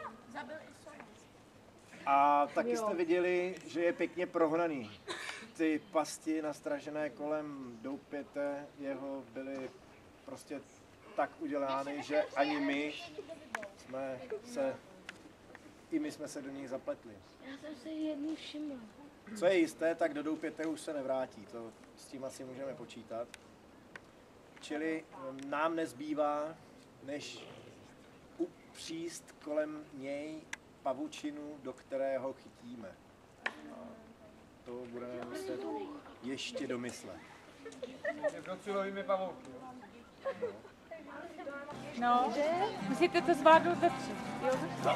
A taky jste viděli, že je pěkně prohnaný. Ty pasti nastražené kolem doupěte jeho byly prostě tak udělány, že ani my jsme se, i my jsme se do nich zapletli. Já jsem se jedný všiml. Co je jisté, tak do doupěte už se nevrátí, to s tím asi můžeme počítat. Čili nám nezbývá, než upříst kolem něj pavučinu, do kterého chytíme. A to budeme muset ještě domyslet. Docelovými pavouky. No, musíte to zvládnout ve tři. Jo,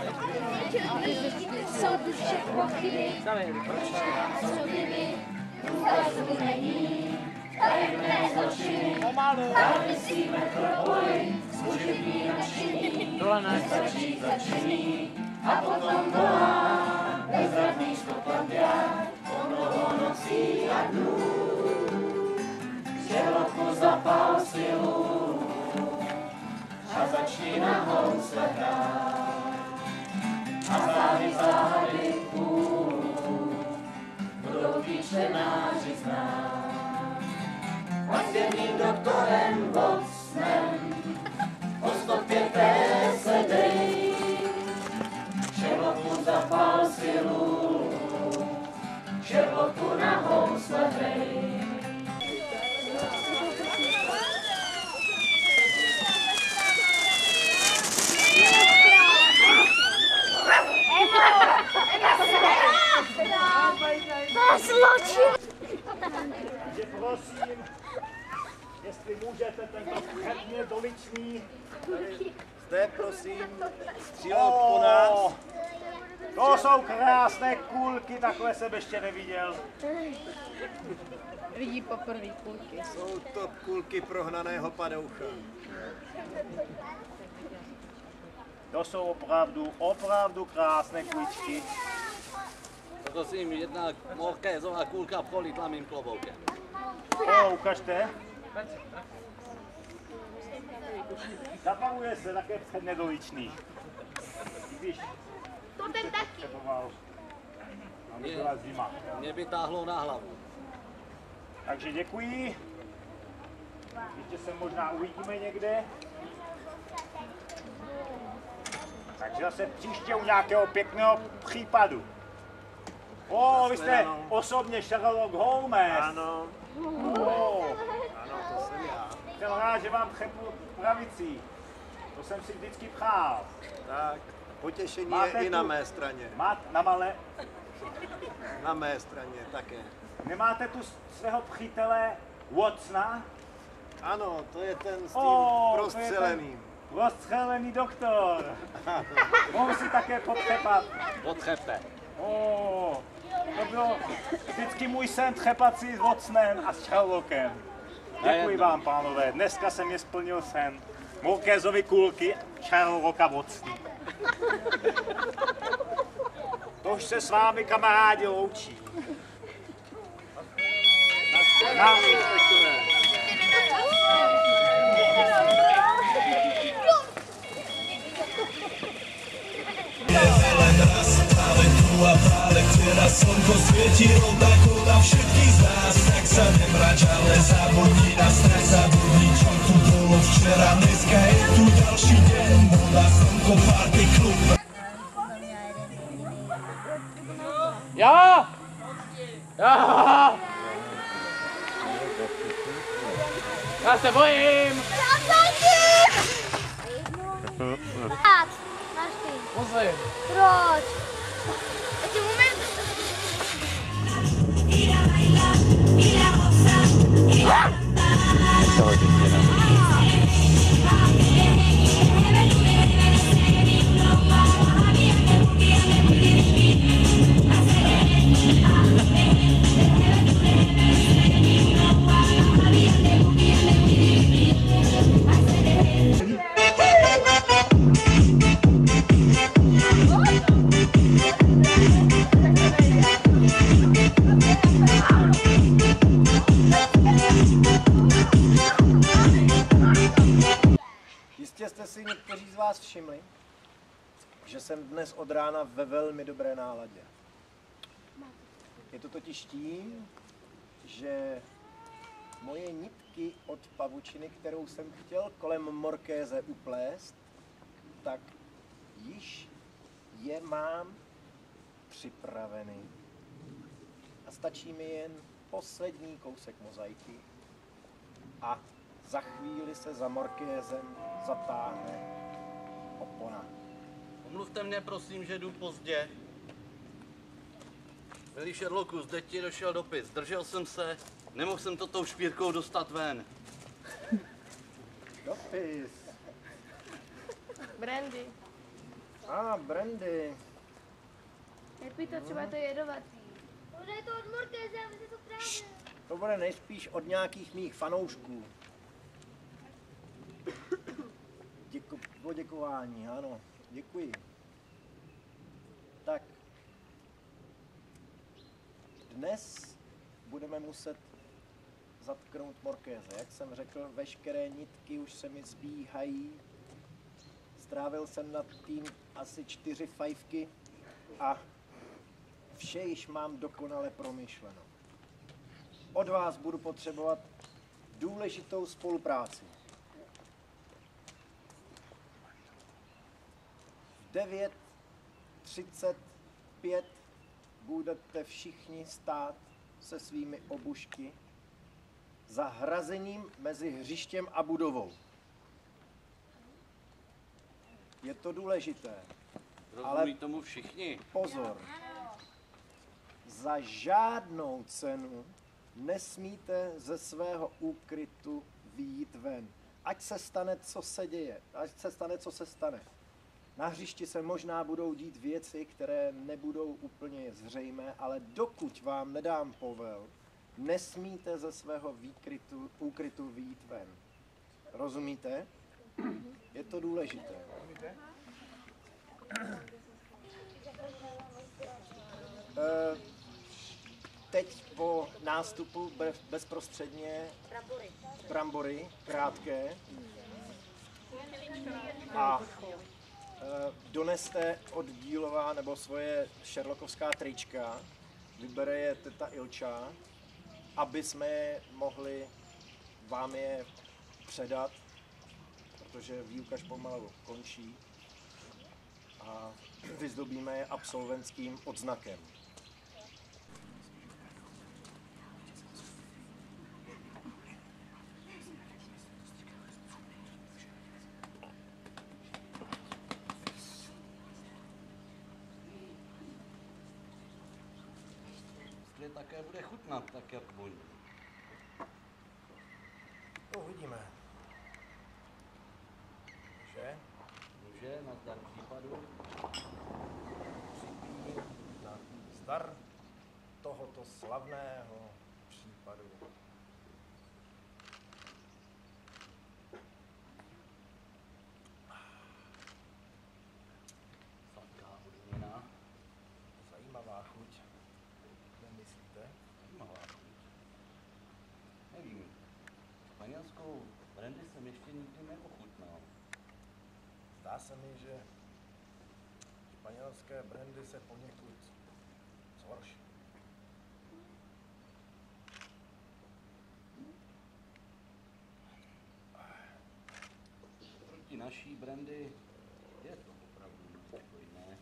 Jsou tu všechno chyby, co kdyby zrazu není, tajemné zločiny, a myslíme pro boj, služební nadšení, stačí začení, a potom volá, bezradný skopatia, po mnoho nocí a dnů, želodku zapál silu, a začni na housle hrát. A záhy, záhy půl budou ty čtenáři znát. A s jedným doktorem Watsonem po stopě té se dej. Želodku zapál silu, želodku na housle hrej. To zločin! Takže prosím, jestli můžete tento předmět doličný, zde prosím střílet po nás. To jsou krásné kulky, takové jsem ještě neviděl. Vidí poprvé kulky. Jsou to kulky prohnaného padoucha. To jsou opravdu, opravdu krásné kuličky. Prosím, jedna morkézová kulka prolitla mým kloboukem. O, ukažte. Zapaluje se také předmět doličný. Když To ten taky. potřeboval, aby byla zima. Mě by táhlo na hlavu. Takže děkuji. Ještě se možná uvidíme někde. Takže zase příště u nějakého pěkného případu. O, vy jste osobně Sherlock Holmes. Ano. O, ano, to jsem já. Jsem rád, že vám třepu pravicí. To jsem si vždycky přál. Tak, potěšení máte je i tu, na mé straně. Má, na malé? Na mé straně také. Nemáte tu svého přítele Watsona? Ano, to je ten s tím oh, prostřeleným. Prostřelený doktor. Mohu si také potřepat. Potřepe. Oh, to bylo vždycky můj sen třepat si s Watsonem a s Sherlockem. Děkuji vám, pánové. Dneska se mě splnil sen. Moukézovi kulky, Sherlocka Watsona. To už se s vámi, kamarádi, loučí. Na inspektore. A práve včera slnko svietilo tako na všetkých z nás. Tak sa nemrač, ale zabudni na strach, zabudni, čo tu bolo včera. Dneska je tu ďalší deň, voda, slnko, party, klub. Já! Já! Já se bojím! Musím. Proč? Ještě moment. Jistě jste si někteří z vás všimli, že jsem dnes od rána ve velmi dobré náladě. Je to totiž tím, že moje nitky od pavučiny, kterou jsem chtěl kolem morkéze uplést, tak již je mám připraveny. A stačí mi jen poslední kousek mozaiky a za chvíli se za morkézem zatáhne opona. Omluvte mě, prosím, že jdu pozdě. Milý Sherlocku, zde ti došel dopis. Zdržel jsem se, nemohl jsem to tou špírkou dostat ven. Dopis. Brandy. A, ah, brandy. Nepij to, třeba to je jedovatý. Bude to od Mortéze, aby se to právě. To bude nejspíš od nějakých mých fanoušků. Děku, poděkování, ano, děkuji. Tak, dnes budeme muset zatknout morkéze. Jak jsem řekl, veškeré nitky už se mi zbíhají. Strávil jsem nad tím asi čtyři fajfky a vše již mám dokonale promyšleno. Od vás budu potřebovat důležitou spolupráci. V devět třicet pět budete všichni stát se svými obušky za hrazením mezi hřištěm a budovou. Je to důležité. Rozumí tomu všichni. Pozor. Za žádnou cenu nesmíte ze svého úkrytu vyjít ven. Ať se stane, co se děje. Ať se stane, co se stane. Na hřišti se možná budou dít věci, které nebudou úplně zřejmé, ale dokud vám nedám povel, nesmíte ze svého výkrytu, úkrytu vyjít ven. Rozumíte? Je to důležité. E, teď po nástupu bezprostředně brambory, krátké, a e, doneste od Dílova nebo svoje sherlockovská trička, vybere je teta Ilča, aby jsme je mohli vám je předat, protože výuka pomalu končí, a vyzdobíme je absolventským odznakem. Jestli také bude chutnat, tak jak voní. To uvidíme. Že? Může, na zdar případu. Připí na zdar tohoto slavného případu. španělskou brandy jsem ještě nikdy neochutnal. Zdá se mi, že španělské brandy se poněkud zhorší. Proti naší brandy je to opravdu něco jiné.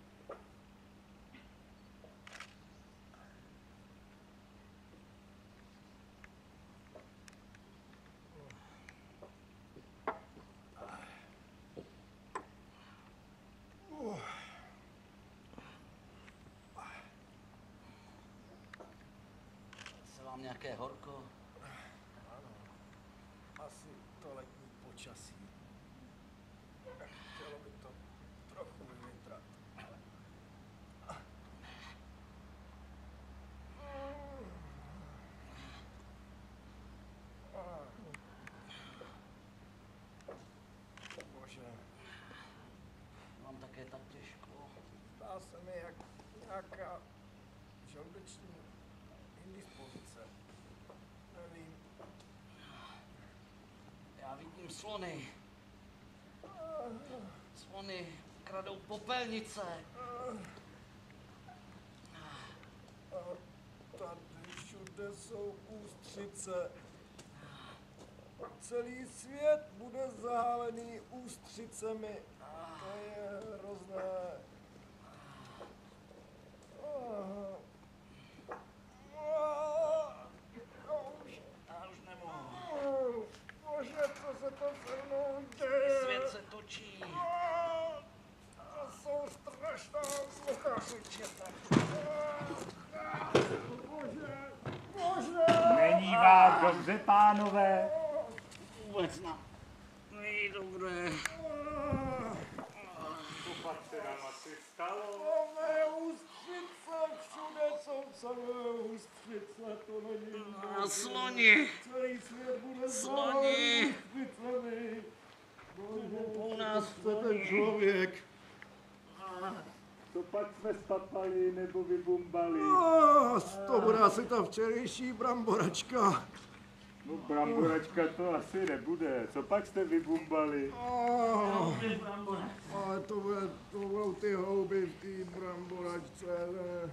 Se vám nějaké horko? Ano, asi to letní počasí. Chtělo by to trochu vyvětrat. Bože. Mám také tak těžko. Zdá se mi jak nějaká žaludeční indispozice. Nevím. Já vidím slony. Slony kradou popelnice. A tady všude jsou ústřice. Celý svět bude zahálený ústřicemi. To je hrozné. Já už nemohu. Bože, co se to se mnou děje? Svět se točí. To jsou strašná zlocha. Bože, bože. Není vám dobře, pánové? Vůbec ne. Není dobré. Co pak se nám asi stalo? Samé ústřice, všude jsou samé ústřice, to není A sloni. Celý svět bude Sloni. ústřicemi. Bože, U nás chce ten člověk. Co pak jsme spapali nebo vybumbali? No, to bude asi ta včerejší bramboračka. No bramboračka to asi nebude. Co pak jste vybumbali? Oh, ale to, bude, to budou ty houby v té bramboračce. Ne?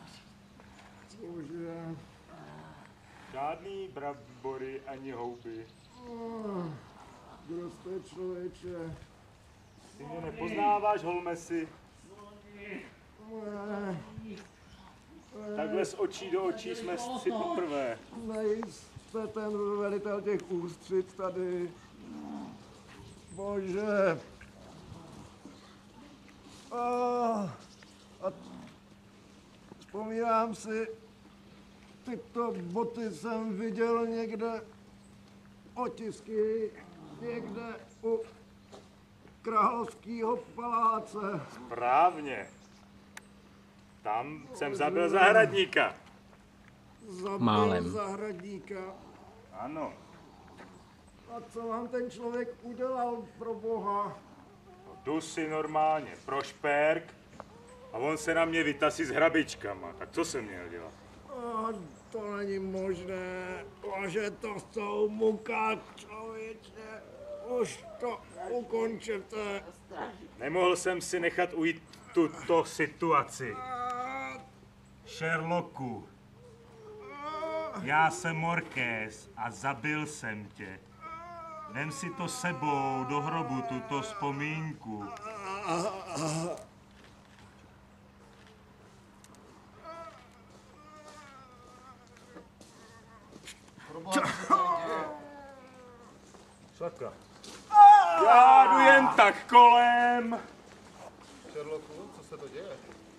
Bože. Žádný brambory ani houby. Oh, kdo jste, člověče? Ty mě nepoznáváš, Holmesi? Ne. Takhle z očí do očí jsme si poprvé. Nejste ten velitel těch ústřic tady. Bože. Oh, a vzpomínám si, tyto boty jsem viděl někde, otisky, někde u Královského paláce. Správně. Tam jsem zabil zahradníka. Zabil Málem. zahradníka. Ano. A co vám ten člověk udělal, pro boha? Jdu si normálně pro šperk a on se na mě vytasí s hrabičkama. Tak co jsem měl dělat? A to není možné. Bože, to jsou muka, člověče. Už to ukončete. Nemohl jsem si nechat ujít tuto situaci. Sherlocku, já jsem Morkés a zabil jsem tě. Vem si to sebou do hrobu, tuto vzpomínku. Sakra. Já jdu jen tak kolem. Sherlocku, co se to děje?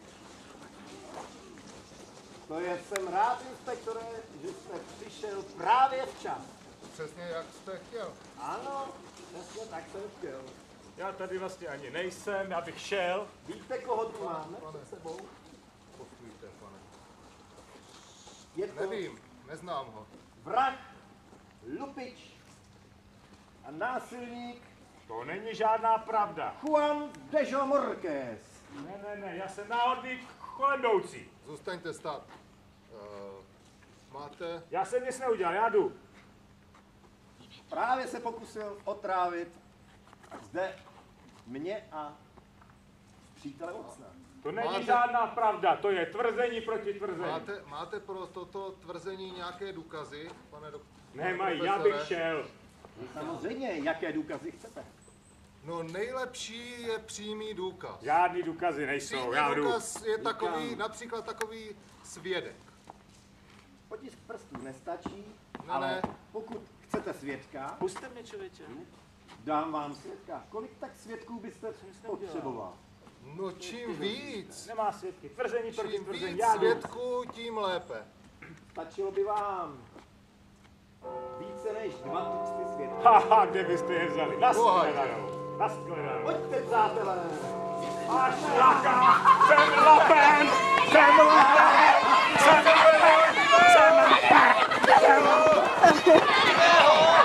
To je, jsem rád, inspektore, že jste přišel právě včas. Přesně jak jste chtěl. Ano, přesně tak jsem chtěl. Já tady vlastně ani nejsem, já bych šel. Víte, koho tu máme před sebou? Poslušte, pane. Je to Nevím, neznám ho. vrah, lupič a násilník To není žádná pravda. Juan Dejo Morquez. Ne, ne, ne, já jsem náhodný kolem jdoucí. Zůstaňte stát. Uh, máte... Já jsem nic neudělal, já jdu. právě se pokusil otrávit zde mě a přítele Vocna. To není Máte- žádná pravda, to je tvrzení proti tvrzení. Máte, máte pro toto tvrzení nějaké důkazy, pane doktor? Nemají, já bych šel. Samozřejmě, jaké důkazy chcete? No nejlepší je přímý důkaz. Žádný důkazy nejsou, Přímý já jdu. důkaz je takový, Říkám. například takový svědek. Potisk prstů nestačí, Ne, ale ne. pokud chcete svědka, Puste mě, člověče. dám vám svědka. Kolik tak svědků byste potřeboval? No čím víc, Nemá svědky, tvrzení proti čím tvrzení, víc já jdu. svědků, tím lépe. Stačilo by vám více než dva tucty svědků. Haha, kde byste je vzali? Naschledanou. Naschledanou. Pojďte, přátelé! Až jaká! Jsem lapen! Jsem lapen! Jsem lapen! Jsem lapen! Jsem lapen!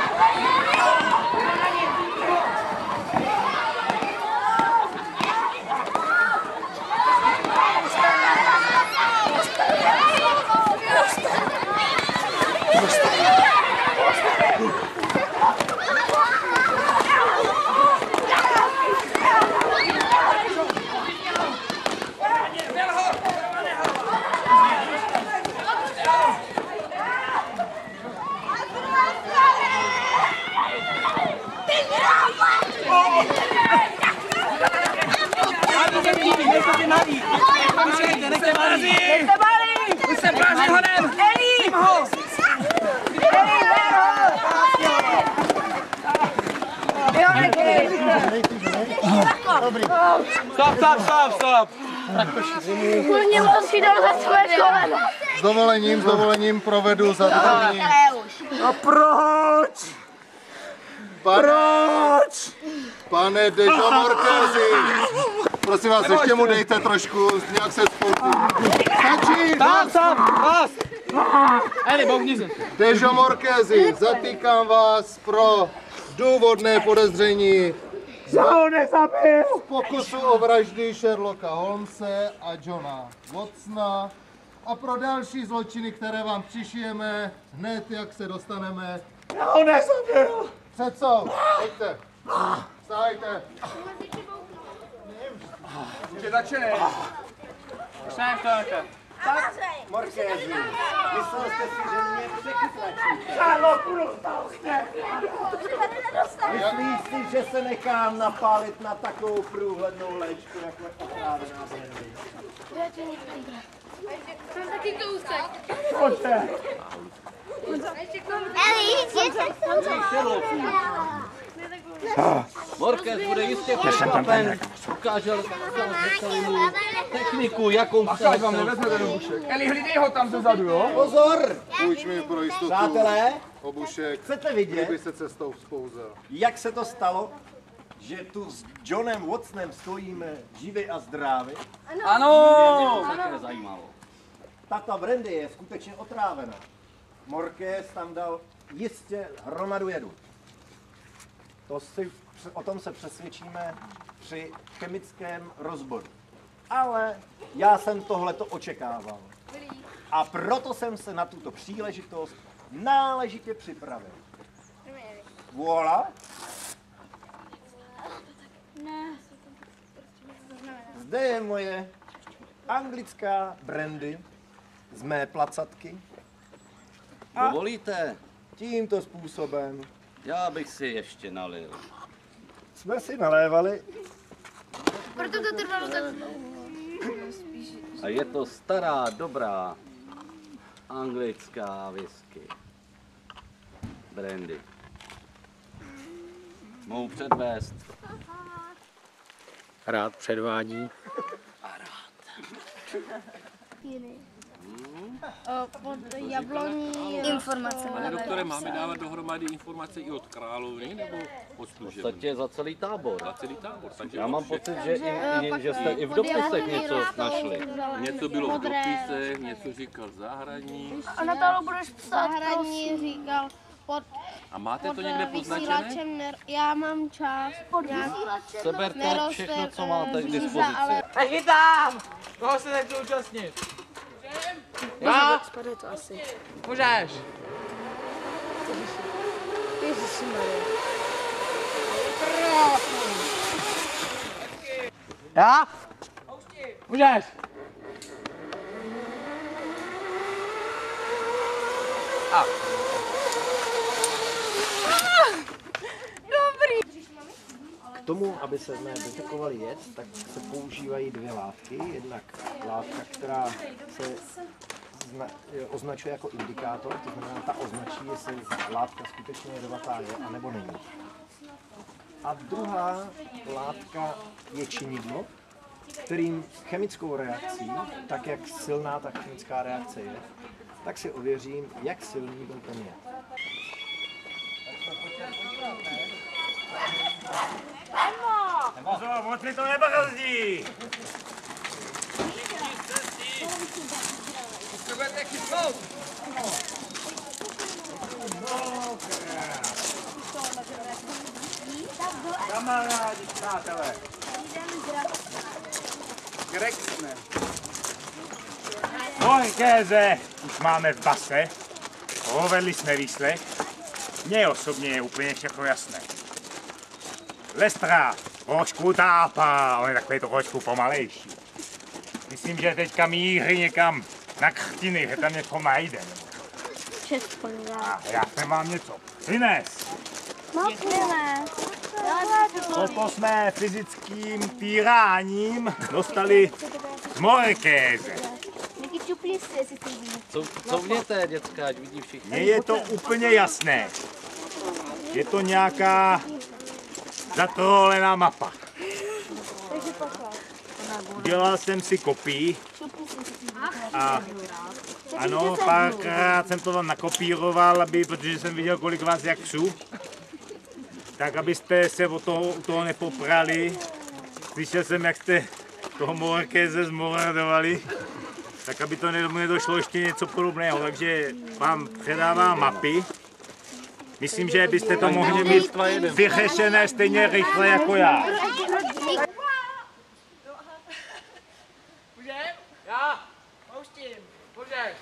Stop, stop, stop, stop! Kurně musí dát za své koleno. S dovolením, s dovolením provedu zadržení. A proč? Pane, proč? Pane Dežo Morkézi, prosím vás, ještě mu dejte trošku, nějak se spolku. Stačí! Stop, stop, stop! Eli, boukni se. Dežo Morkézi, zatýkám vás pro důvodné podezření z pokusu o vraždy Sherlocka Holmese a Johna Watsona a pro další zločiny, které vám přišijeme hned, jak se dostaneme. Já ho nezabil! Před soud, pojďte. Vstajte. Už je začené. Vstaň, vstaňte. Tak, Morkézi, myslel jste si, že mě přechytračíte? Sherlocku, dostal jste! Myslíš si, že se nechám napálit na takovou průhlednou léčku, jako je otrávená brandy? Já tě nic nebrát. Mám taky kousek. Pojďte! Eli, jděte Morkéz bude jistě překvapen, ukážel mu techniku, jakou se Ach, vám nevezmete do bušek. Eli, hlídej ho tam zezadu, jo? Pozor! Půjč mi pro jistotu Přátelé, obušek, chcete vidět, kdyby se cestou vzpouzel. jak se to stalo, že tu s Johnem Watsonem stojíme živi a zdraví? Ano! také zajímalo. Tata brandy je skutečně otrávena. Morkéz tam dal jistě hromadu jedu. To si, o tom se přesvědčíme při chemickém rozboru. Ale já jsem tohleto očekával. A proto jsem se na tuto příležitost náležitě připravil. Voilà. Zde je moje anglická brandy z mé placatky. A Dovolíte? tímto způsobem Já bych si ještě nalil. jsme si nalévali. Proto to trvalo tak dlouho. A je to stará, dobrá anglická whisky. Brandy. Mohu předvést. Rád předvádí. Pod jabloní informace. Pane doktore, máme dávat dohromady informace i od královny nebo od V služeb? podstatě za celý tábor. Za celý tábor. Takže Já mám od všech. pocit, že, i, i, že jste i v dopisech něco našli. Něco bylo v dopisech, něco říkal zahradní. A Natálo budeš psát, prosím. Říkal pod, A máte pod to někde poznačené? vysílačem, ner, já mám čas. Pod vysílačem Seberte všechno, co máte k dispozici. Tak chytám! Koho se nechci účastnit? Já? Spadne to asi. Můžeš. Ježišmarja. Já? Můžeš. A. Dobrý. K tomu, aby se jsme detekovali jed, tak se používají dvě látky. Jednak látka, která se zna, označuje jako indikátor, to znamená, ta označí, jestli látka skutečně jedovatá je, anebo není. A druhá látka je činidlo, kterým chemickou reakcí, tak jak silná ta chemická reakce je, tak si ověřím, jak silný byl ten jed. Pozor, moc mi to nebrzdí! Potřebujete chytnout. Kamarádi, přátelé. Greg jsme. Morkéze už máme v base. Provedli jsme výslech. Mně osobně je úplně všechno jasné. Lestra trošku tápá, on je takový trošku pomalejší. Myslím, že teďka míří někam na Křtiny, že tam něco najde. A já jsem vám něco přines. Toto jsme fyzickým týráním dostali z Morkéze. Co, co vněte, děcka, ať vidí všichni. Mně je to úplně jasné. Je to nějaká zatrolená mapa. Udělal jsem si kopii a ano, párkrát jsem to tam nakopíroval, aby, protože jsem viděl, kolik vás jak psů. Tak abyste se o toho, u toho nepoprali. Slyšel jsem, jak jste toho Morkéze zmordovali. Tak aby to nedošlo ještě něco podobného. Takže vám předávám mapy. Myslím, že byste to mohli mít vyřešené stejně rychle jako já. Můžem? Já. Pouštím. Můžeš.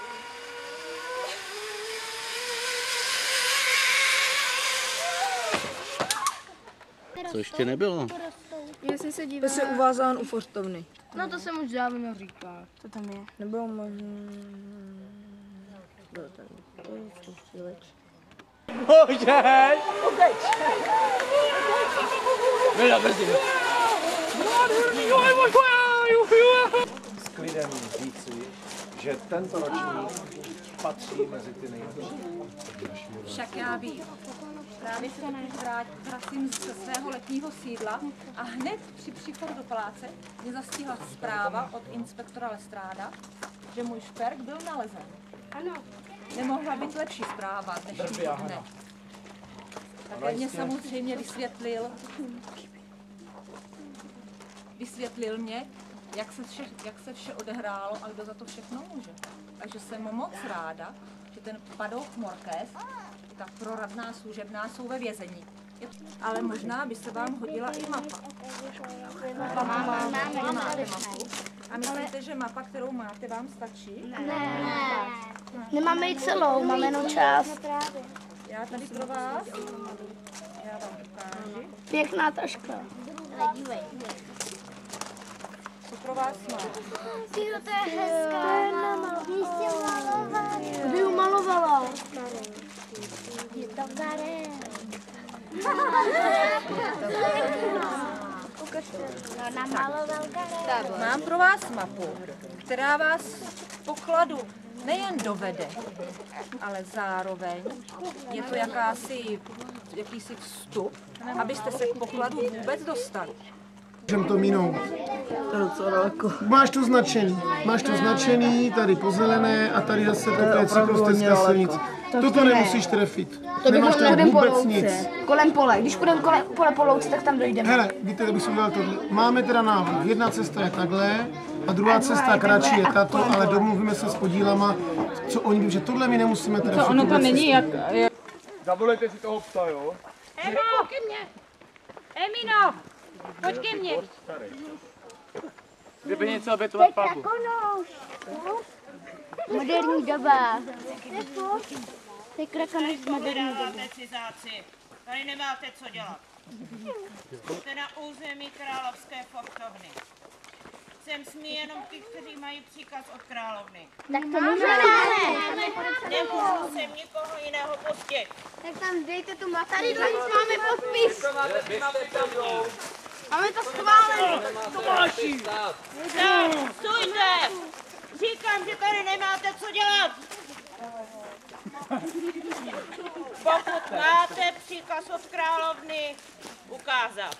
Co ještě nebylo? Jestli se dívá... To se uvázán u Forstovny. No to jsem už dávno říkal. Co tam je? Nebylo možné... Bylo tam to stříleč. Můžeš. Vydá, brzy. S klidem říci, že tento ročník patří mezi ty nejlepší. Však já vím. Právě se teď vracím ze svého letního sídla a hned při příchodu do paláce mě zastihla zpráva od inspektora Lestráda, že můj šperk byl nalezen. Ano. Nemohla být lepší zpráva dnešního dne. Také mě samozřejmě vysvětlil, vysvětlil mě, jak se, vše, jak se vše odehrálo a kdo za to všechno může. Takže jsem moc ráda, že ten padouch Morkéz, ta proradná služebná, jsou ve vězení. Ale možná by se vám hodila i mapa. Mapa má, máte mapu. A myslíte, že mapa, kterou máte, vám stačí? Ne. Nemáme ji celou, máme jenom část. Já tady pro vás. Já vám ukážu. Pěkná taška. Dívej. Co pro vás mám? Tyjo, to je hezká. Místě malovat. Kdy ji malovala? Je to Karen. Mám pro vás mapu, která vás k pokladu nejen dovede, ale zároveň je to jakási, jakýsi vstup, abyste se k pokladu vůbec dostali. Můžeme to minout. To je docela daleko. Máš to značený. Máš to značený, tady pozelené a tady zase to je cyklostezká silnice. Toto nemusíš trefit. To Nemáš bychom tam vůbec nic. Kolem pole. Když půjdeme kolem pole po louce, tak tam dojdeme. Hele, víte, jak bych si udělal tohle. Máme teda návrh. Jedna cesta je takhle a druhá A cesta druhá je kratší je takhle a tato, kolem ale pole. domluvíme se s podílama, co oni, že tohle my nemusíme trefit. To ono tam není jak... Zavolejte si toho psa, jo? Emo, ke mně! Emino, pojď ke mně. Kdyby něco obětovat papu. Moderní doba. Ty kraka než Vydáváte cizáci. Tady nemáte co dělat. Jste na území královské fochtovny. Sem smí jenom ty, kteří mají příkaz od královny. Tak to můžeme. Nemůžu sem nikoho jiného pustit. Tak tam dejte tu mapu. Tady máme podpis. Máme to schválené. Tomáši! Tak, stůjte! Říkám, že tady nemáte co dělat. Pokud máte příkaz od královny, ukázat.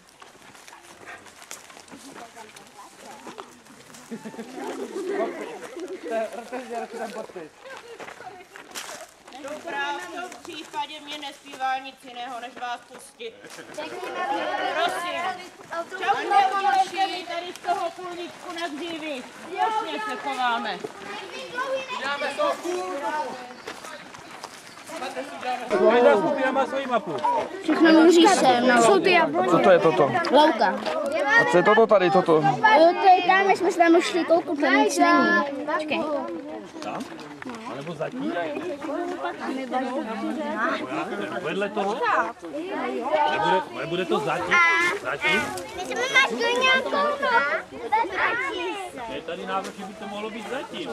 Dobrá, v tom případě mě nezbývá nic jiného, než vás pustit. Prosím, čau neudělejte mi tady z toho půlníčku na dříví. Slušně se chováme. Dáme to má svoji mapu. Všechno mluví se, no. Jsou ty jabloně. Co to je toto? Louka. A co je toto tady, toto? Jo, to je tam, my jsme se tam šli kouknout, to nic není. Počkej. Tam? A nebo zatím? Vedle toho? Nebude, nebude to zatím? Zatím? My jsme máš nějakou, Je tady návrh, že by to mohlo být zatím.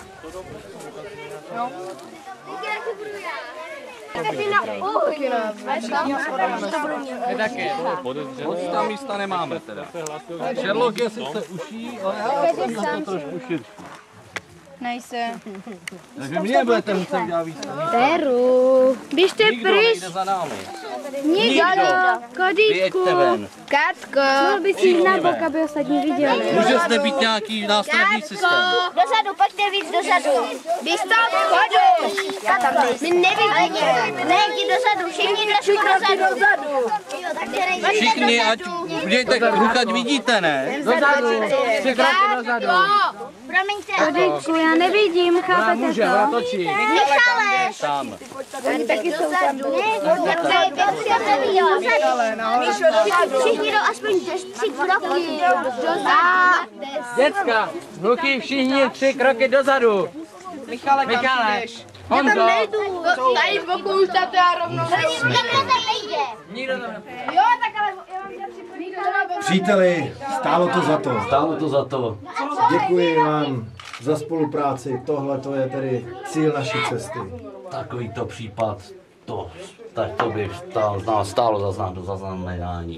No. Taky na uhlí. My taky. Moc tam místa nemáme teda. Sherlock je sice uší, ale já jsem to trošku širší. Nejse. Takže mě budete muset dělat víc. Teru, běžte pryč. Nikdo za námi. Nikdo. Kodítku. Vyjeďte ven. Katko. Mohl bys jít na bok, aby ostatní viděli. Může zde být nějaký nástavní systém. Dozadu, pojďte víc dozadu. Běž tam vchodu. Já tam nejsem. My nevidíme. Ne, jdi dozadu, všichni trošku dozadu. Všichni, ať udějte kruh, ať vidíte, ne? Dozadu. Tři kroky dozadu. Promiňte. Kodítku, já nevidím, chápete to? Může, ona točí. Michale. Tam. Oni taky jsou tam. Všichni jdou aspoň tři kroky. Děcka, kluky, všichni tři kroky dozadu. Michale, Michale. Honzo. Tady v boku už tato já rovnou. Nikdo tam nejde. Nikdo tam nejde. Jo, tak ale já vám dělám připravit. Příteli, stálo to za to. Stálo to za to. Děkuji vám za spolupráci. Tohle to je tedy cíl naší cesty. Takovýto případ, to, tak to by stálo, stálo za znám do zaznamenání.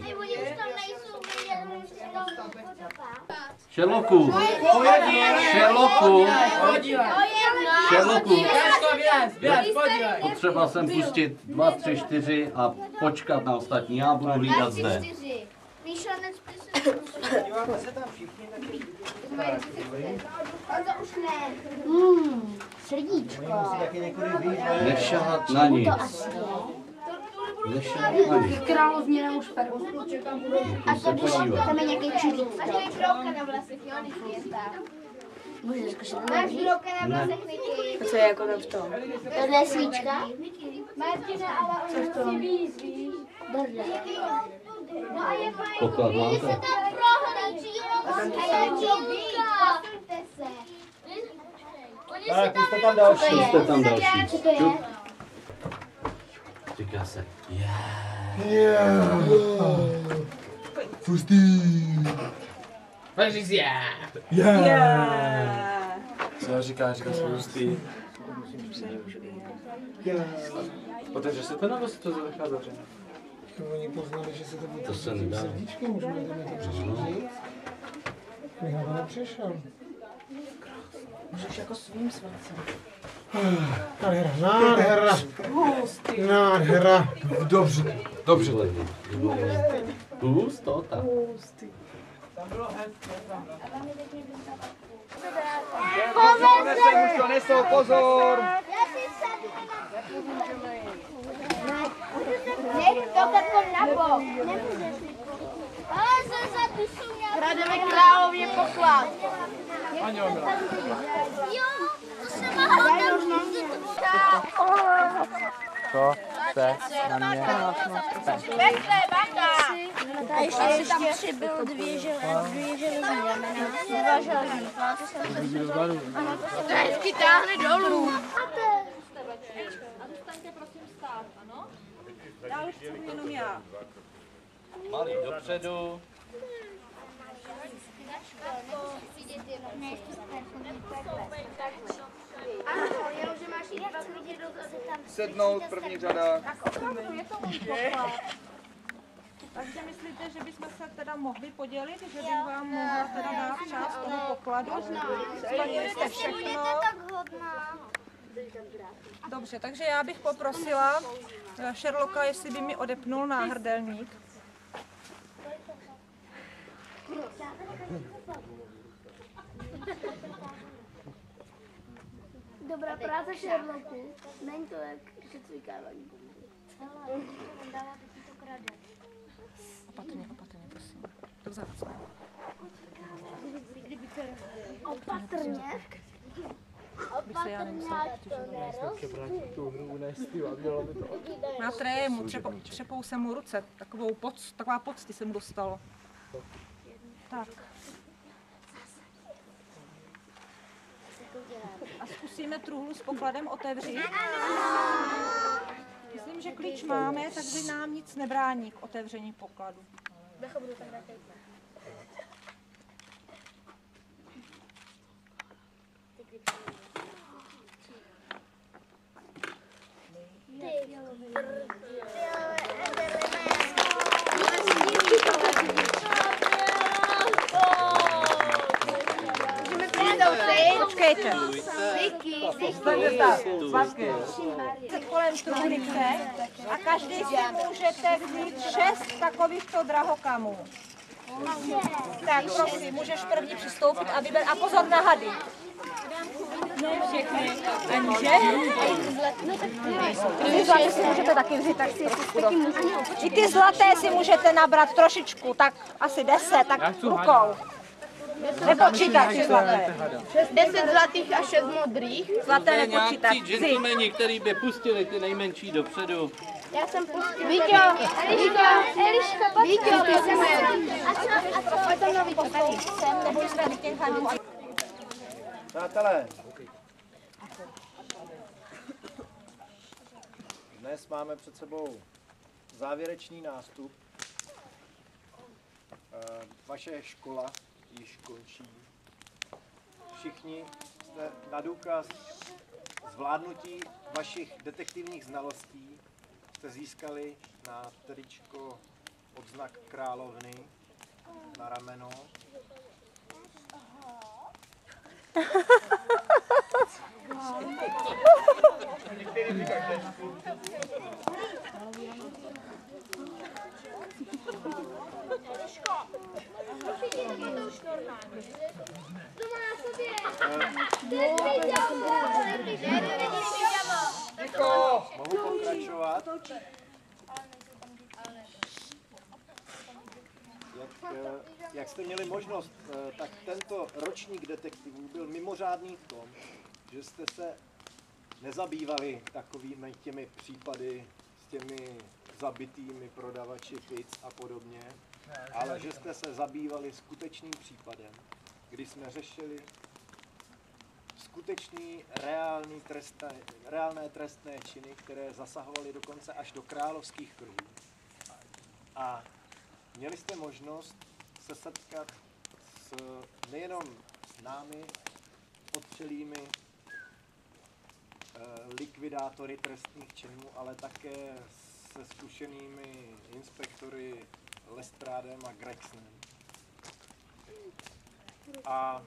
Sherlocku, Sherlocku, Sherlocku, potřeba jsem pustit dva, tři, čtyři a počkat na ostatní, já budu hlídat zde. Hmm, srdíčko. Nešahat na nic. Nešahat na nic. Královně na muž perku. A to když tam je nějaký čudítko. Máš brouka na vlasech, jo, než je tam. Můžeš zkusit. Máš brouka na vlasech, Niky. Co je jako tam v tom? Tohle je svíčka? Martina, ale on si víc, víš. Dobře. No a je fajn, Poklad když máte? se tam prohlíží, a je čilka. Posuňte se. Oni se tam jste tam další. Co to je? Jste tam další. Co to je? Říká se, yeah. Yeah. Pustý. Pojď říct já. Yeah. Co já říká, říká se hustý. Otevře se to, nebo se to zanechá zavřené? Oni poznali, že se to bude To se nedá. srdíčkem, možná jdeme to přečíst. Michal to nepřešel. Můžeš jako svým srdcem. Nádhera, nádhera. Nádhera. Dobře, dobře. Hustota. Už to nesou, pozor. Ne, to katko na bok. Nemůžeš si ale se za tu jsou nějaký... Krademe králově poklad. Jo, to se má hodně. Co chce na mě? Pekle, baka. A ještě si tam přibyl dvě železní ramena. Dva železní. To hezky táhne dolů. A zůstaňte prosím stát, ano? Dál chci jenom já. Malý dopředu. Sednout, první řada. Tak opravdu je to můj poklad. Takže myslíte, že bychom se teda mohli podělit, že bych vám mohla teda dát část toho pokladu? Splnili jste všechno. Dobře, takže já bych poprosila Sherlocka, jestli by mi odepnul náhrdelník. Dobrá práce, Sherlocku. Není to jak přecvikávání. Opatrně, opatrně, prosím. To vzácné. Opatrně? Opatrně, to Na trému, třepou, třepou se mu ruce, takovou poc, taková pocty se mu dostalo. Tak. A zkusíme truhlu s pokladem otevřít. Myslím, že klíč máme, takže nám nic nebrání k otevření pokladu. Počkejte. Kolem truhlice a každý si můžete vzít šest takovýchto drahokamů. Tak prosím, můžeš první přistoupit a vyber. A pozor na hady. Ne všechny. Aniže? Ty zlaté si můžete taky vzít, tak si I ty zlaté si můžete nabrat trošičku, tak asi deset, tak rukou. Nepočítat si zlaté. Deset zlatých a šest modrých. Zlaté nepočítat. Nějaký gentlemani, který by pustili ty nejmenší dopředu. Já jsem pustil. Víťo, Eliška, Eliška, pojď. Víťo, ty jsem A co, a co? Pojď tam na Víťo, tady. Sem, neboj se na těch hadů. Přátelé, dnes máme před sebou závěrečný nástup. Vaše škola již končí. Všichni jste na důkaz zvládnutí vašich detektivních znalostí jste získali na tričko odznak královny na rameno. Mohu pokračovat? Jak, jak jste měli možnost, tak tento ročník detektivů byl mimořádný v tom, že jste se nezabývali takovými těmi případy s těmi zabitými prodavači pizz a podobně, ale že jste se zabývali skutečným případem, kdy jsme řešili skutečný reální trestné, reálné trestné činy, které zasahovaly dokonce až do královských kruhů. A měli jste možnost se setkat s, nejenom s námi, otřelými eh, likvidátory trestných činů, ale také se zkušenými inspektory Lestrádem a Gregsonem. A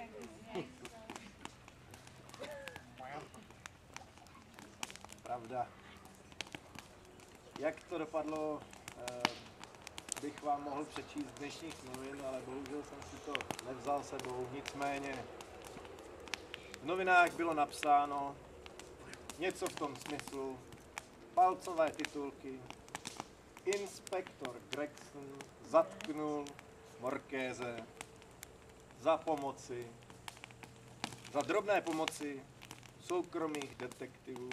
pravda. Jak to dopadlo, eh, bych vám mohl přečíst z dnešních novin, ale bohužel jsem si to nevzal sebou. Nicméně v novinách bylo napsáno něco v tom smyslu, palcové titulky, inspektor Gregson zatknul Morkéze za pomoci, za drobné pomoci soukromých detektivů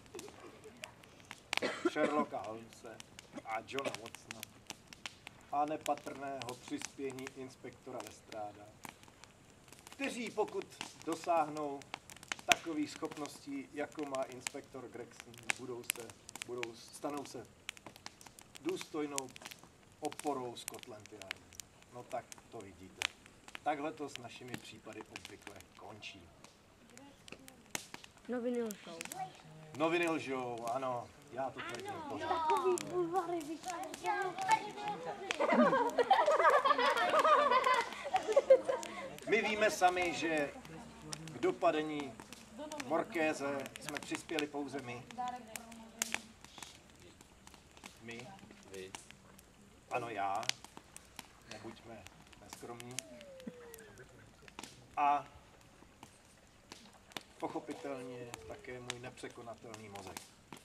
Sherlocka Holmese a Johna Watsona a nepatrného přispění inspektora Lestráda, kteří pokud dosáhnou takových schopností, jako má inspektor Gregson, budou se, budou, stanou se důstojnou oporou Scotland Yardu. No tak to vidíte. Takhle to s našimi případy obvykle končí. Noviny lžou. Noviny lžou, ano, já to tvrdím pořád. Takový bulvary My víme sami, že k dopadení Morkéze jsme přispěli pouze my. My. Vy. Ano, já. Nebuďme neskromní. A pochopitelně také můj nepřekonatelný mozek.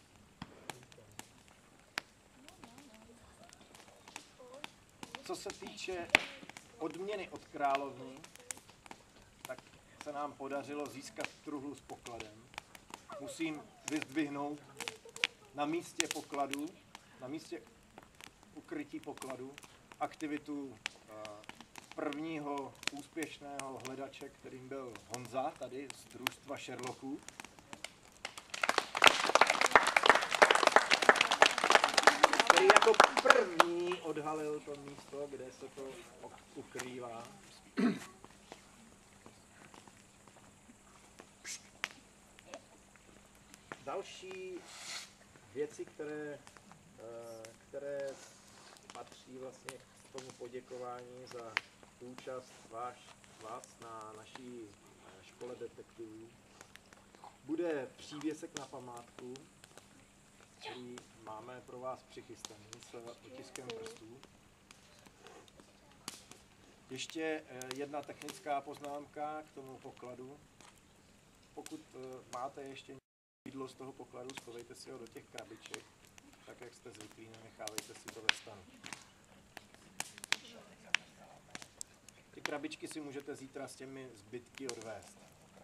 Co se týče odměny od královny, tak se nám podařilo získat truhlu s pokladem. Musím vyzdvihnout na místě pokladu, na místě ukrytí pokladu, aktivitu prvního úspěšného hledače, kterým byl Honza, tady z družstva Sherlocků. Který jako první odhalil to místo, kde se to ukrývá. Další věci, které, které patří vlastně k tomu poděkování za účast váš, vás na naší škole detektivů, bude přívěsek na památku, který máme pro vás přichystaný s otiskem prstů. Ještě jedna technická poznámka k tomu pokladu. Pokud máte ještě jídlo z toho pokladu, schovejte si ho do těch krabiček, tak jak jste zvyklí, nenechávejte si to ve stanu. Ty krabičky si můžete zítra s těmi zbytky odvést.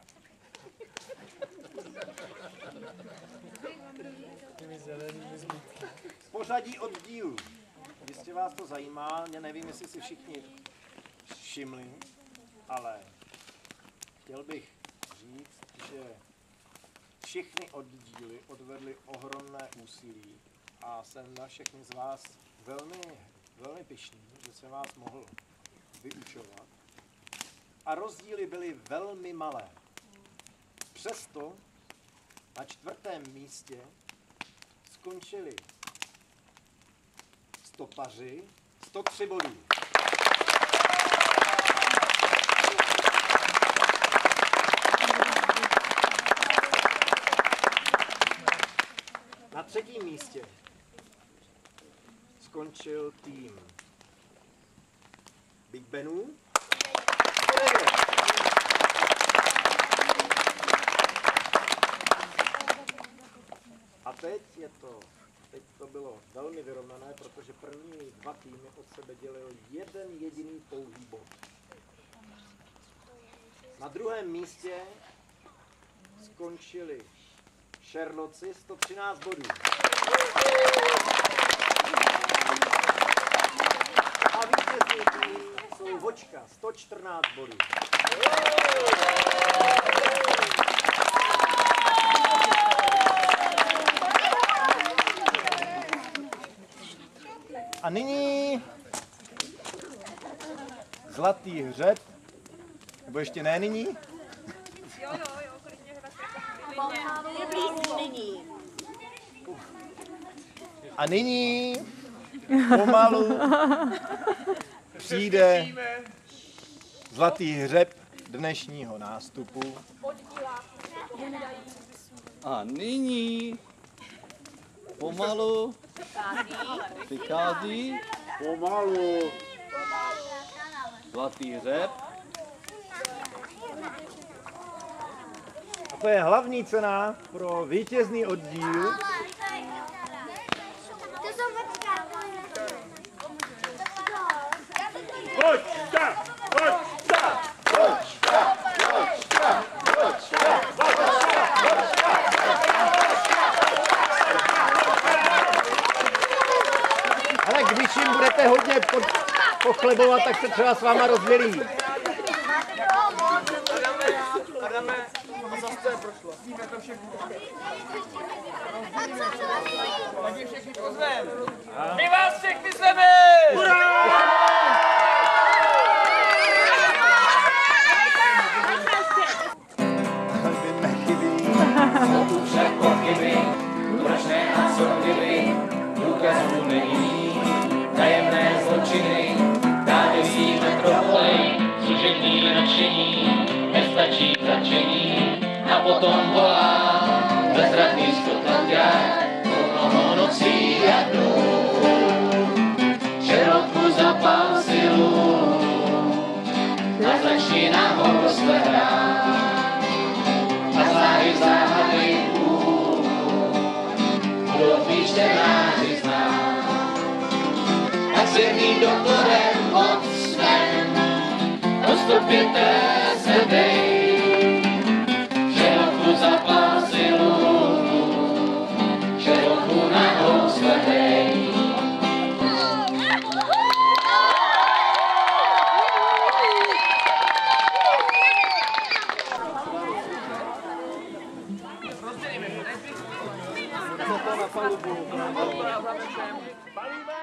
Pořadí oddílů. Jistě vás to zajímá, já nevím, jestli si všichni všimli, ale chtěl bych říct, že všechny oddíly odvedly ohromné úsilí a jsem na všechny z vás velmi, velmi pyšný, že jsem vás mohl vyučovat. A rozdíly byly velmi malé. Přesto na čtvrtém místě skončili stopaři, sto tři bodů. Na třetím místě skončil tým Big Benů. A teď je to, teď to bylo velmi vyrovnané, protože první dva týmy od sebe dělil jeden jediný pouhý bod. Na druhém místě skončili Sherlocci, sto třináct bodů. A vítězní tým jsou Vočka, sto čtrnáct bodů. A nyní zlatý hřeb, nebo ještě ne nyní? Jo, jo, jo, klidně nyní. A nyní pomalu přijde zlatý hřeb dnešního nástupu. A nyní pomalu přichází pomalu zlatý hřeb. A to je hlavní cena pro vítězný oddíl. Vočka! Vočka! Vočka! Vočka! Ale když jim budete hodně pod, pochlebovat, tak se třeba s váma rozdělí. Adame, Adame, místce prošlo. Víme to všechno. Tak je všechny pozvem. My vás všechny zveme! Jsou tu však pochyby, proč ne a co kdyby, důkazů není, tajemné zločiny, tady si metropoli, služební nadšení, nestačí začení, a potom volá, bezradný Skotlanďák, po mnoho nocí a dnů, Sherlocku zapal silu, a začíná ho rozhledát. A záhy záhady budou tvý čtenáři znát. A s jedným doktorem Watsonem postupěte se dej. Sherlocku zapal silu, Sherlocku na housle dej. Palíme!